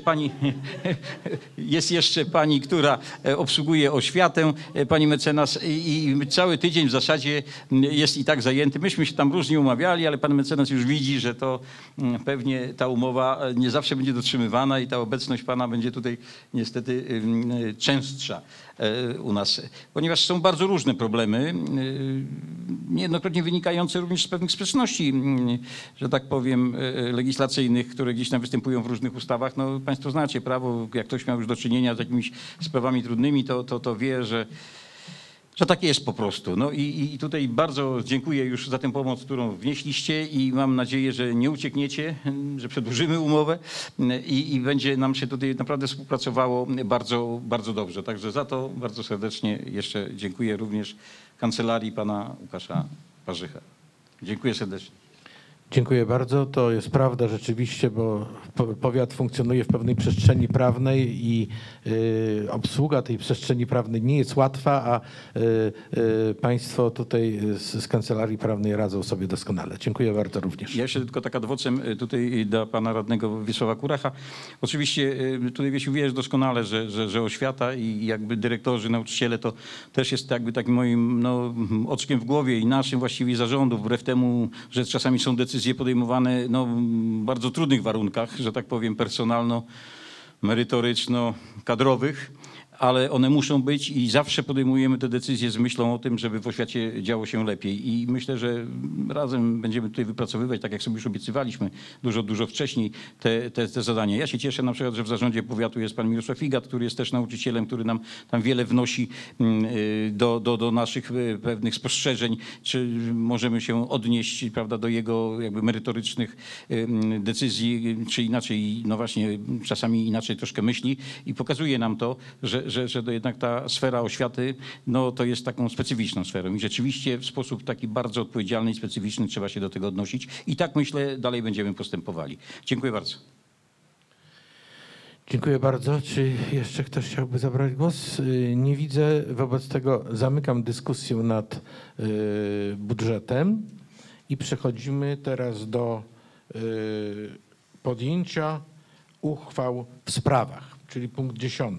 jest jeszcze pani, która obsługuje oświatę, pani mecenas i cały tydzień w zasadzie jest i tak zajęty. Myśmy się tam różnie umawiali, ale pan mecenas już widzi, że to pewnie ta umowa nie zawsze będzie dotrzymywana i ta obecność pana będzie tutaj niestety częstsza u nas, ponieważ są bardzo różne problemy, niejednokrotnie wynikające również z pewnych sprzeczności, że tak powiem, legislacyjnych, które gdzieś tam występują w różnych ustawach. No, państwo znacie prawo, jak ktoś miał już do czynienia z jakimiś sprawami trudnymi, to wie, że tak jest po prostu. No i tutaj bardzo dziękuję już za tę pomoc, którą wnieśliście i mam nadzieję, że nie uciekniecie, że przedłużymy umowę i będzie nam się tutaj naprawdę współpracowało bardzo, bardzo dobrze. Także za to bardzo serdecznie jeszcze dziękuję również kancelarii pana Łukasza Parzycha. Dziękuję serdecznie. Dziękuję bardzo. To jest prawda rzeczywiście, bo powiat funkcjonuje w pewnej przestrzeni prawnej i obsługa tej przestrzeni prawnej nie jest łatwa, a państwo tutaj z kancelarii prawnej radzą sobie doskonale. Dziękuję bardzo również. Ja jeszcze tylko tak ad vocem tutaj dla pana radnego Wiesława Kuracha. Oczywiście tutaj Wiesiu wiesz doskonale, że oświata i jakby dyrektorzy, nauczyciele to też jest jakby takim moim oczkiem w głowie i naszym właściwie zarządu, wbrew temu, że czasami są decyzje podejmowane w bardzo trudnych warunkach, że tak powiem personalno-merytoryczno-kadrowych, ale one muszą być i zawsze podejmujemy te decyzje z myślą o tym, żeby w oświacie działo się lepiej. I myślę, że razem będziemy tutaj wypracowywać, tak jak sobie już obiecywaliśmy dużo wcześniej, te zadania. Ja się cieszę na przykład, że w zarządzie powiatu jest pan Mirosław Igat, który jest też nauczycielem, który nam tam wiele wnosi do naszych pewnych spostrzeżeń, czy możemy się odnieść, prawda, do jego jakby merytorycznych decyzji, czy inaczej, no właśnie czasami inaczej troszkę myśli i pokazuje nam to, że to jednak ta sfera oświaty, no to jest taką specyficzną sferą i rzeczywiście w sposób taki bardzo odpowiedzialny i specyficzny trzeba się do tego odnosić i tak myślę dalej będziemy postępowali. Dziękuję bardzo. Dziękuję bardzo. Czy jeszcze ktoś chciałby zabrać głos? Nie widzę. Wobec tego zamykam dyskusję nad budżetem i przechodzimy teraz do podjęcia uchwał w sprawach, czyli punkt 10.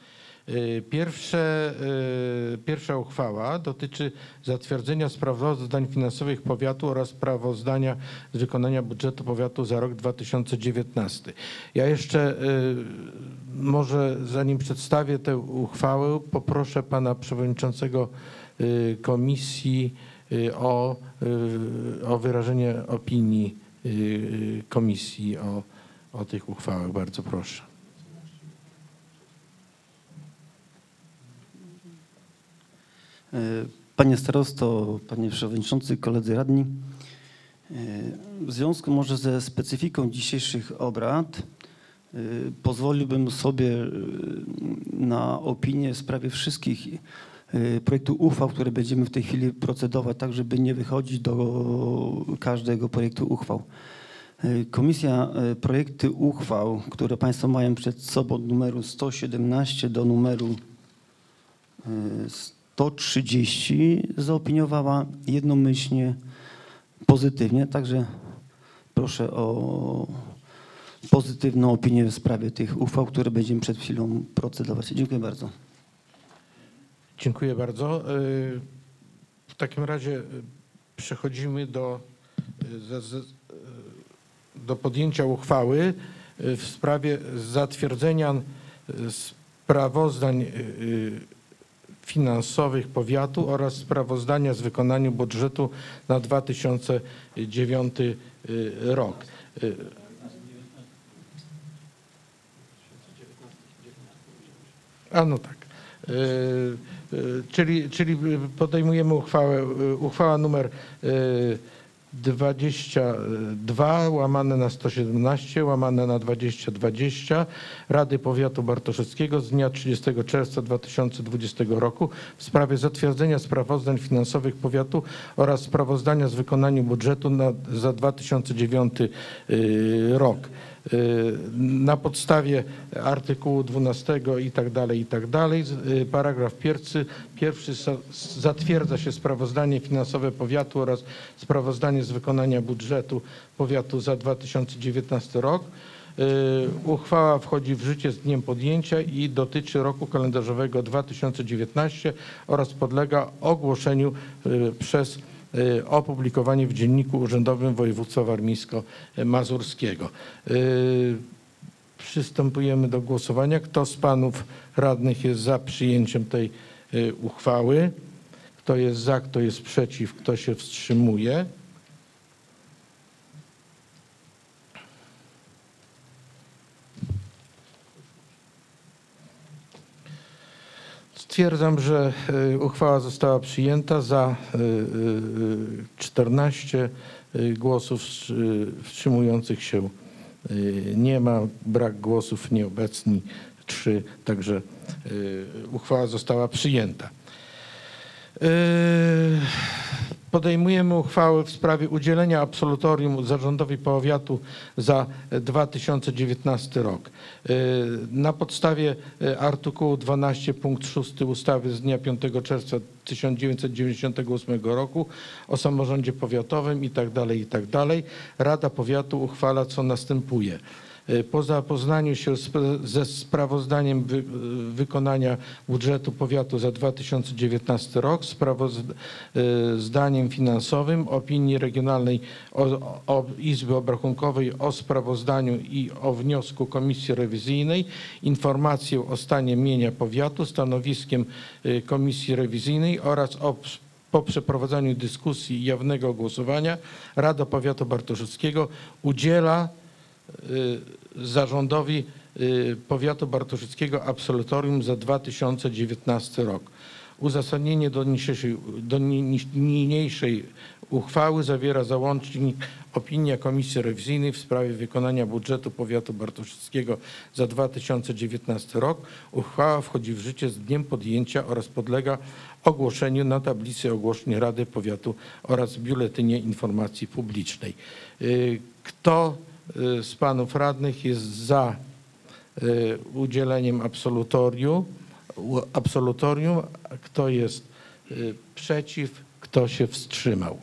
Pierwsza uchwała dotyczy zatwierdzenia sprawozdań finansowych powiatu oraz sprawozdania z wykonania budżetu powiatu za rok 2019. Ja jeszcze może zanim przedstawię tę uchwałę, poproszę pana przewodniczącego komisji o wyrażenie opinii komisji o tych uchwałach. Bardzo proszę. Panie starosto, panie przewodniczący, koledzy radni, w związku może ze specyfiką dzisiejszych obrad pozwoliłbym sobie na opinię w sprawie wszystkich projektów uchwał, które będziemy w tej chwili procedować, tak żeby nie wychodzić do każdego projektu uchwał. Komisja projekty uchwał, które państwo mają przed sobą od numeru 117 do numeru 130 zaopiniowała jednomyślnie pozytywnie, także proszę o pozytywną opinię w sprawie tych uchwał, które będziemy przed chwilą procedować. Dziękuję bardzo. Dziękuję bardzo. W takim razie przechodzimy do podjęcia uchwały w sprawie zatwierdzenia sprawozdań finansowych powiatu oraz sprawozdania z wykonania budżetu na 2009 rok. A no tak. Czyli podejmujemy uchwała numer 22/117/2020 Rady Powiatu Bartoszewskiego z dnia 30 czerwca 2020 roku w sprawie zatwierdzenia sprawozdań finansowych powiatu oraz sprawozdania z wykonania budżetu za 2009 rok. Na podstawie artykułu 12 i tak dalej, paragraf pierwszy zatwierdza się sprawozdanie finansowe powiatu oraz sprawozdanie z wykonania budżetu powiatu za 2019 rok. Uchwała wchodzi w życie z dniem podjęcia i dotyczy roku kalendarzowego 2019 oraz podlega ogłoszeniu przez opublikowanie w Dzienniku Urzędowym Województwa Warmińsko-Mazurskiego. Przystępujemy do głosowania. Kto z panów radnych jest za przyjęciem tej uchwały? Kto jest za, kto jest przeciw, kto się wstrzymuje? Stwierdzam, że uchwała została przyjęta. Za 14 głosów, wstrzymujących się nie ma, brak głosów, nieobecni 3, także uchwała została przyjęta. Podejmujemy uchwałę w sprawie udzielenia absolutorium zarządowi powiatu za 2019 rok. Na podstawie artykułu 12 punkt 6 ustawy z dnia 5 czerwca 1998 roku o samorządzie powiatowym i tak dalej, Rada Powiatu uchwala, co następuje. Po zapoznaniu się ze sprawozdaniem wykonania budżetu powiatu za 2019 rok, sprawozdaniem finansowym, opinii regionalnej Izby Obrachunkowej o sprawozdaniu i o wniosku Komisji Rewizyjnej, informacją o stanie mienia powiatu, stanowiskiem Komisji Rewizyjnej oraz po przeprowadzeniu dyskusji i jawnego głosowania Rada Powiatu Bartoszyckiego udziela zarządowi Powiatu Bartoszyckiego absolutorium za 2019 rok. Uzasadnienie do niniejszej uchwały zawiera załącznik opinia Komisji Rewizyjnej w sprawie wykonania budżetu Powiatu Bartoszyckiego za 2019 rok. Uchwała wchodzi w życie z dniem podjęcia oraz podlega ogłoszeniu na tablicy ogłoszeń Rady Powiatu oraz w Biuletynie Informacji Publicznej. Kto z panów radnych jest za udzieleniem absolutorium? Kto jest przeciw? Kto się wstrzymał?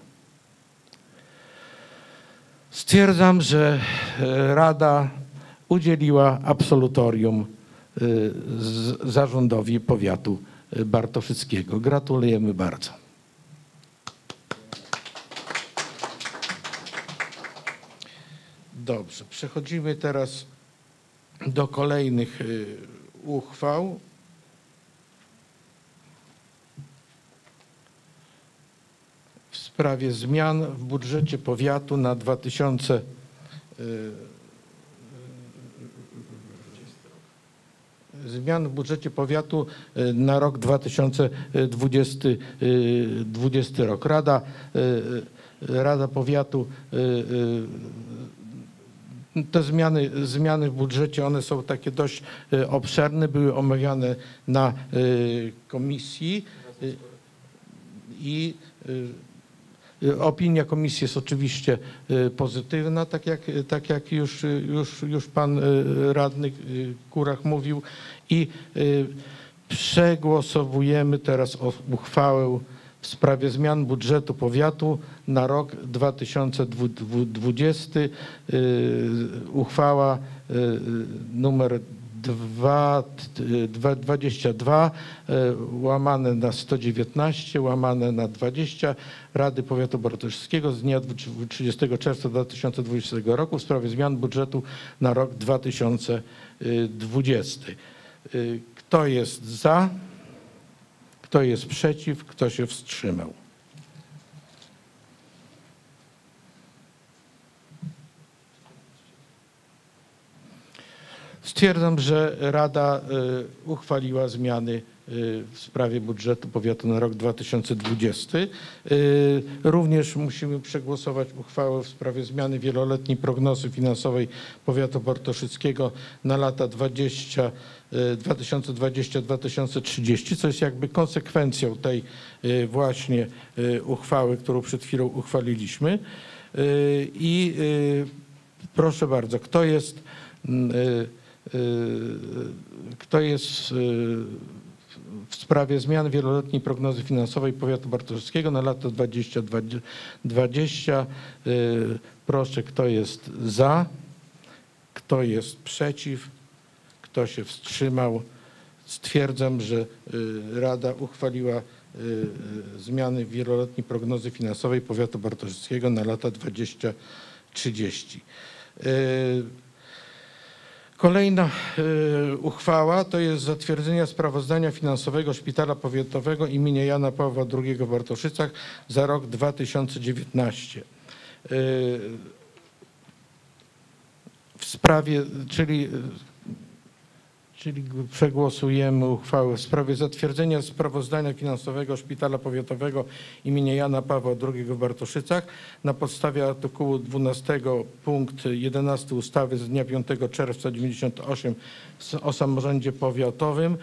Stwierdzam, że Rada udzieliła absolutorium zarządowi powiatu bartoszyckiego. Gratulujemy bardzo. Dobrze, przechodzimy teraz do kolejnych uchwał. W sprawie zmian w budżecie powiatu na 2020 zmian w budżecie powiatu na rok 2020 rok. Rada Powiatu, te zmiany w budżecie, one są takie dość obszerne, były omawiane na komisji i opinia komisji jest oczywiście pozytywna, tak jak już pan radny Kurach mówił, i przegłosowujemy teraz uchwałę w sprawie zmian budżetu powiatu na rok 2020. Uchwała numer 22 łamane na 119 łamane na 20 Rady Powiatu Bartoszyckiego z dnia 30 czerwca 2020 roku w sprawie zmian budżetu na rok 2020. Kto jest za? Kto jest przeciw? Kto się wstrzymał? Stwierdzam, że Rada uchwaliła zmiany w sprawie budżetu powiatu na rok 2020. Również musimy przegłosować uchwałę w sprawie zmiany wieloletniej prognozy finansowej powiatu bartoszyckiego na lata 2020-2030, co jest jakby konsekwencją tej właśnie uchwały, którą przed chwilą uchwaliliśmy. I proszę bardzo, kto jest w sprawie zmian wieloletniej prognozy finansowej powiatu bartoszyckiego na lata 2020. Proszę, kto jest za? Kto jest przeciw? Kto się wstrzymał? Stwierdzam, że Rada uchwaliła zmiany wieloletniej prognozy finansowej powiatu bartoszyckiego na lata 2030. Kolejna uchwała to jest zatwierdzenie sprawozdania finansowego Szpitala Powiatowego imienia Jana Pawła II w Bartoszycach za rok 2019. W sprawie, czyli przegłosujemy uchwałę w sprawie zatwierdzenia sprawozdania finansowego Szpitala Powiatowego imienia Jana Pawła II w Bartoszycach na podstawie artykułu 12 punkt 11 ustawy z dnia 5 czerwca 1998 o samorządzie powiatowym.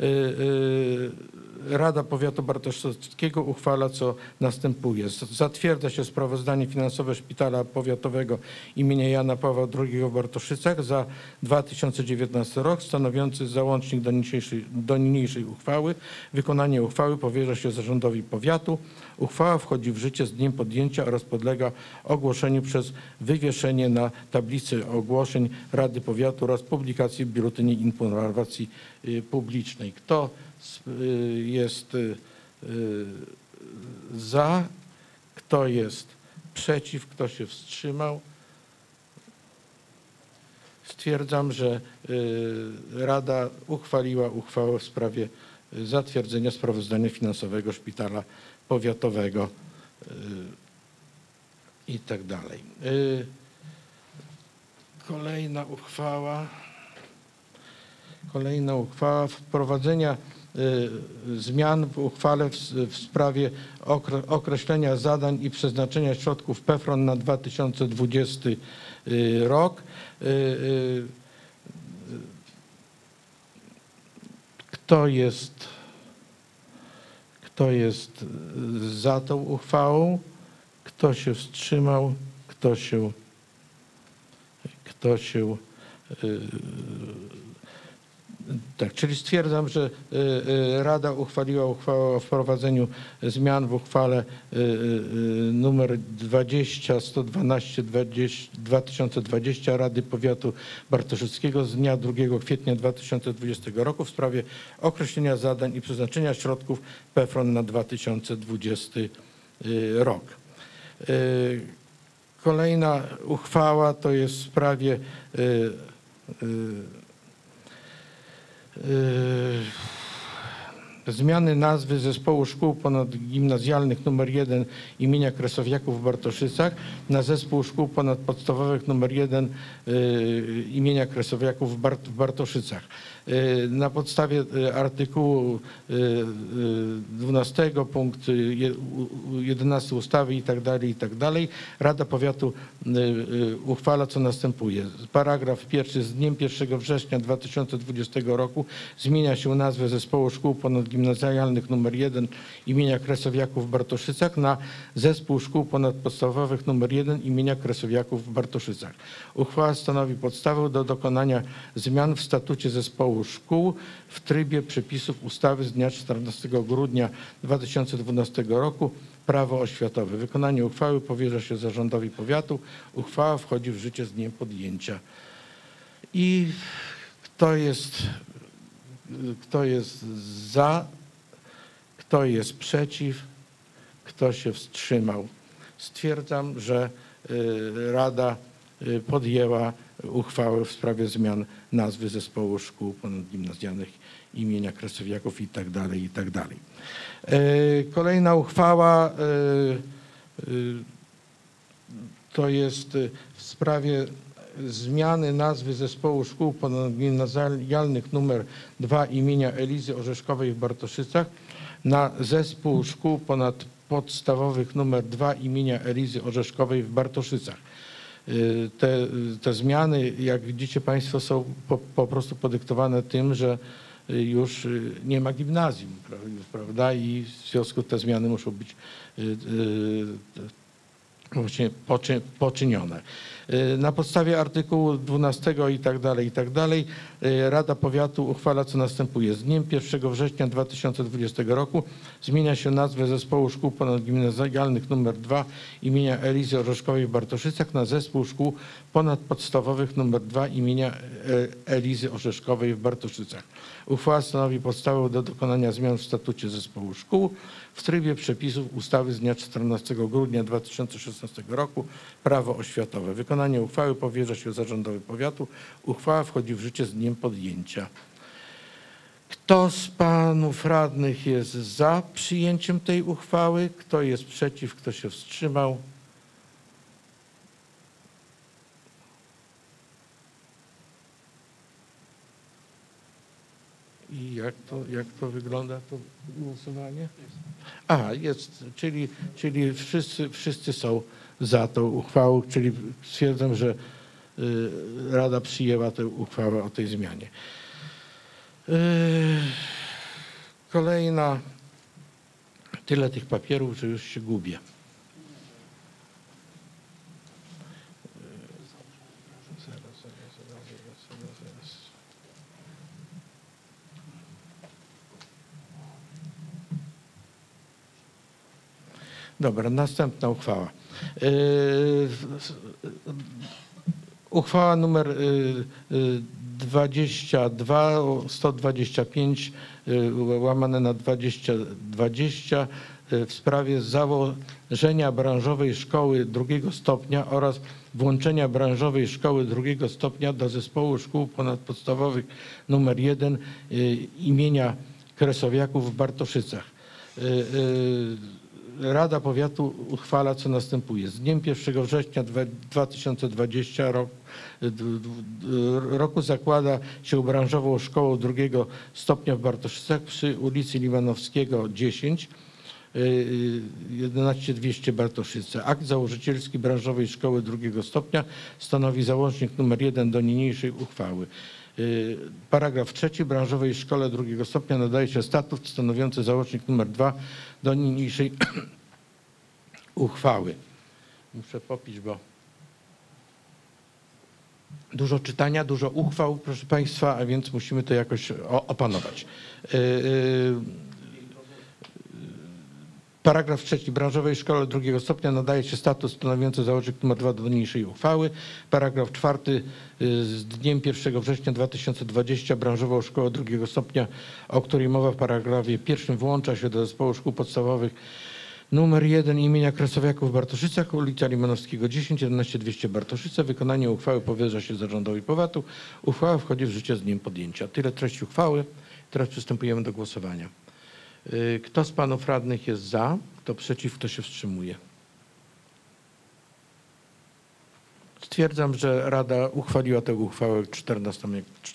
Rada Powiatu Bartoszyckiego uchwala, co następuje. Zatwierdza się sprawozdanie finansowe Szpitala Powiatowego imienia Jana Pawła II w Bartoszycach za 2019 rok, stanowiące stanowiący załącznik do niniejszej uchwały. Wykonanie uchwały powierza się zarządowi powiatu. Uchwała wchodzi w życie z dniem podjęcia oraz podlega ogłoszeniu przez wywieszenie na tablicy ogłoszeń Rady Powiatu oraz publikacji w Biuletynie Informacji Publicznej. Kto jest za? Kto jest przeciw? Kto się wstrzymał? Stwierdzam, że Rada uchwaliła uchwałę w sprawie zatwierdzenia sprawozdania finansowego Szpitala Powiatowego i tak dalej. Kolejna uchwała wprowadzenia zmian w uchwale w sprawie określenia zadań i przeznaczenia środków PFRON na 2020 rok. Kto jest za tą uchwałą? Kto się wstrzymał? Tak, czyli stwierdzam, że Rada uchwaliła uchwałę o wprowadzeniu zmian w uchwale nr 20/112/2020 Rady Powiatu Bartoszyckiego z dnia 2 kwietnia 2020 roku w sprawie określenia zadań i przeznaczenia środków PFRON na 2020 rok. Kolejna uchwała to jest w sprawie zmiany nazwy Zespołu Szkół Ponadgimnazjalnych nr 1 imienia Kresowiaków w Bartoszycach na Zespół Szkół Ponadpodstawowych nr 1 imienia Kresowiaków w Bartoszycach. Na podstawie artykułu 12 punkt 11 ustawy i tak dalej, Rada Powiatu uchwala co następuje. Paragraf pierwszy: z dniem 1 września 2020 roku zmienia się nazwę Zespołu Szkół Ponadgimnazjalnych nr 1 imienia Kresowiaków w Bartoszycach na Zespół Szkół Ponadpodstawowych nr 1 imienia Kresowiaków w Bartoszycach. Uchwała stanowi podstawę do dokonania zmian w statucie Zespołu Szkół w trybie przepisów ustawy z dnia 14 grudnia 2012 roku Prawo oświatowe. Wykonanie uchwały powierza się zarządowi powiatu. Uchwała wchodzi w życie z dniem podjęcia. I kto jest za? Kto jest przeciw? Kto się wstrzymał? Stwierdzam, że Rada podjęła uchwałę w sprawie zmian nazwy Zespołu Szkół Ponadgimnazjalnych imienia Kresowiaków i tak dalej. Kolejna uchwała to jest w sprawie zmiany nazwy Zespołu Szkół Ponadgimnazjalnych nr 2 imienia Elizy Orzeszkowej w Bartoszycach na Zespół Szkół Ponadpodstawowych nr 2 imienia Elizy Orzeszkowej w Bartoszycach. Te zmiany, jak widzicie Państwo, są po prostu podyktowane tym, że już nie ma gimnazjum, prawda? I w związku te zmiany muszą być właśnie poczynione. Na podstawie artykułu 12 i tak dalej, Rada Powiatu uchwala co następuje. Z dniem 1 września 2020 roku zmienia się nazwę Zespołu Szkół Ponadgimnazjalnych nr 2 imienia Elizy Orzeszkowej w Bartoszycach na Zespół Szkół Ponadpodstawowych nr 2 imienia Elizy Orzeszkowej w Bartoszycach. Uchwała stanowi podstawę do dokonania zmian w statucie Zespołu Szkół w trybie przepisów ustawy z dnia 14 grudnia 2016 roku Prawo oświatowe. Wykonanie uchwały powierza się zarządowi powiatu. Uchwała wchodzi w życie z dniem podjęcia. Kto z panów radnych jest za przyjęciem tej uchwały? Kto jest przeciw? Kto się wstrzymał? I jak to wygląda to głosowanie? Aha, jest, czyli wszyscy są za tą uchwałą, czyli stwierdzam, że Rada przyjęła tę uchwałę o tej zmianie. Kolejna, tyle tych papierów, że już się gubię. Zaraz. Dobra, następna uchwała. Uchwała numer 22 125 łamane na 2020 w sprawie założenia branżowej szkoły drugiego stopnia oraz włączenia branżowej szkoły drugiego stopnia do zespołu szkół ponadpodstawowych nr 1 imienia Kresowiaków w Bartoszycach. Rada Powiatu uchwala, co następuje. Z dniem 1 września 2020 roku zakłada się branżową szkołą drugiego stopnia w Bartoszycach przy ulicy Limanowskiego 10, 11200 Bartoszyce. Akt założycielski branżowej szkoły drugiego stopnia stanowi załącznik nr 1 do niniejszej uchwały. Paragraf 3. Branżowej szkole drugiego stopnia nadaje się statut stanowiący załącznik nr 2 do niniejszej uchwały. Muszę popić, bo dużo czytania, dużo uchwał, proszę Państwa, a więc musimy to jakoś opanować. Paragraf 3. Branżowej szkole drugiego stopnia nadaje się status stanowiący załącznik nr 2 do niniejszej uchwały. Paragraf 4. Z dniem 1 września 2020 branżową szkołę drugiego stopnia, o której mowa w paragrafie 1, włącza się do zespołu szkół podstawowych nr 1 imienia Kresowiaków w Bartoszycach, ulica Limanowskiego 10, 11200 Bartoszyce. Wykonanie uchwały powierza się zarządowi powiatu. Uchwała wchodzi w życie z dniem podjęcia. Tyle treść uchwały. Teraz przystępujemy do głosowania. Kto z panów radnych jest za? Kto przeciw? Kto się wstrzymuje? Stwierdzam, że Rada uchwaliła tę uchwałę 14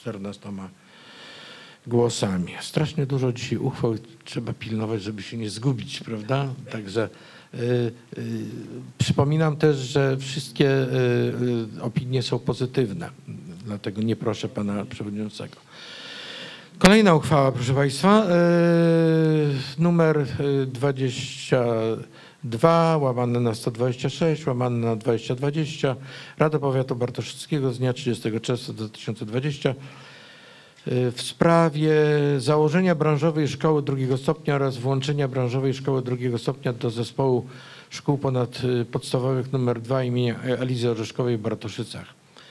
głosami. Strasznie dużo dzisiaj uchwał, trzeba pilnować, żeby się nie zgubić, prawda? Także przypominam też, że wszystkie opinie są pozytywne, dlatego nie proszę pana przewodniczącego. Kolejna uchwała, proszę Państwa, numer 22 łamane na 126 łamane na 2020 Rada Powiatu Bartoszyckiego z dnia 30 czerwca 2020 w sprawie założenia branżowej szkoły drugiego stopnia oraz włączenia branżowej szkoły drugiego stopnia do zespołu szkół ponadpodstawowych nr 2 imienia Elizy Orzeszkowej w Bartoszycach.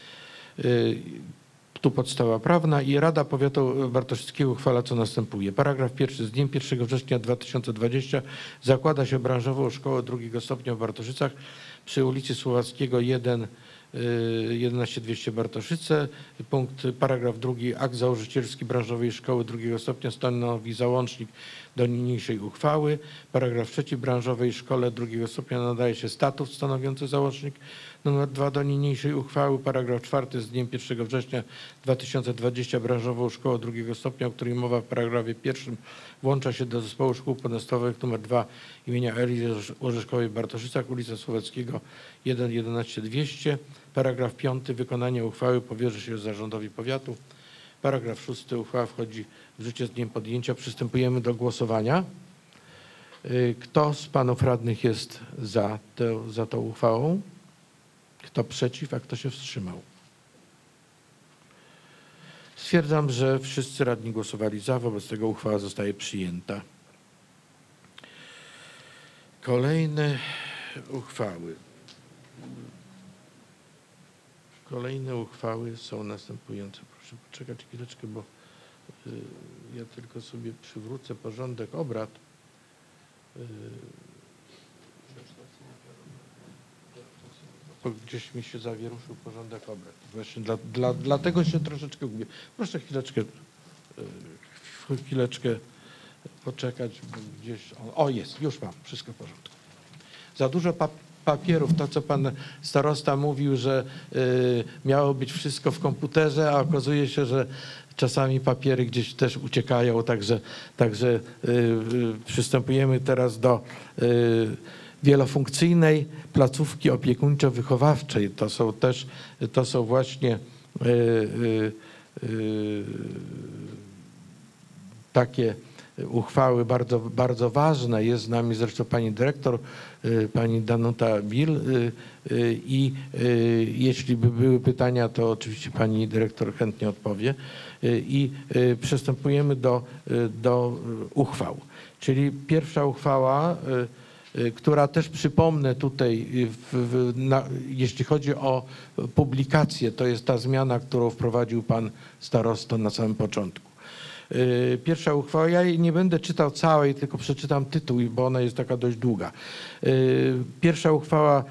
Tu podstawa prawna i Rada Powiatu Bartoszyckiego uchwala, co następuje. Paragraf 1. Z dniem 1 września 2020 zakłada się branżową szkołę drugiego stopnia w Bartoszycach przy ulicy Słowackiego 1, 11200 Bartoszyce. Paragraf 2. Akt założycielski branżowej szkoły drugiego stopnia stanowi załącznik do niniejszej uchwały. Paragraf 3. Branżowej szkole drugiego stopnia nadaje się statut stanowiący załącznik nr 2 do niniejszej uchwały. Paragraf 4. Z dniem 1 września 2020 branżową szkołę drugiego stopnia, o której mowa w paragrafie 1, włącza się do zespołu szkół podstawowych nr 2 imienia Elizy Orzeszkowej w Bartoszycach, ulica Słowackiego 1, 11200. Paragraf 5. Wykonanie uchwały powierzy się zarządowi powiatu. Paragraf 6. Uchwała wchodzi w życie z dniem podjęcia. Przystępujemy do głosowania. Kto z panów radnych jest za tą uchwałą? Kto przeciw, a kto się wstrzymał? Stwierdzam, że wszyscy radni głosowali za, wobec tego uchwała zostaje przyjęta. Kolejne uchwały są następujące. Proszę poczekać chwileczkę, bo ja tylko sobie przywrócę porządek obrad. Bo gdzieś mi się zawieruszył porządek obrad. Właśnie dlatego się troszeczkę gubię. Proszę chwileczkę poczekać, bo gdzieś... O, jest, już mam, wszystko w porządku. Za dużo papierów, to co pan starosta mówił, że miało być wszystko w komputerze, a okazuje się, że czasami papiery gdzieś też uciekają, także przystępujemy teraz do wielofunkcyjnej placówki opiekuńczo-wychowawczej. To są właśnie takie uchwały bardzo, bardzo ważne. Jest z nami zresztą pani dyrektor, pani Danuta Bil i jeśli by były pytania, to oczywiście pani dyrektor chętnie odpowie. I przystępujemy do uchwał. Czyli pierwsza uchwała która też przypomnę tutaj, jeśli chodzi o publikację, to jest ta zmiana, którą wprowadził pan starosto na samym początku. Pierwsza uchwała, ja jej nie będę czytał całej, tylko przeczytam tytuł, bo ona jest taka dość długa. Pierwsza uchwała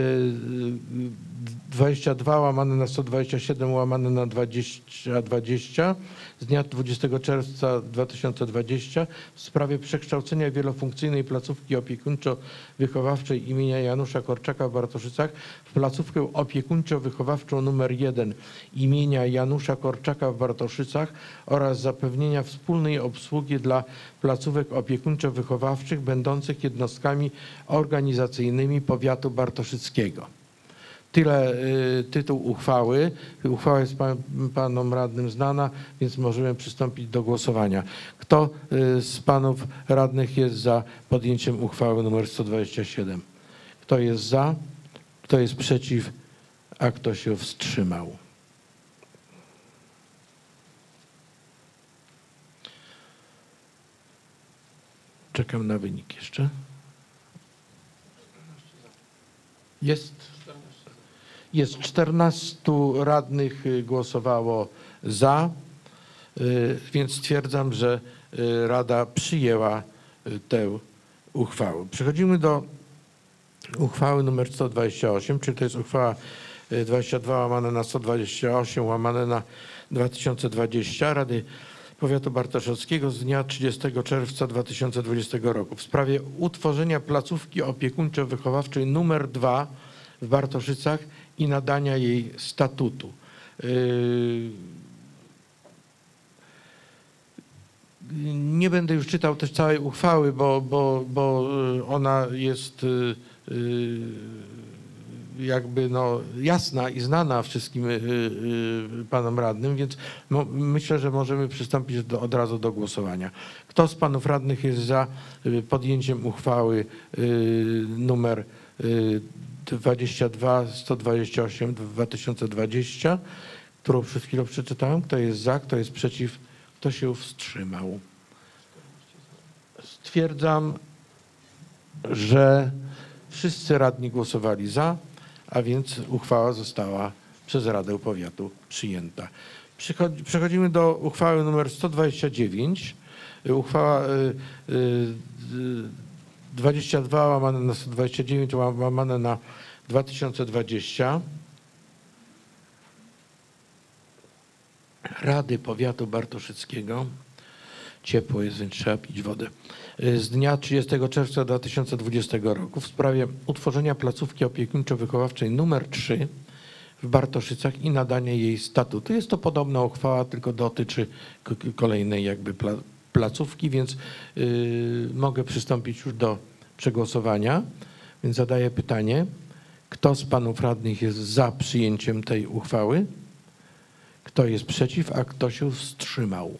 22 łamane na 127 łamane na 2020 z dnia 20 czerwca 2020 w sprawie przekształcenia wielofunkcyjnej placówki opiekuńczo-wychowawczej imienia Janusza Korczaka w Bartoszycach w placówkę opiekuńczo-wychowawczą nr 1 imienia Janusza Korczaka w Bartoszycach oraz zapewnienia wspólnej obsługi dla placówek opiekuńczo-wychowawczych będących jednostkami organizacyjnymi powiatu bartoszyckiego. Tyle tytuł uchwały. Uchwała jest panom radnym znana, więc możemy przystąpić do głosowania. Kto z panów radnych jest za podjęciem uchwały nr 127? Kto jest za? Kto jest przeciw? A kto się wstrzymał? Czekam na wynik jeszcze. Jest 14 radnych głosowało za, więc stwierdzam, że Rada przyjęła tę uchwałę. Przechodzimy do uchwały nr 128, czyli to jest uchwała 22 łamane na 128 łamane na 2020 Rady Powiatu Bartoszowskiego z dnia 30 czerwca 2020 roku w sprawie utworzenia placówki opiekuńczo-wychowawczej nr 2 w Bartoszycach i nadania jej statutu. Nie będę już czytał też całej uchwały, bo ona jest jakby jasna i znana wszystkim panom radnym, więc myślę, że możemy przystąpić od razu do głosowania. Kto z panów radnych jest za podjęciem uchwały numer 22/128/2020, którą przed chwilą przeczytałem? Kto jest za, kto jest przeciw, kto się wstrzymał? Stwierdzam, że wszyscy radni głosowali za, a więc uchwała została przez Radę Powiatu przyjęta. Przechodzimy do uchwały nr 129. Uchwała 22 łamane na 129 łamane na 2020 Rady Powiatu Bartoszyckiego. Ciepło jest, więc trzeba pić wodę. Z dnia 30 czerwca 2020 roku w sprawie utworzenia placówki opiekuńczo-wychowawczej nr 3 w Bartoszycach i nadania jej statutu. Jest to podobna uchwała, tylko dotyczy kolejnej jakby placówki, więc mogę przystąpić już do przegłosowania. Więc zadaję pytanie, kto z panów radnych jest za przyjęciem tej uchwały? Kto jest przeciw, a kto się wstrzymał?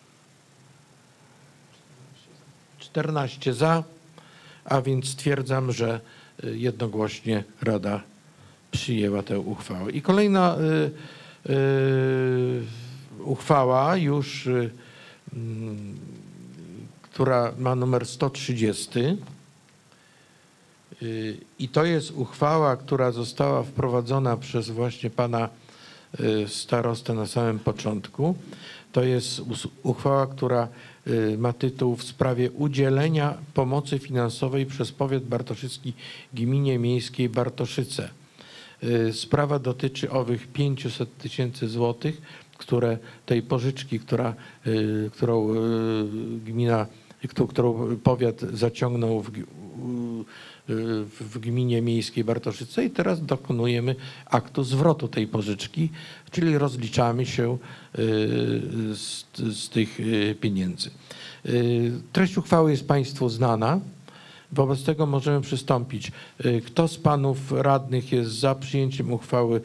14 za, a więc stwierdzam, że jednogłośnie Rada przyjęła tę uchwałę. I kolejna uchwała już, która ma numer 130 i to jest uchwała, która została wprowadzona przez właśnie pana starostę na samym początku. To jest uchwała, która ma tytuł w sprawie udzielenia pomocy finansowej przez powiat bartoszycki gminie miejskiej Bartoszyce. Sprawa dotyczy owych 500 000 złotych, które tej pożyczki, którą gmina, którą powiat zaciągnął w gminie miejskiej Bartoszyce i teraz dokonujemy aktu zwrotu tej pożyczki, czyli rozliczamy się z tych pieniędzy. Treść uchwały jest państwu znana. Wobec tego możemy przystąpić. Kto z panów radnych jest za przyjęciem uchwały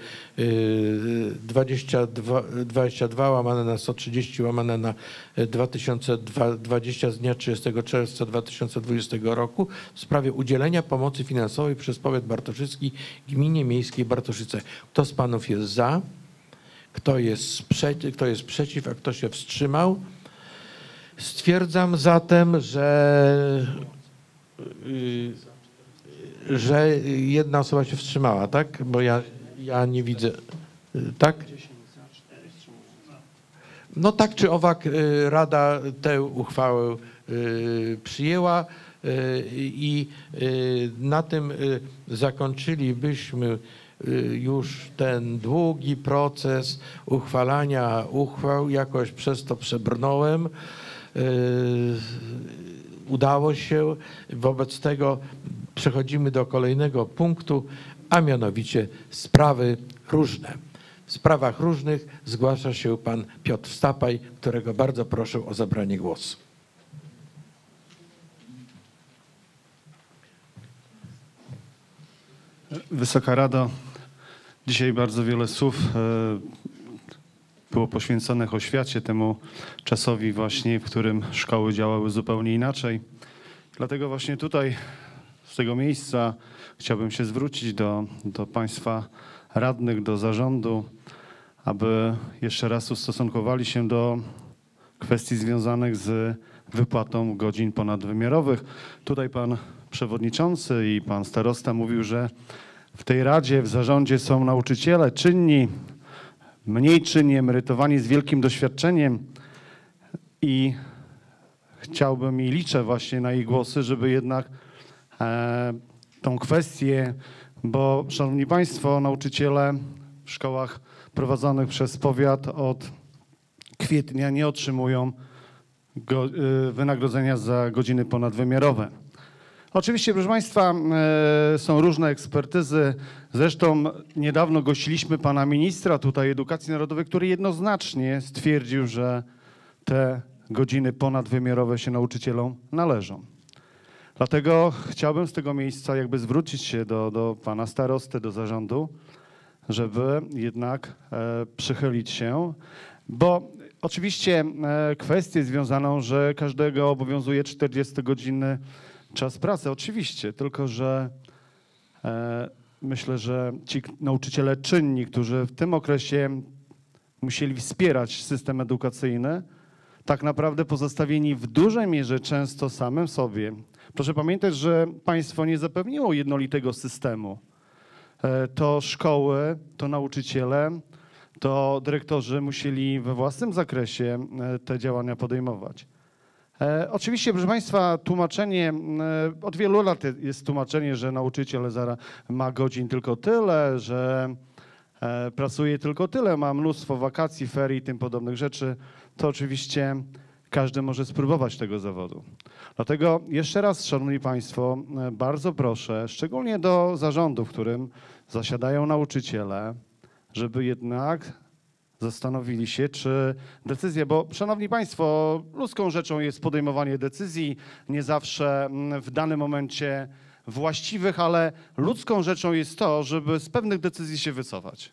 22 łamane na 130 łamane na 2020 z dnia 30 czerwca 2020 roku w sprawie udzielenia pomocy finansowej przez powiat bartoszycki gminie miejskiej Bartoszyce? Kto z panów jest za? Kto jest przeciw, a kto się wstrzymał? Stwierdzam zatem, że że jedna osoba się wstrzymała, tak? Bo ja nie widzę. Tak? No tak czy owak Rada tę uchwałę przyjęła i na tym zakończylibyśmy już ten długi proces uchwalania uchwał. Jakoś przez to przebrnąłem. Udało się. Wobec tego przechodzimy do kolejnego punktu, a mianowicie sprawy różne. W sprawach różnych zgłasza się pan Piotr Stapaj, którego bardzo proszę o zabranie głosu. Wysoka Rado, dzisiaj bardzo wiele słów było poświęconych oświacie, temu czasowi właśnie, w którym szkoły działały zupełnie inaczej. Dlatego właśnie tutaj, z tego miejsca chciałbym się zwrócić do państwa radnych, do zarządu, aby jeszcze raz ustosunkowali się do kwestii związanych z wypłatą godzin ponadwymiarowych. Tutaj pan przewodniczący i pan starosta mówił, że w tej radzie, w zarządzie są nauczyciele czynni, mniej czynni, emerytowani z wielkim doświadczeniem i chciałbym i liczę właśnie na ich głosy, żeby jednak tą kwestię, bo szanowni państwo, nauczyciele w szkołach prowadzonych przez powiat od kwietnia nie otrzymują wynagrodzenia za godziny ponadwymiarowe. Oczywiście, proszę państwa, są różne ekspertyzy. Zresztą niedawno gościliśmy pana ministra tutaj edukacji narodowej, który jednoznacznie stwierdził, że te godziny ponadwymiarowe się nauczycielom należą. Dlatego chciałbym z tego miejsca jakby zwrócić się do pana starosty, do zarządu, żeby jednak przychylić się, bo oczywiście kwestię związaną, że każdego obowiązuje 40-godzinny czas pracy, oczywiście, tylko że myślę, że ci nauczyciele czynni, którzy w tym okresie musieli wspierać system edukacyjny, tak naprawdę pozostawieni w dużej mierze często samym sobie. Proszę pamiętać, że państwo nie zapewniło jednolitego systemu. To szkoły, to nauczyciele, to dyrektorzy musieli we własnym zakresie te działania podejmować. Oczywiście, proszę państwa, tłumaczenie, od wielu lat jest tłumaczenie, że nauczyciel ma godzin tylko tyle, że pracuje tylko tyle, ma mnóstwo wakacji, ferii i tym podobnych rzeczy. To oczywiście każdy może spróbować tego zawodu. Dlatego jeszcze raz, szanowni państwo, bardzo proszę, szczególnie do zarządu, w którym zasiadają nauczyciele, żeby jednak zastanowili się, czy decyzje, bo szanowni państwo, ludzką rzeczą jest podejmowanie decyzji, nie zawsze w danym momencie właściwych, ale ludzką rzeczą jest to, żeby z pewnych decyzji się wycofać.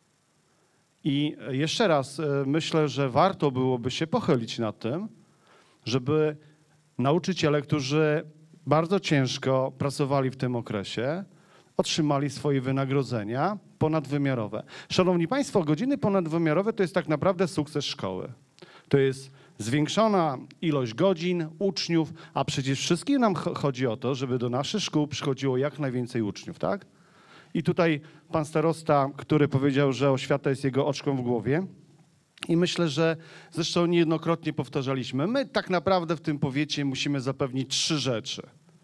I jeszcze raz myślę, że warto byłoby się pochylić nad tym, żeby nauczyciele, którzy bardzo ciężko pracowali w tym okresie, otrzymali swoje wynagrodzenia ponadwymiarowe. Szanowni państwo, godziny ponadwymiarowe to jest tak naprawdę sukces szkoły. To jest zwiększona ilość godzin, uczniów, a przecież wszystkim nam chodzi o to, żeby do naszych szkół przychodziło jak najwięcej uczniów, tak? I tutaj pan starosta, który powiedział, że oświata jest jego oczką w głowie, i myślę, że zresztą niejednokrotnie powtarzaliśmy, my tak naprawdę w tym powiecie musimy zapewnić 3 rzeczy.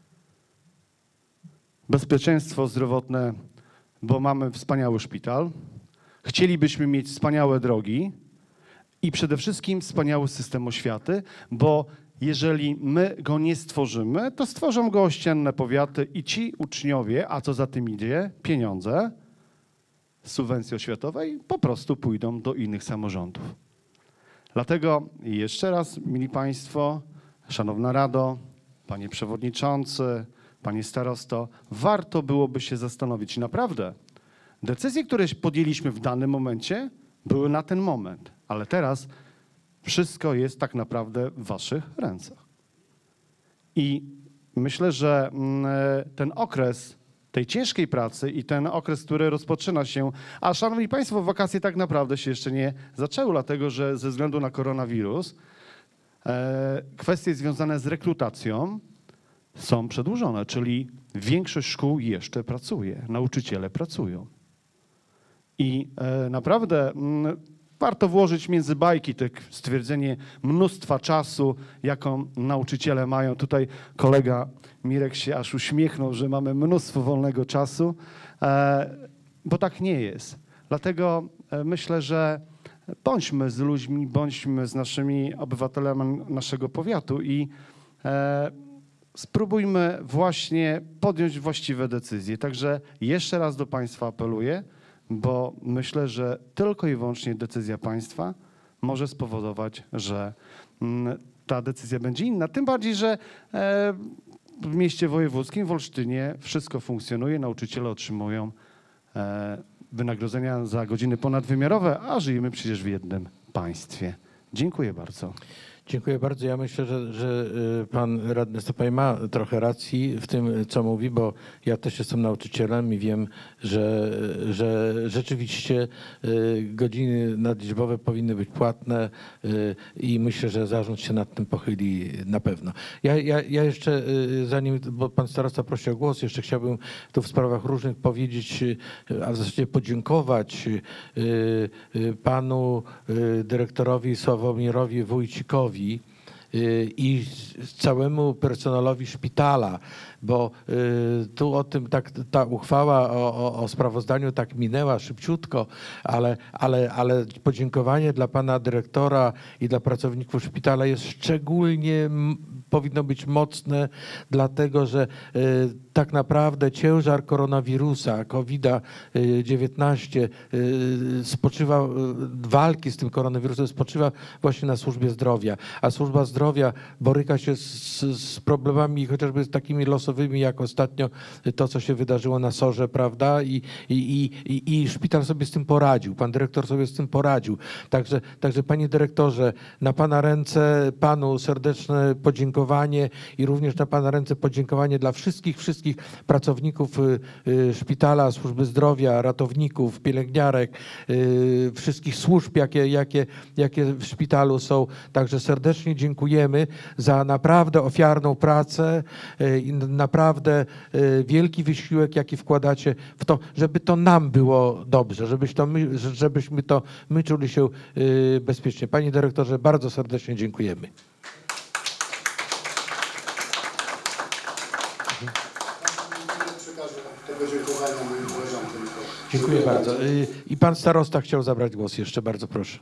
Bezpieczeństwo zdrowotne, bo mamy wspaniały szpital, chcielibyśmy mieć wspaniałe drogi i przede wszystkim wspaniały system oświaty, bo jeżeli my go nie stworzymy, to stworzą go ościenne powiaty i ci uczniowie, a co za tym idzie, pieniądze z subwencji oświatowej po prostu pójdą do innych samorządów. Dlatego jeszcze raz, mili państwo, szanowna Rado, panie przewodniczący, panie starosto, warto byłoby się zastanowić. Naprawdę, decyzje, które podjęliśmy w danym momencie, były na ten moment, ale teraz wszystko jest tak naprawdę w waszych rękach. I myślę, że ten okres tej ciężkiej pracy i ten okres, który rozpoczyna się, a szanowni państwo, wakacje tak naprawdę się jeszcze nie zaczęły, dlatego że ze względu na koronawirus kwestie związane z rekrutacją są przedłużone, czyli większość szkół jeszcze pracuje, nauczyciele pracują. I naprawdę warto włożyć między bajki te stwierdzenie mnóstwa czasu, jaką nauczyciele mają. Tutaj kolega Mirek się aż uśmiechnął, że mamy mnóstwo wolnego czasu, bo tak nie jest. Dlatego myślę, że bądźmy z ludźmi, bądźmy z naszymi obywatelami naszego powiatu i spróbujmy właśnie podjąć właściwe decyzje. Także jeszcze raz do Państwa apeluję, bo myślę, że tylko i wyłącznie decyzja państwa może spowodować, że ta decyzja będzie inna. Tym bardziej, że w mieście wojewódzkim, w Olsztynie wszystko funkcjonuje, nauczyciele otrzymują wynagrodzenia za godziny ponadwymiarowe, a żyjemy przecież w jednym państwie. Dziękuję bardzo. Dziękuję bardzo. Ja myślę, że pan radny Stapaj ma trochę racji w tym, co mówi, bo ja też jestem nauczycielem i wiem, że rzeczywiście godziny nadliczbowe powinny być płatne i myślę, że zarząd się nad tym pochyli na pewno. Ja jeszcze, zanim, bo pan starosta prosi o głos, jeszcze chciałbym tu w sprawach różnych powiedzieć, a w zasadzie podziękować panu dyrektorowi Sławomirowi Wójcikowi i całemu personelowi szpitala, bo tu o tym tak ta uchwała o sprawozdaniu tak minęła szybciutko, ale podziękowanie dla pana dyrektora i dla pracowników szpitala jest szczególnie, powinno być mocne, dlatego że tak naprawdę ciężar koronawirusa, COVID-19 spoczywa, walki z tym koronawirusem spoczywa właśnie na służbie zdrowia, a służba zdrowia boryka się z problemami chociażby takimi losowymi, jak ostatnio to, co się wydarzyło na SOR-ze, prawda? I szpital sobie z tym poradził, pan dyrektor sobie z tym poradził. Także panie dyrektorze, na pana ręce panu serdeczne podziękowanie i również na pana ręce podziękowanie dla wszystkich pracowników szpitala, służby zdrowia, ratowników, pielęgniarek, wszystkich służb, jakie w szpitalu są. Także serdecznie dziękujemy za naprawdę ofiarną pracę i naprawdę wielki wysiłek, jaki wkładacie w to, żeby to nam było dobrze, żebyśmy to my czuli się bezpiecznie. Panie dyrektorze, bardzo serdecznie dziękujemy. Przekażę tego dziękowania moim koleżankom. Dziękuję bardzo. I pan starosta chciał zabrać głos jeszcze, bardzo proszę.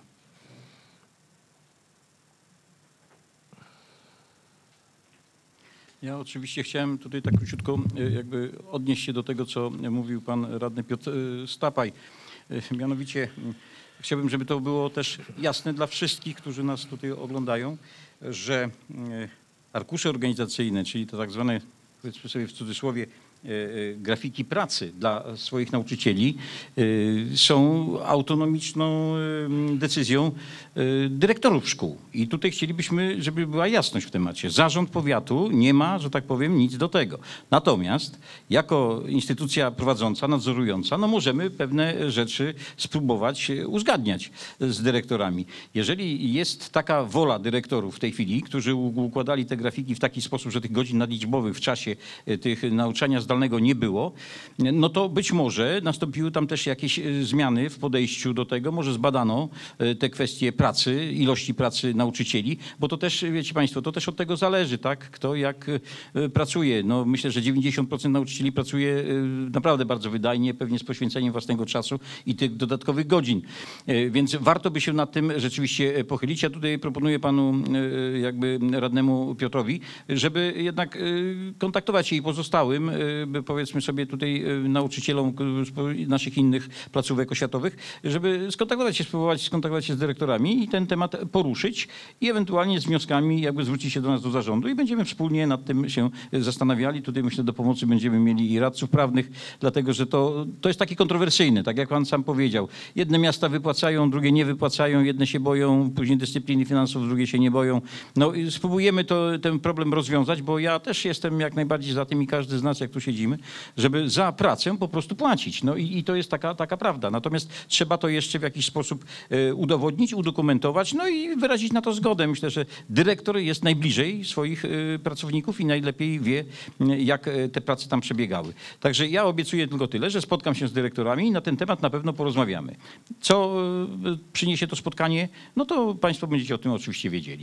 Ja oczywiście chciałem tutaj tak króciutko jakby odnieść się do tego, co mówił pan radny Piotr Stapaj. Mianowicie chciałbym, żeby to było też jasne dla wszystkich, którzy nas tutaj oglądają, że arkusze organizacyjne, czyli to tak zwane, powiedzmy sobie w cudzysłowie, grafiki pracy dla swoich nauczycieli są autonomiczną decyzją dyrektorów szkół. I tutaj chcielibyśmy, żeby była jasność w temacie. Zarząd powiatu nie ma, że tak powiem, nic do tego. Natomiast jako instytucja prowadząca, nadzorująca, no możemy pewne rzeczy spróbować uzgadniać z dyrektorami. Jeżeli jest taka wola dyrektorów w tej chwili, którzy układali te grafiki w taki sposób, że tych godzin nadliczbowych w czasie tych nauczania zdalnego nie było, no to być może nastąpiły tam też jakieś zmiany w podejściu do tego. Może zbadano te kwestie pracy, ilości pracy nauczycieli, bo to też, wiecie państwo, to też od tego zależy, tak? Kto jak pracuje. No myślę, że 90% nauczycieli pracuje naprawdę bardzo wydajnie, pewnie z poświęceniem własnego czasu i tych dodatkowych godzin. Więc warto by się nad tym rzeczywiście pochylić. Ja tutaj proponuję panu jakby radnemu Piotrowi, żeby jednak kontaktować się i pozostałym, powiedzmy sobie tutaj nauczycielom naszych innych placówek oświatowych, żeby spróbować skontaktować się z dyrektorami i ten temat poruszyć i ewentualnie z wnioskami jakby zwrócić się do nas do zarządu i będziemy wspólnie nad tym się zastanawiali. Tutaj myślę, do pomocy będziemy mieli i radców prawnych, dlatego że to jest takie kontrowersyjne, tak jak pan sam powiedział. Jedne miasta wypłacają, drugie nie wypłacają, jedne się boją później dyscypliny finansów, drugie się nie boją. No i spróbujemy ten problem rozwiązać, bo ja też jestem jak najbardziej za tym i każdy z nas, jak tu się siedzimy, żeby za pracę po prostu płacić. No i to jest taka prawda. Natomiast trzeba to jeszcze w jakiś sposób udowodnić, udokumentować, no i wyrazić na to zgodę. Myślę, że dyrektor jest najbliżej swoich pracowników i najlepiej wie, jak te prace tam przebiegały. Także ja obiecuję tylko tyle, że spotkam się z dyrektorami i na ten temat na pewno porozmawiamy. Co przyniesie to spotkanie, no to państwo będziecie o tym oczywiście wiedzieli.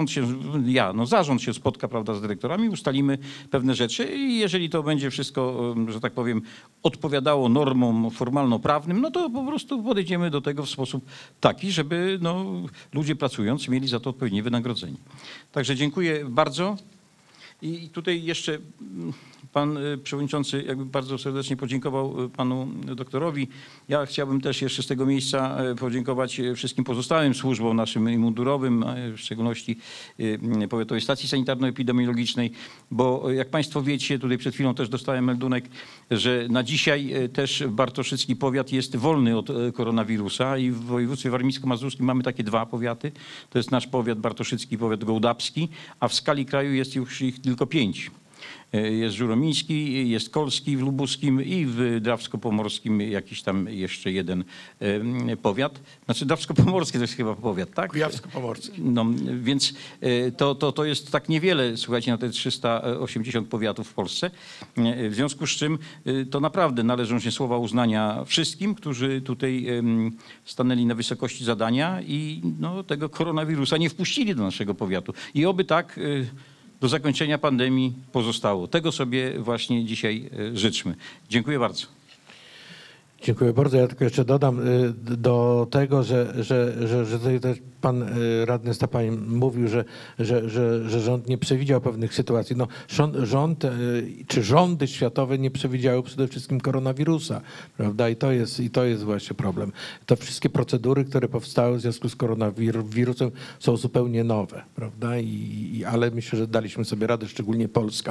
Zarząd się spotka, prawda, z dyrektorami, ustalimy pewne rzeczy i jeżeli to będzie wszystko, że tak powiem, odpowiadało normom formalno-prawnym, no to po prostu podejdziemy do tego w sposób taki, żeby ludzie pracując mieli za to odpowiednie wynagrodzenie. Także dziękuję bardzo. I tutaj jeszcze pan przewodniczący jakby bardzo serdecznie podziękował panu doktorowi. Ja chciałbym też jeszcze z tego miejsca podziękować wszystkim pozostałym służbom naszym i mundurowym, w szczególności Powiatowej Stacji Sanitarno-Epidemiologicznej, bo jak państwo wiecie, tutaj przed chwilą też dostałem meldunek, że na dzisiaj też Bartoszycki powiat jest wolny od koronawirusa i w województwie warmińsko-mazurskim mamy takie 2 powiaty. To jest nasz powiat bartoszycki, powiat gołdapski, a w skali kraju jest już ich tylko 5. Jest żuromiński, jest kolski w lubuskim i w drawsko-pomorskim jakiś tam jeszcze jeden powiat. Znaczy drawsko-pomorskie to jest chyba powiat, tak? Kujawsko-pomorski. No, więc to jest tak niewiele, słuchajcie, na te 380 powiatów w Polsce. W związku z czym to naprawdę należą się słowa uznania wszystkim, którzy tutaj stanęli na wysokości zadania i tego koronawirusa nie wpuścili do naszego powiatu. I oby tak do zakończenia pandemii pozostało. Tego sobie właśnie dzisiaj życzmy. Dziękuję bardzo. Dziękuję bardzo. Ja tylko jeszcze dodam do tego, że tutaj też pan radny Stapań mówił, że rząd nie przewidział pewnych sytuacji. No, rząd czy rządy światowe nie przewidziały przede wszystkim koronawirusa, prawda? I to jest właśnie problem. To wszystkie procedury, które powstały w związku z koronawirusem są zupełnie nowe, prawda? Ale myślę, że daliśmy sobie radę, szczególnie Polska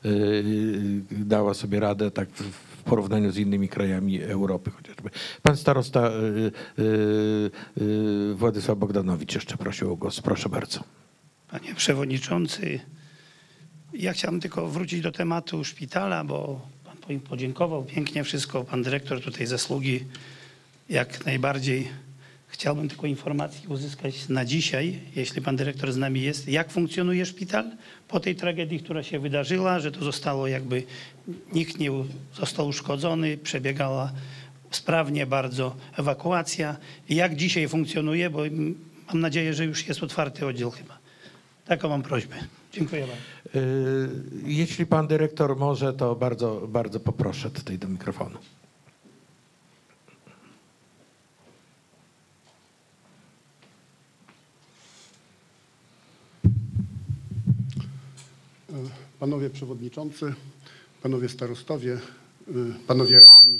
dała sobie radę tak w porównaniu z innymi krajami Europy chociażby. Pan starosta Władysław Bogdanowicz jeszcze prosił o głos. Proszę bardzo. Panie przewodniczący, ja chciałbym tylko wrócić do tematu szpitala, bo pan podziękował pięknie wszystko, pan dyrektor tutaj zasługi jak najbardziej. Chciałbym tylko informacji uzyskać na dzisiaj, jeśli pan dyrektor z nami jest, jak funkcjonuje szpital po tej tragedii, która się wydarzyła, że to zostało jakby, nikt nie został uszkodzony, przebiegała sprawnie bardzo ewakuacja. Jak dzisiaj funkcjonuje, bo mam nadzieję, że już jest otwarty oddział chyba. Taką mam prośbę. Dziękuję bardzo. Jeśli pan dyrektor może, to bardzo, bardzo poproszę tutaj do mikrofonu. Panowie przewodniczący, panowie starostowie, panowie radni,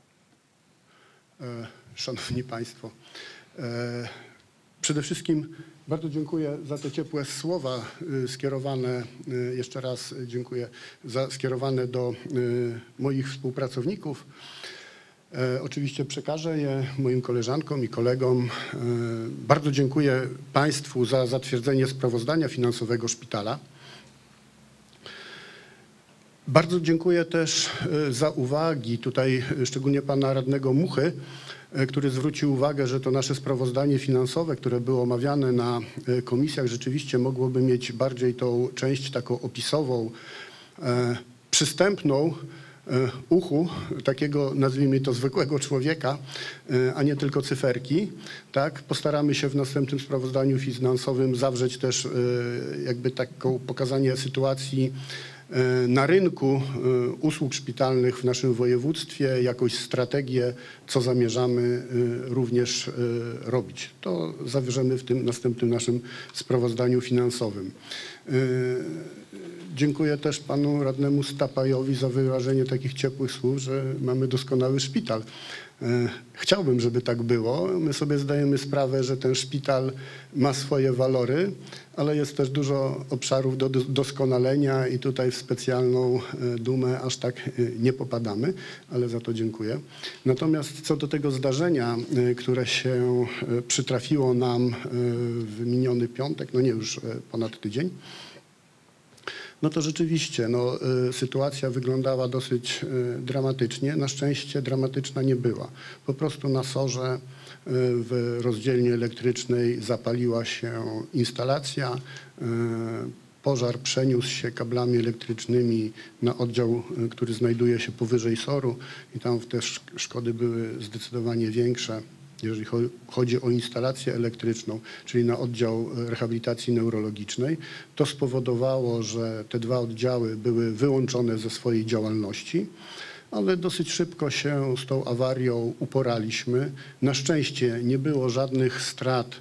szanowni państwo. Przede wszystkim bardzo dziękuję za te ciepłe słowa skierowane, jeszcze raz dziękuję za skierowane do moich współpracowników. Oczywiście przekażę je moim koleżankom i kolegom. Bardzo dziękuję państwu za zatwierdzenie sprawozdania finansowego szpitala. Bardzo dziękuję też za uwagi, tutaj szczególnie pana radnego Muchy, który zwrócił uwagę, że to nasze sprawozdanie finansowe, które było omawiane na komisjach, rzeczywiście mogłoby mieć bardziej tą część taką opisową, przystępną uchu takiego, nazwijmy to, zwykłego człowieka, a nie tylko cyferki. Tak? Postaramy się w następnym sprawozdaniu finansowym zawrzeć też jakby taką pokazanie sytuacji na rynku usług szpitalnych w naszym województwie, jakąś strategię, co zamierzamy również robić. To zawierzemy w tym następnym naszym sprawozdaniu finansowym. Dziękuję też panu radnemu Stapajowi za wyrażenie takich ciepłych słów, że mamy doskonały szpital. Chciałbym, żeby tak było. My sobie zdajemy sprawę, że ten szpital ma swoje walory, ale jest też dużo obszarów do doskonalenia i tutaj w specjalną dumę aż tak nie popadamy, ale za to dziękuję. Natomiast co do tego zdarzenia, które się przytrafiło nam w miniony piątek, no nie już ponad tydzień, no to rzeczywiście sytuacja wyglądała dosyć dramatycznie. Na szczęście dramatyczna nie była. Po prostu na SOR-ze w rozdzielni elektrycznej zapaliła się instalacja. Pożar przeniósł się kablami elektrycznymi na oddział, który znajduje się powyżej SOR-u i tam też szkody były zdecydowanie większe, jeżeli chodzi o instalację elektryczną, czyli na oddział rehabilitacji neurologicznej. To spowodowało, że te dwa oddziały były wyłączone ze swojej działalności, ale dosyć szybko się z tą awarią uporaliśmy. Na szczęście nie było żadnych strat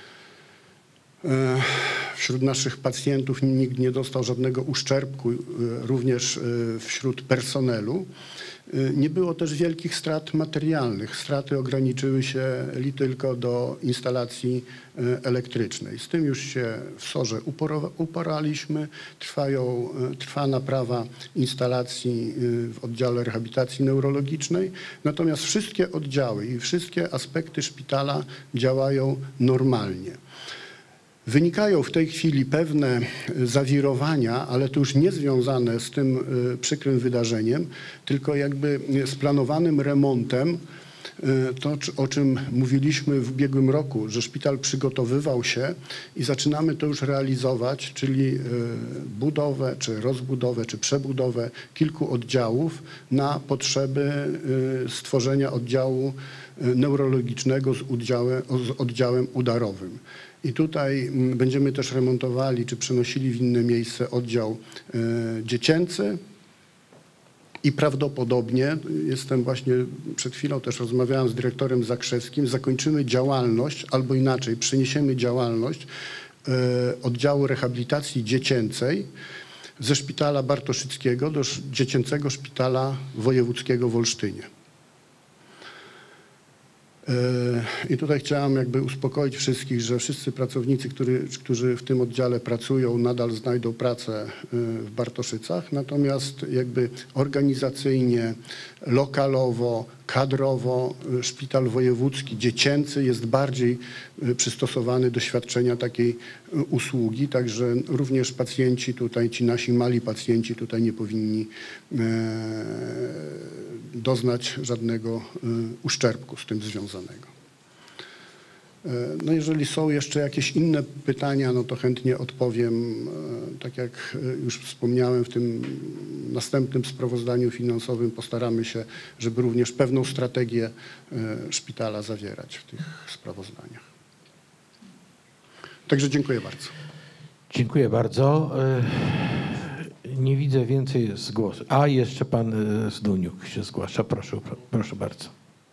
wśród naszych pacjentów, nikt nie dostał żadnego uszczerbku, również wśród personelu. Nie było też wielkich strat materialnych. Straty ograniczyły się tylko do instalacji elektrycznej. Z tym już się w SOR-ze uporaliśmy. Trwa naprawa instalacji w oddziale rehabilitacji neurologicznej. Natomiast wszystkie oddziały i wszystkie aspekty szpitala działają normalnie. Wynikają w tej chwili pewne zawirowania, ale to już nie związane z tym przykrym wydarzeniem, tylko jakby z planowanym remontem. To, o czym mówiliśmy w ubiegłym roku, że szpital przygotowywał się i zaczynamy to już realizować, czyli budowę, czy rozbudowę, czy przebudowę kilku oddziałów na potrzeby stworzenia oddziału neurologicznego z oddziałem udarowym. I tutaj będziemy też remontowali, czy przenosili w inne miejsce oddział dziecięcy i prawdopodobnie, przed chwilą też rozmawiałem z dyrektorem Zakrzewskim, zakończymy działalność, albo inaczej, przeniesiemy działalność oddziału rehabilitacji dziecięcej ze szpitala bartoszyckiego do dziecięcego szpitala wojewódzkiego w Olsztynie. I tutaj chciałem uspokoić wszystkich, że wszyscy pracownicy, którzy w tym oddziale pracują, nadal znajdą pracę w Bartoszycach, natomiast organizacyjnie, lokalowo, kadrowo szpital wojewódzki dziecięcy jest bardziej przystosowany do świadczenia takiej usługi, także również pacjenci tutaj, ci nasi mali pacjenci tutaj nie powinni doznać żadnego uszczerbku z tym związanego. No jeżeli są jeszcze jakieś inne pytania, no to chętnie odpowiem. Tak jak już wspomniałem, w tym następnym sprawozdaniu finansowym postaramy się, żeby również pewną strategię szpitala zawierać w tych sprawozdaniach. Także dziękuję bardzo. Dziękuję bardzo. Nie widzę więcej zgłosów. A jeszcze pan Zduniuk się zgłasza. Proszę bardzo.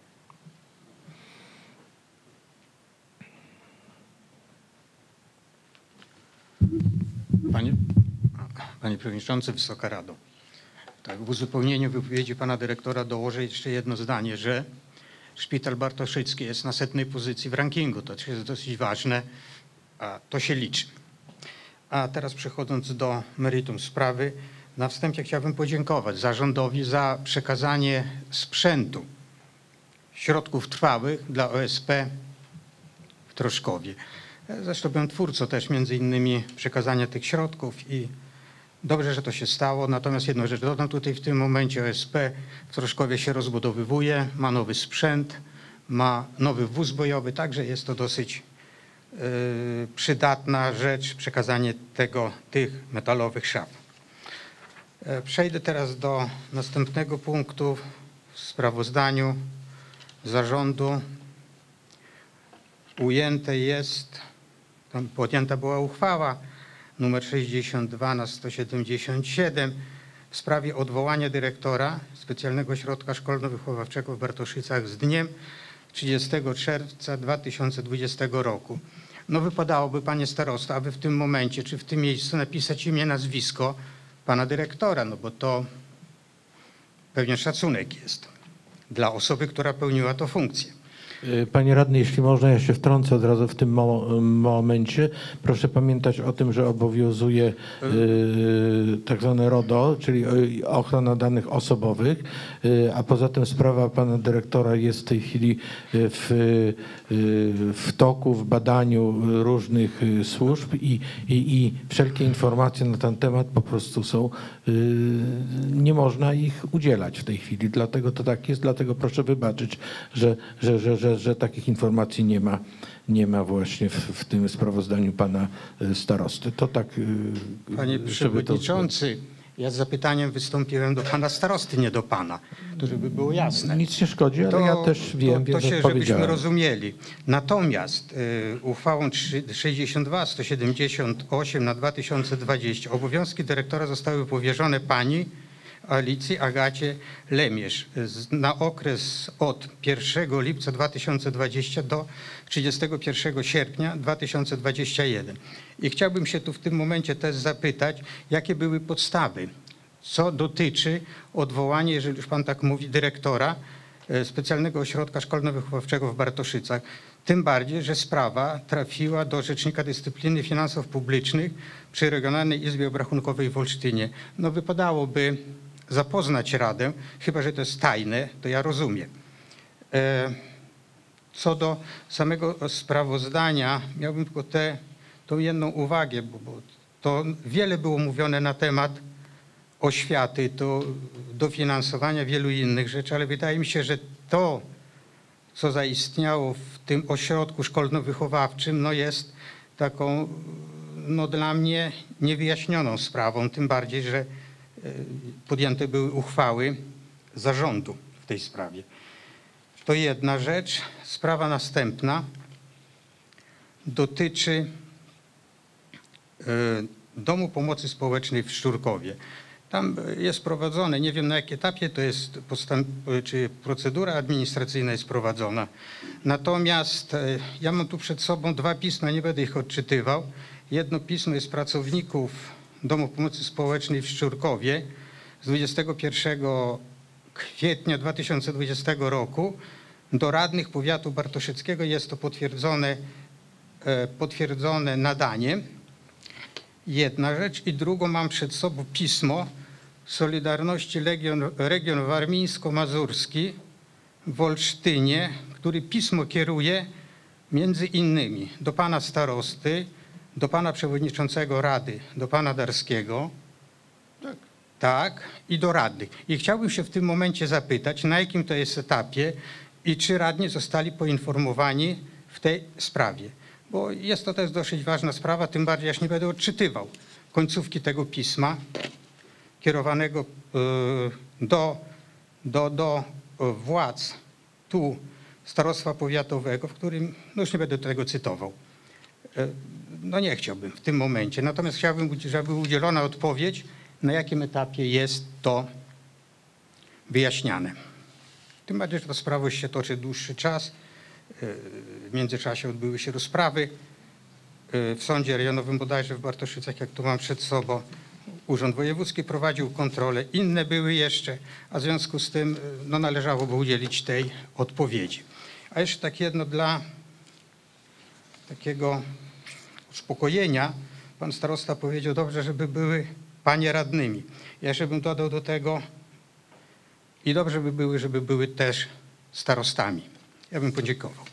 Panie Przewodniczący, Wysoka Rado. Tak, w uzupełnieniu wypowiedzi pana dyrektora dołożę jeszcze jedno zdanie, że Szpital Bartoszycki jest na 100. pozycji w rankingu. To jest dosyć ważne, a to się liczy. A teraz przechodząc do meritum sprawy, na wstępie chciałbym podziękować zarządowi za przekazanie sprzętu, środków trwałych dla OSP w Troszkowie. Zresztą byłem twórcą też między innymi przekazania tych środków i dobrze, że to się stało. Natomiast jedną rzecz dodam, tutaj w tym momencie OSP w Troszkowie się rozbudowywuje, ma nowy sprzęt, ma nowy wóz bojowy, także jest to dosyć przydatna rzecz, przekazanie tych metalowych szaf. Przejdę teraz do następnego punktu w sprawozdaniu zarządu. Podjęta była uchwała nr 62/177 w sprawie odwołania dyrektora Specjalnego Ośrodka Szkolno-Wychowawczego w Bartoszycach z dniem 30 czerwca 2020 roku. No wypadałoby, panie starosto, aby w tym momencie, czy w tym miejscu napisać imię, nazwisko pana dyrektora, no bo to pewien szacunek jest dla osoby, która pełniła tę funkcję. Panie radny, jeśli można, ja się wtrącę od razu w tym momencie. Proszę pamiętać o tym, że obowiązuje tak zwane RODO, czyli ochrona danych osobowych, a poza tym sprawa pana dyrektora jest w tej chwili w toku, w badaniu różnych służb i wszelkie informacje na ten temat po prostu są, nie można ich udzielać w tej chwili. Dlatego to tak jest, dlatego proszę wybaczyć, że takich informacji nie ma właśnie w tym sprawozdaniu pana starosty. To tak. Panie przewodniczący, ja z zapytaniem wystąpiłem do pana starosty, nie do pana, to żeby było jasne. Nic nie szkodzi, ale ja też wiem, to się, odpowiedziałem. żebyśmy rozumieli. Natomiast uchwałą 62/178 na 2020 obowiązki dyrektora zostały powierzone pani Alicji Agacie Lemierz na okres od 1 lipca 2020 do 31 sierpnia 2021. I chciałbym się tu w tym momencie też zapytać, jakie były podstawy, co dotyczy odwołania, jeżeli już pan tak mówi, dyrektora Specjalnego Ośrodka Szkolno-Wychowawczego w Bartoszycach. Tym bardziej, że sprawa trafiła do Rzecznika Dyscypliny Finansów Publicznych przy Regionalnej Izbie Obrachunkowej w Olsztynie. No wypadałoby zapoznać Radę, chyba że to jest tajne, to ja rozumiem. Co do samego sprawozdania, miałbym tylko tą jedną uwagę, bo to wiele było mówione na temat oświaty, to dofinansowania wielu innych rzeczy, ale wydaje mi się, że to, co zaistniało w tym ośrodku szkolno-wychowawczym, no jest taką, no dla mnie niewyjaśnioną sprawą, tym bardziej, że podjęte były uchwały zarządu w tej sprawie. To jedna rzecz. Sprawa następna dotyczy Domu Pomocy Społecznej w Szczurkowie. Tam jest prowadzone, nie wiem na jakim etapie to jest, czy procedura administracyjna jest prowadzona. Natomiast ja mam tu przed sobą dwa pisma, nie będę ich odczytywał. Jedno pismo jest pracowników Domu Pomocy Społecznej w Szczurkowie z 21 kwietnia 2020 roku do radnych powiatu bartoszyckiego. Jest to potwierdzone nadanie. Jedna rzecz. I drugą mam przed sobą pismo Solidarności Region Warmińsko-Mazurski w Olsztynie, który pismo kieruje między innymi do pana starosty, do pana przewodniczącego rady, do pana Darskiego, tak, i do radnych. I chciałbym się w tym momencie zapytać, na jakim to jest etapie i czy radni zostali poinformowani w tej sprawie. Bo jest to też dosyć ważna sprawa, tym bardziej ja się nie będę odczytywał końcówki tego pisma kierowanego do władz tu starostwa powiatowego, w którym, no już nie będę tego cytował. No nie chciałbym w tym momencie, natomiast chciałbym, żeby udzielona odpowiedź, na jakim etapie jest to wyjaśniane. Tym bardziej, że ta sprawa się toczy dłuższy czas. W międzyczasie odbyły się rozprawy w sądzie rejonowym bodajże w Bartoszycach, jak tu mam przed sobą. Urząd Wojewódzki prowadził kontrolę, inne były jeszcze, a w związku z tym no, należałoby udzielić tej odpowiedzi. A jeszcze tak jedno dla takiego uspokojenia. Pan starosta powiedział, dobrze, żeby były panie radnymi. Ja jeszcze bym dodał do tego i dobrze by były, żeby były też starostami. Ja bym podziękował.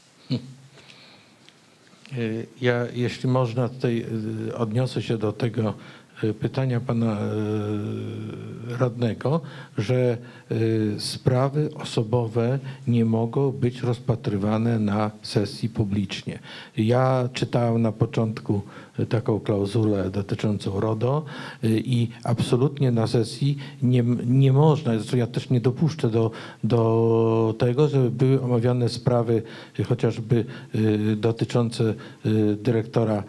Ja, jeśli można, tutaj odniosę się do tego pytania pana radnego, że sprawy osobowe nie mogą być rozpatrywane na sesji publicznie. Ja czytałem na początku taką klauzulę dotyczącą RODO i absolutnie na sesji nie można, zresztą ja też nie dopuszczę do tego, żeby były omawiane sprawy chociażby dotyczące dyrektora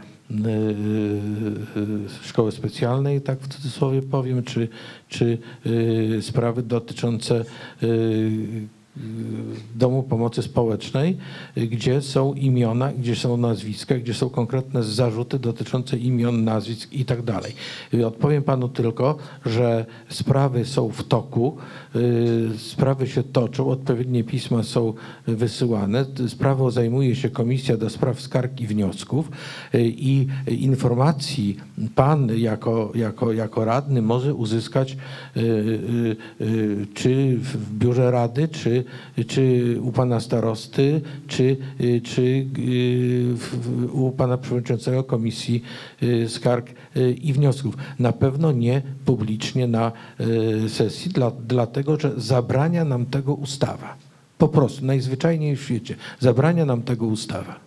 szkoły specjalnej, tak w cudzysłowie powiem, czy sprawy dotyczące Domu Pomocy Społecznej, gdzie są imiona, gdzie są nazwiska, gdzie są konkretne zarzuty dotyczące imion, nazwisk i tak dalej. Odpowiem panu tylko, że sprawy są w toku, sprawy się toczą, odpowiednie pisma są wysyłane. Sprawą zajmuje się Komisja do Spraw Skarg i Wniosków i informacji pan jako radny może uzyskać czy w biurze rady, czy u pana starosty, czy u pana przewodniczącego Komisji Skarg i Wniosków. Na pewno nie publicznie na sesji, dlatego że zabrania nam tego ustawa. Po prostu, najzwyczajniej w świecie. Zabrania nam tego ustawa.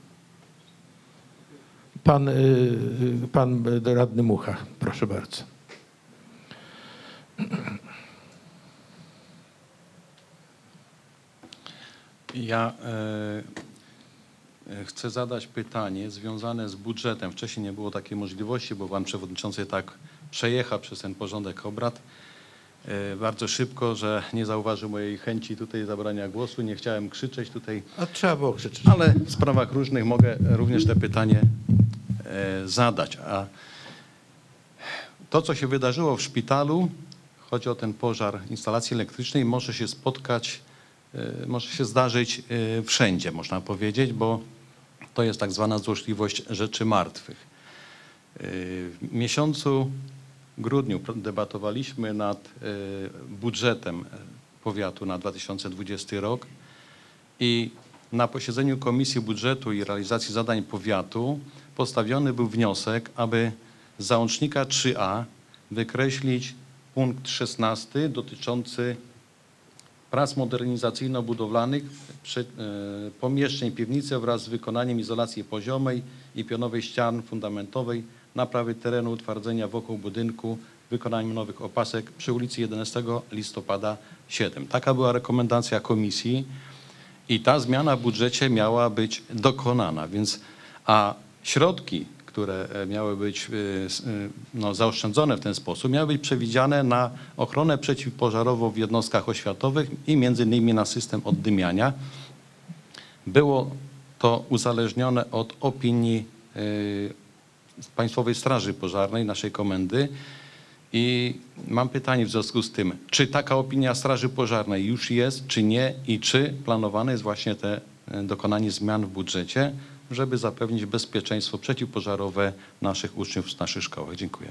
Pan radny Mucha, proszę bardzo. Ja chcę zadać pytanie związane z budżetem. Wcześniej nie było takiej możliwości, bo pan przewodniczący tak przejechał przez ten porządek obrad bardzo szybko, że nie zauważył mojej chęci tutaj zabrania głosu. Nie chciałem krzyczeć tutaj. A trzeba było krzyczeć. Ale w sprawach różnych mogę również te pytanie zadać. A to, co się wydarzyło w szpitalu, chodzi o ten pożar instalacji elektrycznej, może się spotkać, może się zdarzyć wszędzie, można powiedzieć, bo to jest tak zwana złośliwość rzeczy martwych. W miesiącu grudniu debatowaliśmy nad budżetem powiatu na 2020 rok i na posiedzeniu Komisji Budżetu i Realizacji Zadań Powiatu postawiony był wniosek, aby z załącznika 3a wykreślić punkt 16 dotyczący prac modernizacyjno-budowlanych pomieszczeń piwnicy wraz z wykonaniem izolacji poziomej i pionowej ścian fundamentowej, naprawy terenu, utwardzenia wokół budynku, wykonaniem nowych opasek przy ulicy 11 listopada 7. Taka była rekomendacja komisji i ta zmiana w budżecie miała być dokonana, więc a środki, które miały być zaoszczędzone w ten sposób, miały być przewidziane na ochronę przeciwpożarową w jednostkach oświatowych i między innymi na system oddymiania. Było to uzależnione od opinii Państwowej Straży Pożarnej, naszej komendy. I mam pytanie w związku z tym, czy taka opinia Straży Pożarnej już jest, czy nie i czy planowane jest właśnie dokonanie zmian w budżecie, żeby zapewnić bezpieczeństwo przeciwpożarowe naszych uczniów w naszych szkołach. Dziękuję.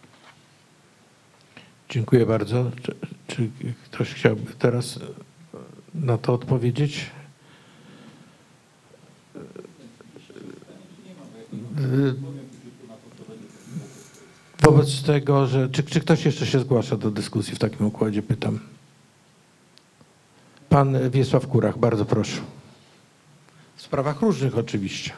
Dziękuję bardzo. Czy ktoś chciałby teraz na to odpowiedzieć? Wobec tego, że czy ktoś jeszcze się zgłasza do dyskusji w takim układzie, pytam. Pan Wiesław Kurach, bardzo proszę. W sprawach różnych oczywiście.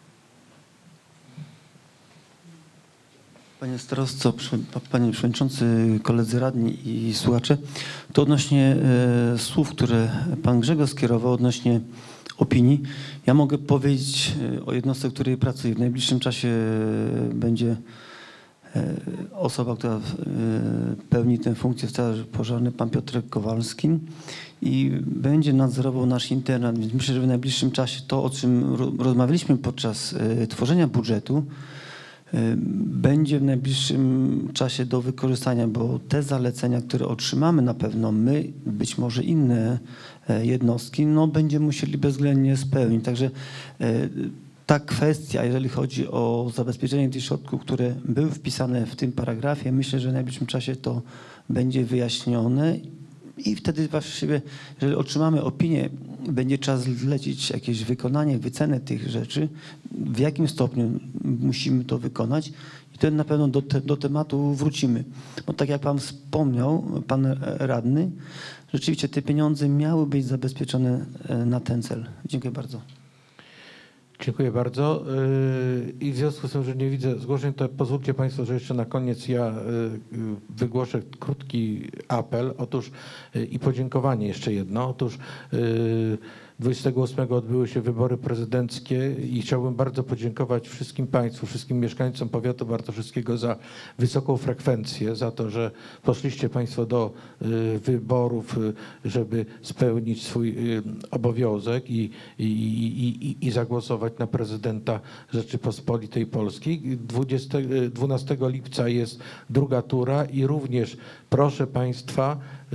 Panie starostwo, panie przewodniczący, koledzy radni i słuchacze, to odnośnie słów, które pan Grzegorz skierował odnośnie opinii. Ja mogę powiedzieć o jednostce, w której pracuję. W najbliższym czasie będzie osoba, która pełni tę funkcję w Straży Pożarnej, pan Piotrek Kowalski, i będzie nadzorował nasz internat. Więc myślę, że w najbliższym czasie to, o czym rozmawialiśmy podczas tworzenia budżetu, będzie w najbliższym czasie do wykorzystania, bo te zalecenia, które otrzymamy na pewno my, być może inne jednostki, będziemy musieli bezwzględnie spełnić. Także ta kwestia, jeżeli chodzi o zabezpieczenie tych środków, które były wpisane w tym paragrafie, myślę, że w najbliższym czasie to będzie wyjaśnione i wtedy właściwie, jeżeli otrzymamy opinię, będzie czas zlecić jakieś wykonanie, wycenę tych rzeczy, w jakim stopniu musimy to wykonać i wtedy na pewno do tematu wrócimy. Bo tak jak pan wspomniał, pan radny, rzeczywiście te pieniądze miały być zabezpieczone na ten cel. Dziękuję bardzo. Dziękuję bardzo. I w związku z tym, że nie widzę zgłoszeń, to pozwólcie Państwo, że jeszcze na koniec ja wygłoszę krótki apel. Otóż i podziękowanie jeszcze jedno. Otóż 28 odbyły się wybory prezydenckie i chciałbym bardzo podziękować wszystkim Państwu, wszystkim mieszkańcom powiatu bartoszyckiego za wysoką frekwencję, za to, że poszliście Państwo do wyborów, żeby spełnić swój obowiązek i zagłosować na prezydenta Rzeczypospolitej Polskiej. 12 lipca jest druga tura i również proszę Państwa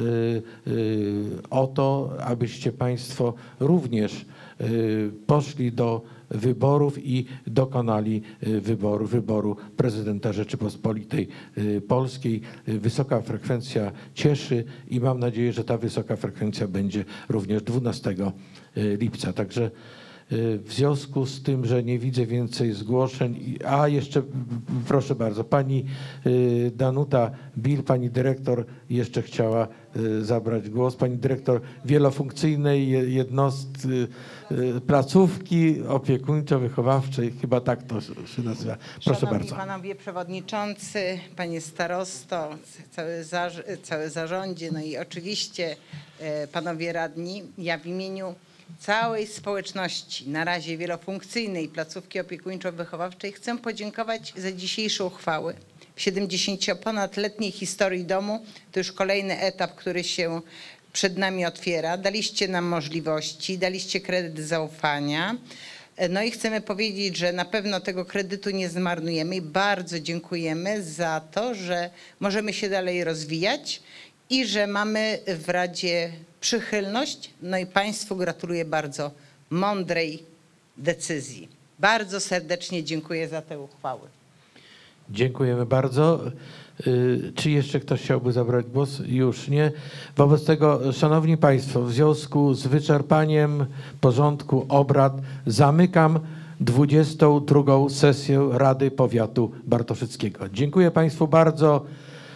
o to, abyście Państwo również poszli do wyborów i dokonali wyboru prezydenta Rzeczypospolitej Polskiej. Wysoka frekwencja cieszy i mam nadzieję, że ta wysoka frekwencja będzie również 12 lipca. Także w związku z tym, że nie widzę więcej zgłoszeń, a jeszcze proszę bardzo, pani Danuta Bil, pani dyrektor jeszcze chciała zabrać głos. Pani dyrektor wielofunkcyjnej jednostki, placówki opiekuńczo-wychowawczej, chyba tak to się nazywa. Proszę Szanowni bardzo. Panowie Przewodniczący, Panie Starosto, cały zarządzie, no i oczywiście Panowie Radni, ja w imieniu całej społeczności, na razie wielofunkcyjnej placówki opiekuńczo-wychowawczej chcę podziękować za dzisiejszą uchwałę. W 70-ponadletniej historii domu to już kolejny etap, który się przed nami otwiera. Daliście nam możliwości, daliście kredyt zaufania. No i chcemy powiedzieć, że na pewno tego kredytu nie zmarnujemy i bardzo dziękujemy za to, że możemy się dalej rozwijać i że mamy w Radzie przychylność. No i Państwu gratuluję bardzo mądrej decyzji. Bardzo serdecznie dziękuję za tę uchwałę. Dziękujemy bardzo. Czy jeszcze ktoś chciałby zabrać głos? Już nie. Wobec tego, Szanowni Państwo, w związku z wyczerpaniem porządku obrad zamykam 22. sesję Rady Powiatu Bartoszyckiego. Dziękuję Państwu bardzo.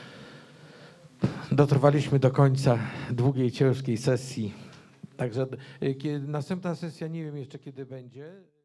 Dotrwaliśmy do końca długiej, ciężkiej sesji. Także następna sesja nie wiem jeszcze kiedy będzie.